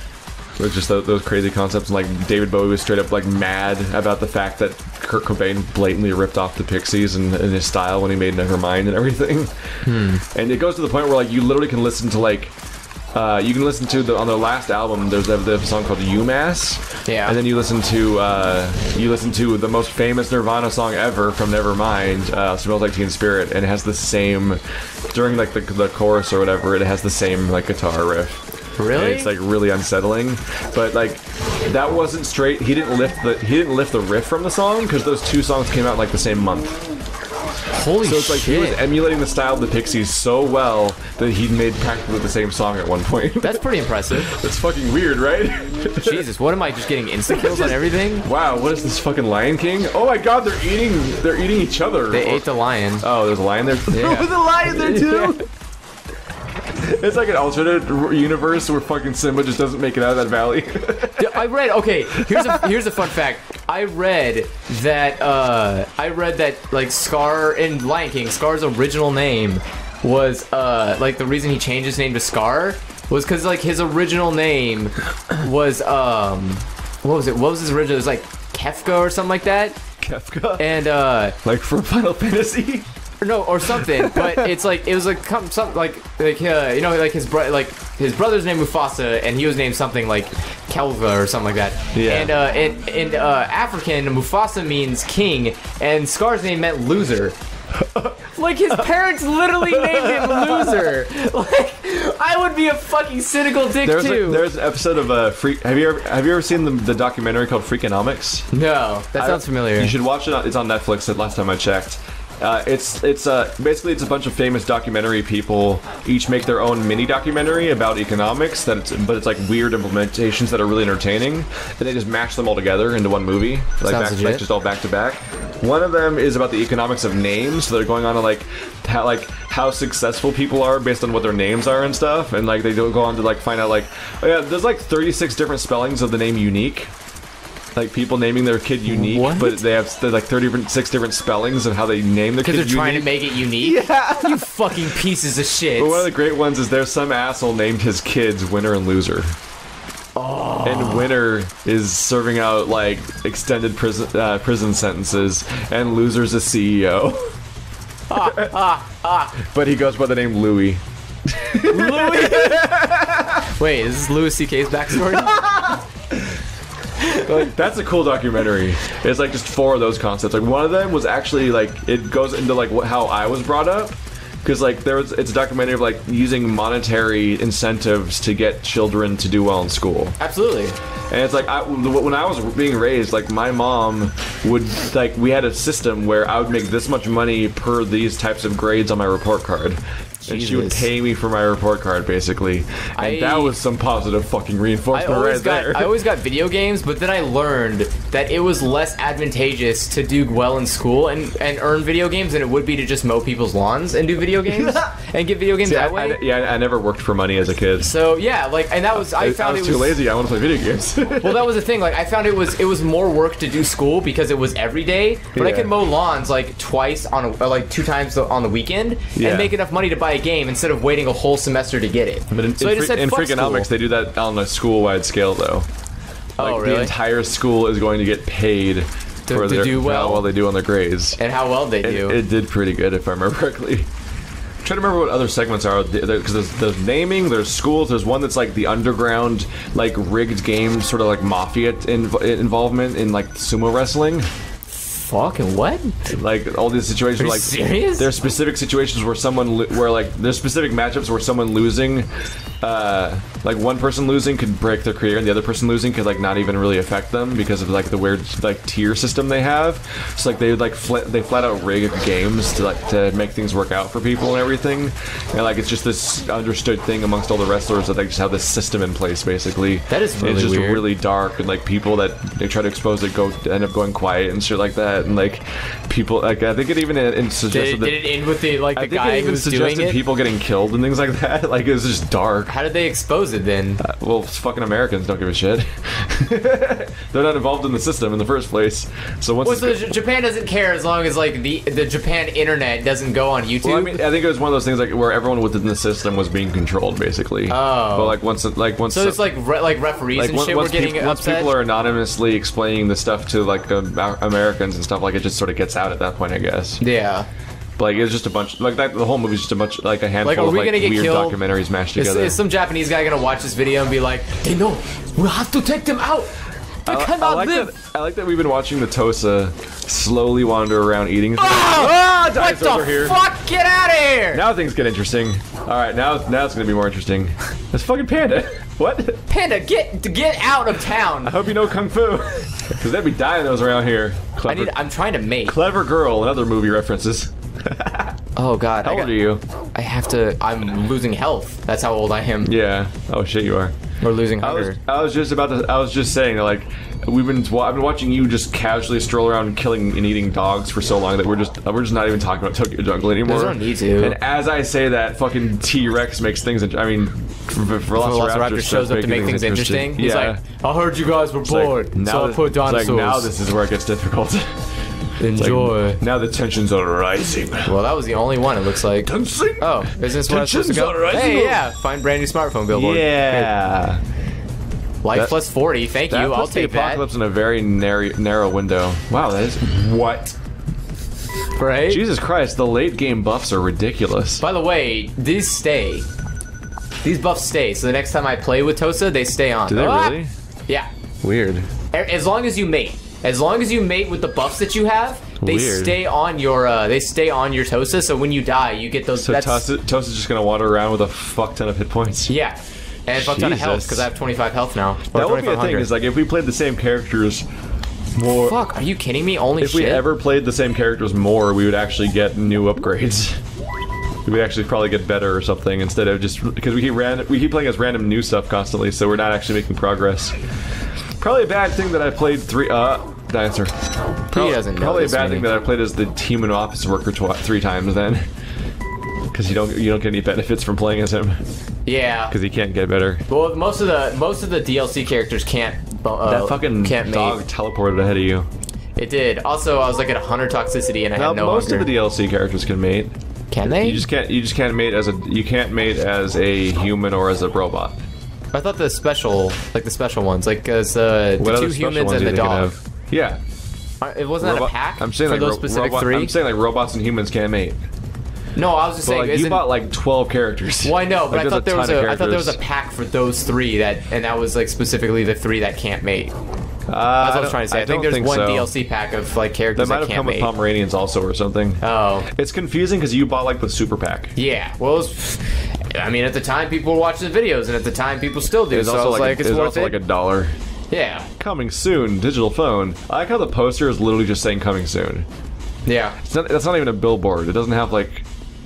Speaker 2: It was just those, those crazy concepts. And like David Bowie was straight up like mad about the fact that Kurt Cobain blatantly ripped off the Pixies in, in his style when he made Nevermind and everything.
Speaker 1: Hmm.
Speaker 2: And it goes to the point where like you literally can listen to like. Uh, you can listen to the on their last album. There's a, there's a song called UMass,
Speaker 1: Yeah.
Speaker 2: and then you listen to uh, you listen to the most famous Nirvana song ever from Nevermind, uh, "Smells Like Teen Spirit," and it has the same during like the the chorus or whatever. It has the same like guitar riff.
Speaker 1: Really?
Speaker 2: And it's like really unsettling, but like that wasn't straight. He didn't lift the he didn't lift the riff from the song because those two songs came out in, like the same month.
Speaker 1: Holy
Speaker 2: So it's like
Speaker 1: shit.
Speaker 2: he was emulating the style of the Pixies so well that he made practically the same song at one point.
Speaker 1: That's pretty impressive.
Speaker 2: That's fucking weird, right?
Speaker 1: Jesus, what am I just getting insta kills on everything?
Speaker 2: Wow, what is this fucking Lion King? Oh my god, they're eating they're eating each other.
Speaker 1: They ate the lion.
Speaker 2: Oh, there's a lion there.
Speaker 1: Yeah.
Speaker 2: There's a lion there too. It's like an alternate r- universe where fucking Simba just doesn't make it out of that valley.
Speaker 1: I read. Okay, here's a here's a fun fact. I read that uh, I read that like Scar in Lion King, Scar's original name was uh, like the reason he changed his name to Scar was because like his original name was um, what was it? What was his original? It was like Kefka or something like that.
Speaker 2: Kefka?
Speaker 1: And uh,
Speaker 2: Like from Final Fantasy?
Speaker 1: no, or something. But it's like it was like come something like like uh, you know like his bro like his brother's name Mufasa and he was named something like Kelva or something like that.
Speaker 2: Yeah.
Speaker 1: And uh, in in uh, African, Mufasa means king, and Scar's name meant loser. Like his parents literally named him loser. Like I would be a fucking cynical dick
Speaker 2: There's
Speaker 1: too.
Speaker 2: a, there's an episode of uh, Freak. Have you ever have you ever seen the, the documentary called Freakonomics?
Speaker 1: no, that sounds
Speaker 2: I-
Speaker 1: familiar.
Speaker 2: You should watch it. On, it's on Netflix. The last time I checked. Uh, it's it's uh, basically it's a bunch of famous documentary people each make their own mini documentary about economics that it's, but it's like weird implementations that are really entertaining, and they just mash them all together into one movie, like,
Speaker 1: Sounds
Speaker 2: back,
Speaker 1: legit.
Speaker 2: like just all back to back. One of them is about the economics of names, so they're going on to like how like how successful people are based on what their names are and stuff, and like they do go on to like find out like oh yeah, there's like thirty-six different spellings of the name Unique. Like people naming their kid Unique,
Speaker 1: What?
Speaker 2: but they have they're like thirty-six different spellings of how they name the kid
Speaker 1: Because they're trying to
Speaker 2: Unique.
Speaker 1: make it unique.
Speaker 2: Yeah.
Speaker 1: You fucking pieces of shit.
Speaker 2: But one of the great ones is there's some asshole named his kids Winner and Loser.
Speaker 1: Oh.
Speaker 2: And Winner is serving out like extended prison uh, prison sentences, and Loser's a C E O.
Speaker 1: ah, ah, ah.
Speaker 2: But he goes by the name Louis.
Speaker 1: Louis. Wait, is this Louis C K's backstory?
Speaker 2: Like, that's a cool documentary. It's like just four of those concepts. Like one of them was actually like it goes into like what, how I was brought up, because like there was it's a documentary of like using monetary incentives to get children to do well in school.
Speaker 1: Absolutely.
Speaker 2: And it's like I, when I was being raised, like my mom would like we had a system where I would make this much money per these types of grades on my report card. and she would pay me for my report card, basically. And
Speaker 1: I,
Speaker 2: that was some positive fucking reinforcement
Speaker 1: I always
Speaker 2: right
Speaker 1: got,
Speaker 2: there.
Speaker 1: I always got video games, but then I learned that it was less advantageous to do well in school and, and earn video games than it would be to just mow people's lawns and do video games and get video games
Speaker 2: See,
Speaker 1: that
Speaker 2: I,
Speaker 1: way.
Speaker 2: I, yeah, I never worked for money as a kid.
Speaker 1: So yeah, like, and that was I,
Speaker 2: I
Speaker 1: found
Speaker 2: I was
Speaker 1: it
Speaker 2: too
Speaker 1: was
Speaker 2: lazy. I want to play video games.
Speaker 1: well, that was the thing. Like, I found it was it was more work to do school because it was every day, but
Speaker 2: yeah.
Speaker 1: I could mow lawns like twice on a, or like two times on the weekend
Speaker 2: yeah.
Speaker 1: and make enough money to buy a game instead of waiting a whole semester to get it.
Speaker 2: But in,
Speaker 1: so
Speaker 2: in,
Speaker 1: I just
Speaker 2: free,
Speaker 1: said,
Speaker 2: in
Speaker 1: fuck
Speaker 2: Freakonomics,
Speaker 1: school.
Speaker 2: they do that on a school-wide scale, though.
Speaker 1: Oh,
Speaker 2: Like,
Speaker 1: really?
Speaker 2: the entire school is going to get paid
Speaker 1: To-
Speaker 2: for
Speaker 1: to
Speaker 2: their,
Speaker 1: do well?
Speaker 2: how well they do on their grades.
Speaker 1: And how well they do.
Speaker 2: It, it did pretty good, if I remember correctly. I'm trying to remember what other segments are, because there's, there's naming, there's schools, there's one that's like the underground, like rigged games, sort of like mafia inv- involvement in like sumo wrestling.
Speaker 1: Fucking what?
Speaker 2: Like all these situations,
Speaker 1: Are you
Speaker 2: like
Speaker 1: serious?
Speaker 2: there's specific situations where someone, lo- where like there's specific matchups where someone losing, uh, like one person losing could break their career, and the other person losing could like not even really affect them because of like the weird like tier system they have. So like they would like fl- they flat out rig games to like to make things work out for people and everything, and like it's just this understood thing amongst all the wrestlers that they just have this system in place basically.
Speaker 1: That is
Speaker 2: And
Speaker 1: really
Speaker 2: it's just
Speaker 1: weird.
Speaker 2: really dark, and like people that they try to expose it go end up going quiet and shit like that, and like people like I think it even in, in
Speaker 1: Did
Speaker 2: suggested
Speaker 1: it,
Speaker 2: that
Speaker 1: did it end with the like the
Speaker 2: I think
Speaker 1: guy
Speaker 2: it
Speaker 1: who
Speaker 2: even
Speaker 1: was doing
Speaker 2: suggested
Speaker 1: it?
Speaker 2: people getting killed and things like that. Like it was just dark.
Speaker 1: How did they expose it then?
Speaker 2: Uh, well, fucking Americans don't give a shit. They're not involved in the system in the first place. So once
Speaker 1: Well,
Speaker 2: it's
Speaker 1: so
Speaker 2: go-
Speaker 1: J- Japan doesn't care as long as like the the Japan internet doesn't go on YouTube.
Speaker 2: well, I mean, I think it was one of those things like where everyone within the system was being controlled, basically.
Speaker 1: Oh.
Speaker 2: But like once, it, like once,
Speaker 1: so it's like re- like referees
Speaker 2: like
Speaker 1: and
Speaker 2: once,
Speaker 1: shit
Speaker 2: once
Speaker 1: were getting
Speaker 2: people, once
Speaker 1: upset.
Speaker 2: people are anonymously explaining the stuff to like um, Americans and stuff, like it just sort of gets out at that point, I guess.
Speaker 1: yeah.
Speaker 2: But, like it's just a bunch, like that. The whole movie's just a bunch, like a handful
Speaker 1: Like, are
Speaker 2: of
Speaker 1: we
Speaker 2: like
Speaker 1: gonna get
Speaker 2: weird
Speaker 1: killed?
Speaker 2: documentaries mashed
Speaker 1: Is,
Speaker 2: together.
Speaker 1: is some Japanese guy gonna watch this video and be like, they know, we have to take them out. They
Speaker 2: I,
Speaker 1: cannot
Speaker 2: I like
Speaker 1: live.
Speaker 2: that. I like that we've been watching the Tosa slowly wander around eating. things.
Speaker 1: Oh,
Speaker 2: Ah,
Speaker 1: what
Speaker 2: Dice
Speaker 1: the
Speaker 2: over here.
Speaker 1: fuck? Get out of here!
Speaker 2: Now things get interesting. All right, now now it's gonna be more interesting. That's fucking Panda. What?
Speaker 1: Panda, get get out of town.
Speaker 2: I hope you know kung fu, because they'd be dying those around here. Clever,
Speaker 1: I need. I'm trying to mate.
Speaker 2: clever girl and other movie references.
Speaker 1: Oh god.
Speaker 2: How
Speaker 1: I
Speaker 2: old
Speaker 1: got-
Speaker 2: are you?
Speaker 1: I have to. I'm losing health. That's how old I am.
Speaker 2: Yeah. Oh shit, you are.
Speaker 1: Or losing
Speaker 2: I was
Speaker 1: hunger.
Speaker 2: I was just about to. I was just saying that like. We've been. Well, I've been watching you just casually stroll around killing and eating dogs for so long that we're just we're just not even talking about Tokyo Jungle anymore.
Speaker 1: There's no need to.
Speaker 2: And as I say that, fucking T-Rex makes things. int- I mean, Velociraptor,
Speaker 1: Velociraptor shows up to make things interesting. He's
Speaker 2: yeah.
Speaker 1: like, I heard you guys were
Speaker 2: It's like,
Speaker 1: bored,
Speaker 2: now
Speaker 1: so I
Speaker 2: that-
Speaker 1: put
Speaker 2: it's like,
Speaker 1: dinosaurs.
Speaker 2: now this is where it gets difficult. It's like,
Speaker 1: Enjoy.
Speaker 2: now the tensions are rising.
Speaker 1: Well, that was the only one. It looks like.
Speaker 2: Tensing.
Speaker 1: Oh, is this where I'm supposed to
Speaker 2: Tensions
Speaker 1: go?
Speaker 2: are rising.
Speaker 1: Hey, yeah, find brand new smartphone billboard.
Speaker 2: Yeah.
Speaker 1: Life
Speaker 2: That-
Speaker 1: plus forty. Thank
Speaker 2: That
Speaker 1: you. I'll
Speaker 2: puts the
Speaker 1: take that.
Speaker 2: apocalypse in a very narrow, narrow window. Wow, that is what?
Speaker 1: Right?
Speaker 2: Jesus Christ, the late game buffs are ridiculous.
Speaker 1: By the way, these stay. These buffs stay. So the next time I play with Tosa, they stay on.
Speaker 2: Do they
Speaker 1: Ah!
Speaker 2: really?
Speaker 1: Yeah.
Speaker 2: Weird.
Speaker 1: As long as you mate. As long as you mate with the buffs that you have, they
Speaker 2: Weird.
Speaker 1: stay on your. Uh, they stay on your Tosa. So when you die, you get those.
Speaker 2: So
Speaker 1: that's,
Speaker 2: Tosa, Tosa's just gonna wander around with a fuck ton of hit points.
Speaker 1: Yeah. And a fuck ton of health
Speaker 2: Jesus.
Speaker 1: because I have twenty-five health now. Or
Speaker 2: That would be a
Speaker 1: twenty-five
Speaker 2: thing.
Speaker 1: hunger.
Speaker 2: Is like if we played the same characters more.
Speaker 1: Fuck, are you kidding me? Only
Speaker 2: If
Speaker 1: shit.
Speaker 2: we ever played the same characters more, we would actually get new upgrades. We would actually probably get better or something instead of just because we keep random. We keep playing as random new stuff constantly, so we're not actually making progress. Probably a bad thing that I played three. Uh, dancer. Probably,
Speaker 1: doesn't know
Speaker 2: Probably a
Speaker 1: this
Speaker 2: bad
Speaker 1: many.
Speaker 2: thing that I played as the human office worker tw- three times then, because you don't you don't get any benefits from playing as him
Speaker 1: Yeah.
Speaker 2: because he can't get better.
Speaker 1: Well, most of the most of the D L C characters can't. Uh,
Speaker 2: That fucking
Speaker 1: can't
Speaker 2: dog
Speaker 1: mate.
Speaker 2: teleported ahead of you.
Speaker 1: It did. Also, I was like at one hundred toxicity and I
Speaker 2: Now
Speaker 1: had no
Speaker 2: most
Speaker 1: hunger.
Speaker 2: of the D L C characters can mate.
Speaker 1: Can they?
Speaker 2: You just can't. You just can't mate as a. You can't mate as a human or as a robot.
Speaker 1: I thought the special, like the special ones, like as uh,
Speaker 2: What
Speaker 1: the
Speaker 2: other
Speaker 1: two
Speaker 2: special
Speaker 1: humans
Speaker 2: ones
Speaker 1: and
Speaker 2: do
Speaker 1: the
Speaker 2: you think
Speaker 1: dog.
Speaker 2: of? Yeah.
Speaker 1: Uh, It wasn't that
Speaker 2: Robot-
Speaker 1: a pack
Speaker 2: I'm saying
Speaker 1: for
Speaker 2: like
Speaker 1: those
Speaker 2: ro-
Speaker 1: specific
Speaker 2: robot-
Speaker 1: three.
Speaker 2: I'm saying like robots and humans can't mate.
Speaker 1: No, I was just
Speaker 2: But
Speaker 1: saying.
Speaker 2: like you
Speaker 1: isn't-
Speaker 2: bought like twelve characters.
Speaker 1: well, I know, but
Speaker 2: Like,
Speaker 1: I
Speaker 2: there's
Speaker 1: thought there
Speaker 2: ton
Speaker 1: was
Speaker 2: of
Speaker 1: a. I thought there was a
Speaker 2: characters.
Speaker 1: pack for those three that, and that was like specifically the three that can't mate. That's
Speaker 2: Uh,
Speaker 1: what
Speaker 2: I
Speaker 1: I was
Speaker 2: don't-
Speaker 1: trying to say. I,
Speaker 2: I
Speaker 1: think
Speaker 2: don't
Speaker 1: there's one
Speaker 2: so.
Speaker 1: D L C pack of like
Speaker 2: That
Speaker 1: characters
Speaker 2: might
Speaker 1: that
Speaker 2: have
Speaker 1: can't
Speaker 2: come with
Speaker 1: mate.
Speaker 2: Pomeranians also or something.
Speaker 1: Oh.
Speaker 2: It's confusing because you bought like the super pack.
Speaker 1: Yeah, well, it was, I mean, at the time people were watching the videos, and at the time people still do.
Speaker 2: It's
Speaker 1: so I
Speaker 2: also
Speaker 1: was
Speaker 2: like,
Speaker 1: like,
Speaker 2: a,
Speaker 1: it's
Speaker 2: it's
Speaker 1: worth
Speaker 2: also
Speaker 1: it.
Speaker 2: like a dollar.
Speaker 1: Yeah,
Speaker 2: Coming soon, digital phone. I like how the poster is literally just saying coming soon.
Speaker 1: yeah.
Speaker 2: It's not, that's not even a billboard. It doesn't have like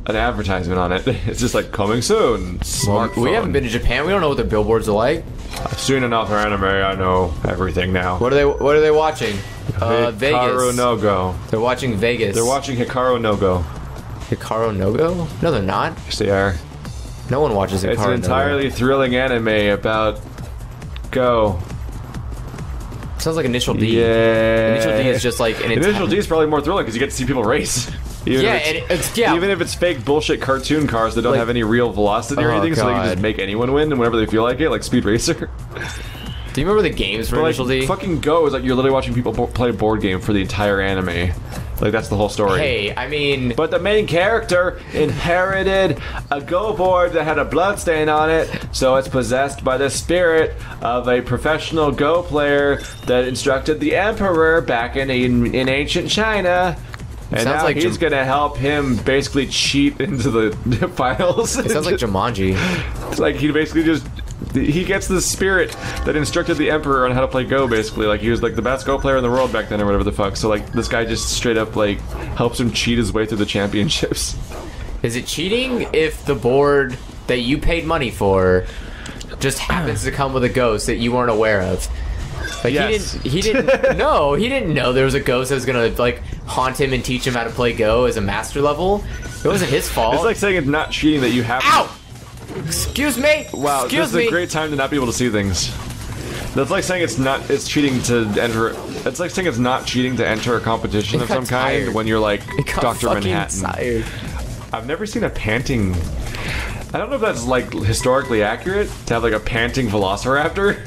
Speaker 2: an advertisement on it. It's just like coming soon. Smartphone.
Speaker 1: Well, we haven't been to Japan. We don't know what their billboards are like.
Speaker 2: I've seen enough anime. I know everything now.
Speaker 1: What are they? What are they watching? Uh, Vegas.
Speaker 2: Hikaru no Go.
Speaker 1: They're watching Vegas.
Speaker 2: They're watching Hikaru no Go.
Speaker 1: Hikaru no Go? No, they're not.
Speaker 2: Yes, they are.
Speaker 1: No one watches Hikaru
Speaker 2: It's an entirely
Speaker 1: no Go.
Speaker 2: thrilling anime about Go.
Speaker 1: Sounds like Initial D.
Speaker 2: Yeah.
Speaker 1: Initial D is just like an
Speaker 2: Initial D is probably more thrilling because you get to see people race. Even
Speaker 1: yeah,
Speaker 2: if
Speaker 1: and it's, yeah.
Speaker 2: Even if it's fake bullshit cartoon cars that don't
Speaker 1: Like,
Speaker 2: have any real velocity or
Speaker 1: oh,
Speaker 2: anything, so they can
Speaker 1: God.
Speaker 2: just make anyone win whenever they feel like it, like Speed Racer.
Speaker 1: Do you remember the games for
Speaker 2: But
Speaker 1: Initial
Speaker 2: like,
Speaker 1: D?
Speaker 2: fucking Go is like you're literally watching people bo- play a board game for the entire anime. Like that's the whole story.
Speaker 1: Hey, I mean,
Speaker 2: But the main character inherited a Go board that had a blood stain on it, so it's possessed by the spirit of a professional Go player that instructed the Emperor back in in, in ancient China. And
Speaker 1: Sounds
Speaker 2: now
Speaker 1: like
Speaker 2: he's
Speaker 1: Jam-
Speaker 2: gonna help him basically cheat into the finals.
Speaker 1: it sounds like Jumanji.
Speaker 2: It's like he basically just he gets the spirit that instructed the Emperor on how to play Go. Basically, like he was like the best Go player in the world back then, or whatever the fuck. So like this guy just straight up like helps him cheat his way through the championships.
Speaker 1: Is it cheating if the board that you paid money for just happens to come with a ghost that you weren't aware of? Like
Speaker 2: Yes.
Speaker 1: he didn't. He didn't. No, he didn't know there was a ghost that was gonna like haunt him and teach him how to play Go as a master level. It wasn't his fault.
Speaker 2: It's like saying it's not cheating that you have.
Speaker 1: Ow! Excuse me.
Speaker 2: Wow,
Speaker 1: Excuse
Speaker 2: this is
Speaker 1: me.
Speaker 2: a great time to not be able to see things. That's like saying it's not. It's cheating to enter. It's like saying it's not cheating to enter a competition
Speaker 1: It
Speaker 2: of
Speaker 1: got
Speaker 2: some kind
Speaker 1: tired.
Speaker 2: when you're like
Speaker 1: It got
Speaker 2: Doctor
Speaker 1: fucking
Speaker 2: Manhattan.
Speaker 1: tired.
Speaker 2: I've never seen a panting. I don't know if that's like historically accurate to have like a panting velociraptor.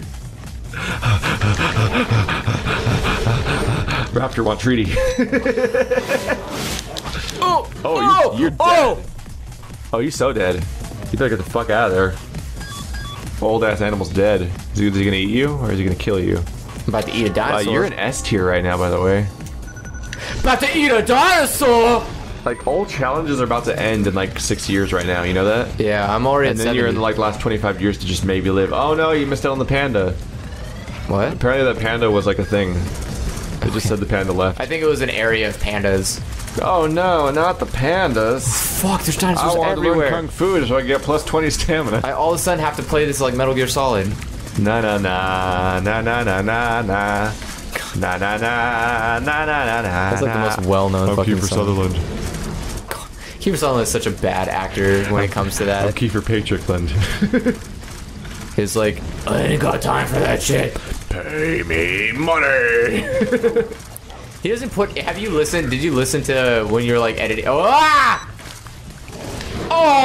Speaker 2: Raptor want treaty.
Speaker 1: Oh!
Speaker 2: Oh, you, you're dead.
Speaker 1: Oh!
Speaker 2: Oh, you so dead. You better get the fuck out of there. Old ass animal's dead. Is he, is he gonna eat you or is he gonna kill you?
Speaker 1: I'm about to eat a
Speaker 2: Uh,
Speaker 1: dinosaur.
Speaker 2: you're in S tier right now, by the way.
Speaker 1: about to eat a dinosaur.
Speaker 2: Like all challenges are about to end in like six years right now. You know that?
Speaker 1: Yeah, I'm already
Speaker 2: And
Speaker 1: at
Speaker 2: then you're in
Speaker 1: seventy.
Speaker 2: like the last twenty-five years to just maybe live. Oh no, you missed out on the panda.
Speaker 1: What?
Speaker 2: Apparently that panda was like a thing. It just said the panda left.
Speaker 1: I think it was an area of pandas.
Speaker 2: Oh no, not the pandas.
Speaker 1: Fuck, there's
Speaker 2: I
Speaker 1: dinosaurs
Speaker 2: wanted to learn
Speaker 1: everywhere.
Speaker 2: kung fu so I can get plus twenty stamina.
Speaker 1: I all of a sudden have to play this like Metal Gear Solid.
Speaker 2: Na na na na na na na na. Na na na na na na na.
Speaker 1: That's like the most well-known
Speaker 2: I'm
Speaker 1: fucking
Speaker 2: Kiefer
Speaker 1: song.
Speaker 2: Sutherland.
Speaker 1: Kiefer Sutherland is such a bad actor when it comes to
Speaker 2: I'm
Speaker 1: that.
Speaker 2: Kiefer Patrickland.
Speaker 1: He's like, I ain't got time for that shit.
Speaker 2: Pay me money.
Speaker 1: He doesn't put. Have you listened? Did you listen to when you're like editing? Oh, ah! Oh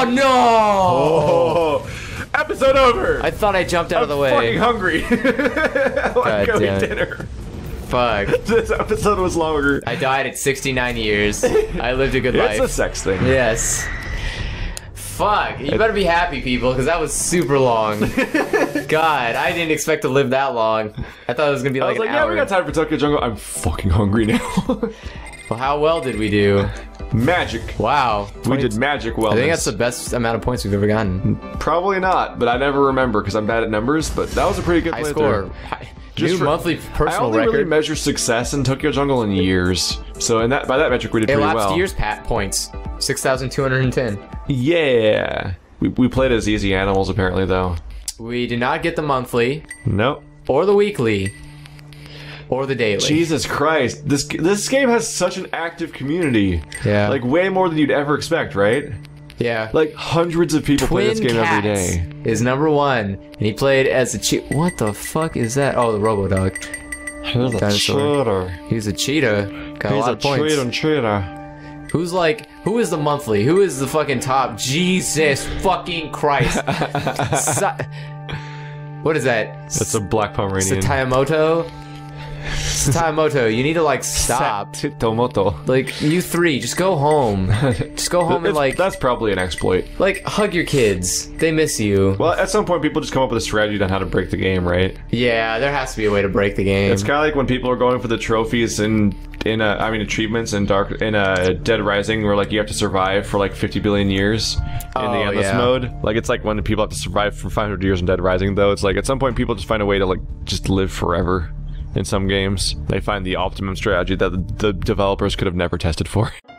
Speaker 1: no!
Speaker 2: Oh, episode over.
Speaker 1: I thought I jumped out of the
Speaker 2: I'm
Speaker 1: way.
Speaker 2: fucking hungry. I want to go
Speaker 1: damn
Speaker 2: eat
Speaker 1: it.
Speaker 2: dinner.
Speaker 1: Fuck.
Speaker 2: This episode was longer.
Speaker 1: I died at sixty-nine years. I lived a good
Speaker 2: It's
Speaker 1: life.
Speaker 2: a sex thing.
Speaker 1: Yes. Fuck. You better be happy, people, because that was super long. God, I didn't expect to live that long. I thought it was gonna be
Speaker 2: I
Speaker 1: like
Speaker 2: was
Speaker 1: an
Speaker 2: like, yeah,
Speaker 1: hour.
Speaker 2: we got time for Tokyo Jungle. I'm fucking hungry now.
Speaker 1: Well, how well did we do?
Speaker 2: Magic.
Speaker 1: Wow.
Speaker 2: We did magic well.
Speaker 1: I think that's the best amount of points we've ever gotten.
Speaker 2: Probably not, but I never remember because I'm bad at numbers. But that was a pretty good
Speaker 1: High
Speaker 2: playthrough.
Speaker 1: score. High,
Speaker 2: Just
Speaker 1: new
Speaker 2: for-
Speaker 1: monthly
Speaker 2: I
Speaker 1: personal
Speaker 2: only
Speaker 1: record.
Speaker 2: really measure success in Tokyo Jungle in years. So in that by that metric, we did pretty
Speaker 1: Elapsed
Speaker 2: well.
Speaker 1: years pat points. six thousand two hundred ten.
Speaker 2: Yeah. We, we played as easy animals apparently though.
Speaker 1: We did not get the monthly,
Speaker 2: Nope.
Speaker 1: or the weekly, or the daily.
Speaker 2: Jesus Christ. This this game has such an active community.
Speaker 1: Yeah.
Speaker 2: Like way more than you'd ever expect, right?
Speaker 1: Yeah.
Speaker 2: Like hundreds of people play
Speaker 1: Twin
Speaker 2: this game every
Speaker 1: Cats
Speaker 2: day.
Speaker 1: is number one, and he played as a che- What the fuck is that? Oh, the Robodog.
Speaker 2: He's a
Speaker 1: Dinosaur.
Speaker 2: cheater.
Speaker 1: He's a cheetah. Got a
Speaker 2: He's
Speaker 1: lot
Speaker 2: a
Speaker 1: of points.
Speaker 2: cheater cheater.
Speaker 1: Who's like? Who is the monthly? Who is the fucking top? Jesus fucking Christ! Sa- what is that?
Speaker 2: That's a black Pomeranian.
Speaker 1: Satayamoto. Satayamoto, you need to like stop.
Speaker 2: Tomoto.
Speaker 1: Like you three, just go home. Just go home and
Speaker 2: It's-
Speaker 1: like,
Speaker 2: that's probably an exploit.
Speaker 1: like hug your kids. They miss you.
Speaker 2: Well, at some point, people just come up with a strategy on how to break the game, right?
Speaker 1: Yeah, there has to be a way to break the game.
Speaker 2: It's kind of like when people are going for the trophies in in a, I mean achievements in Dark in a Dead Rising, where like you have to survive for like fifty billion years in
Speaker 1: Oh,
Speaker 2: the endless
Speaker 1: yeah.
Speaker 2: mode. Like it's like when people have to survive for five hundred years in Dead Rising, though. It's like at some point people just find a way to like just live forever. In some games, they find the optimum strategy that the, the developers could have never tested for.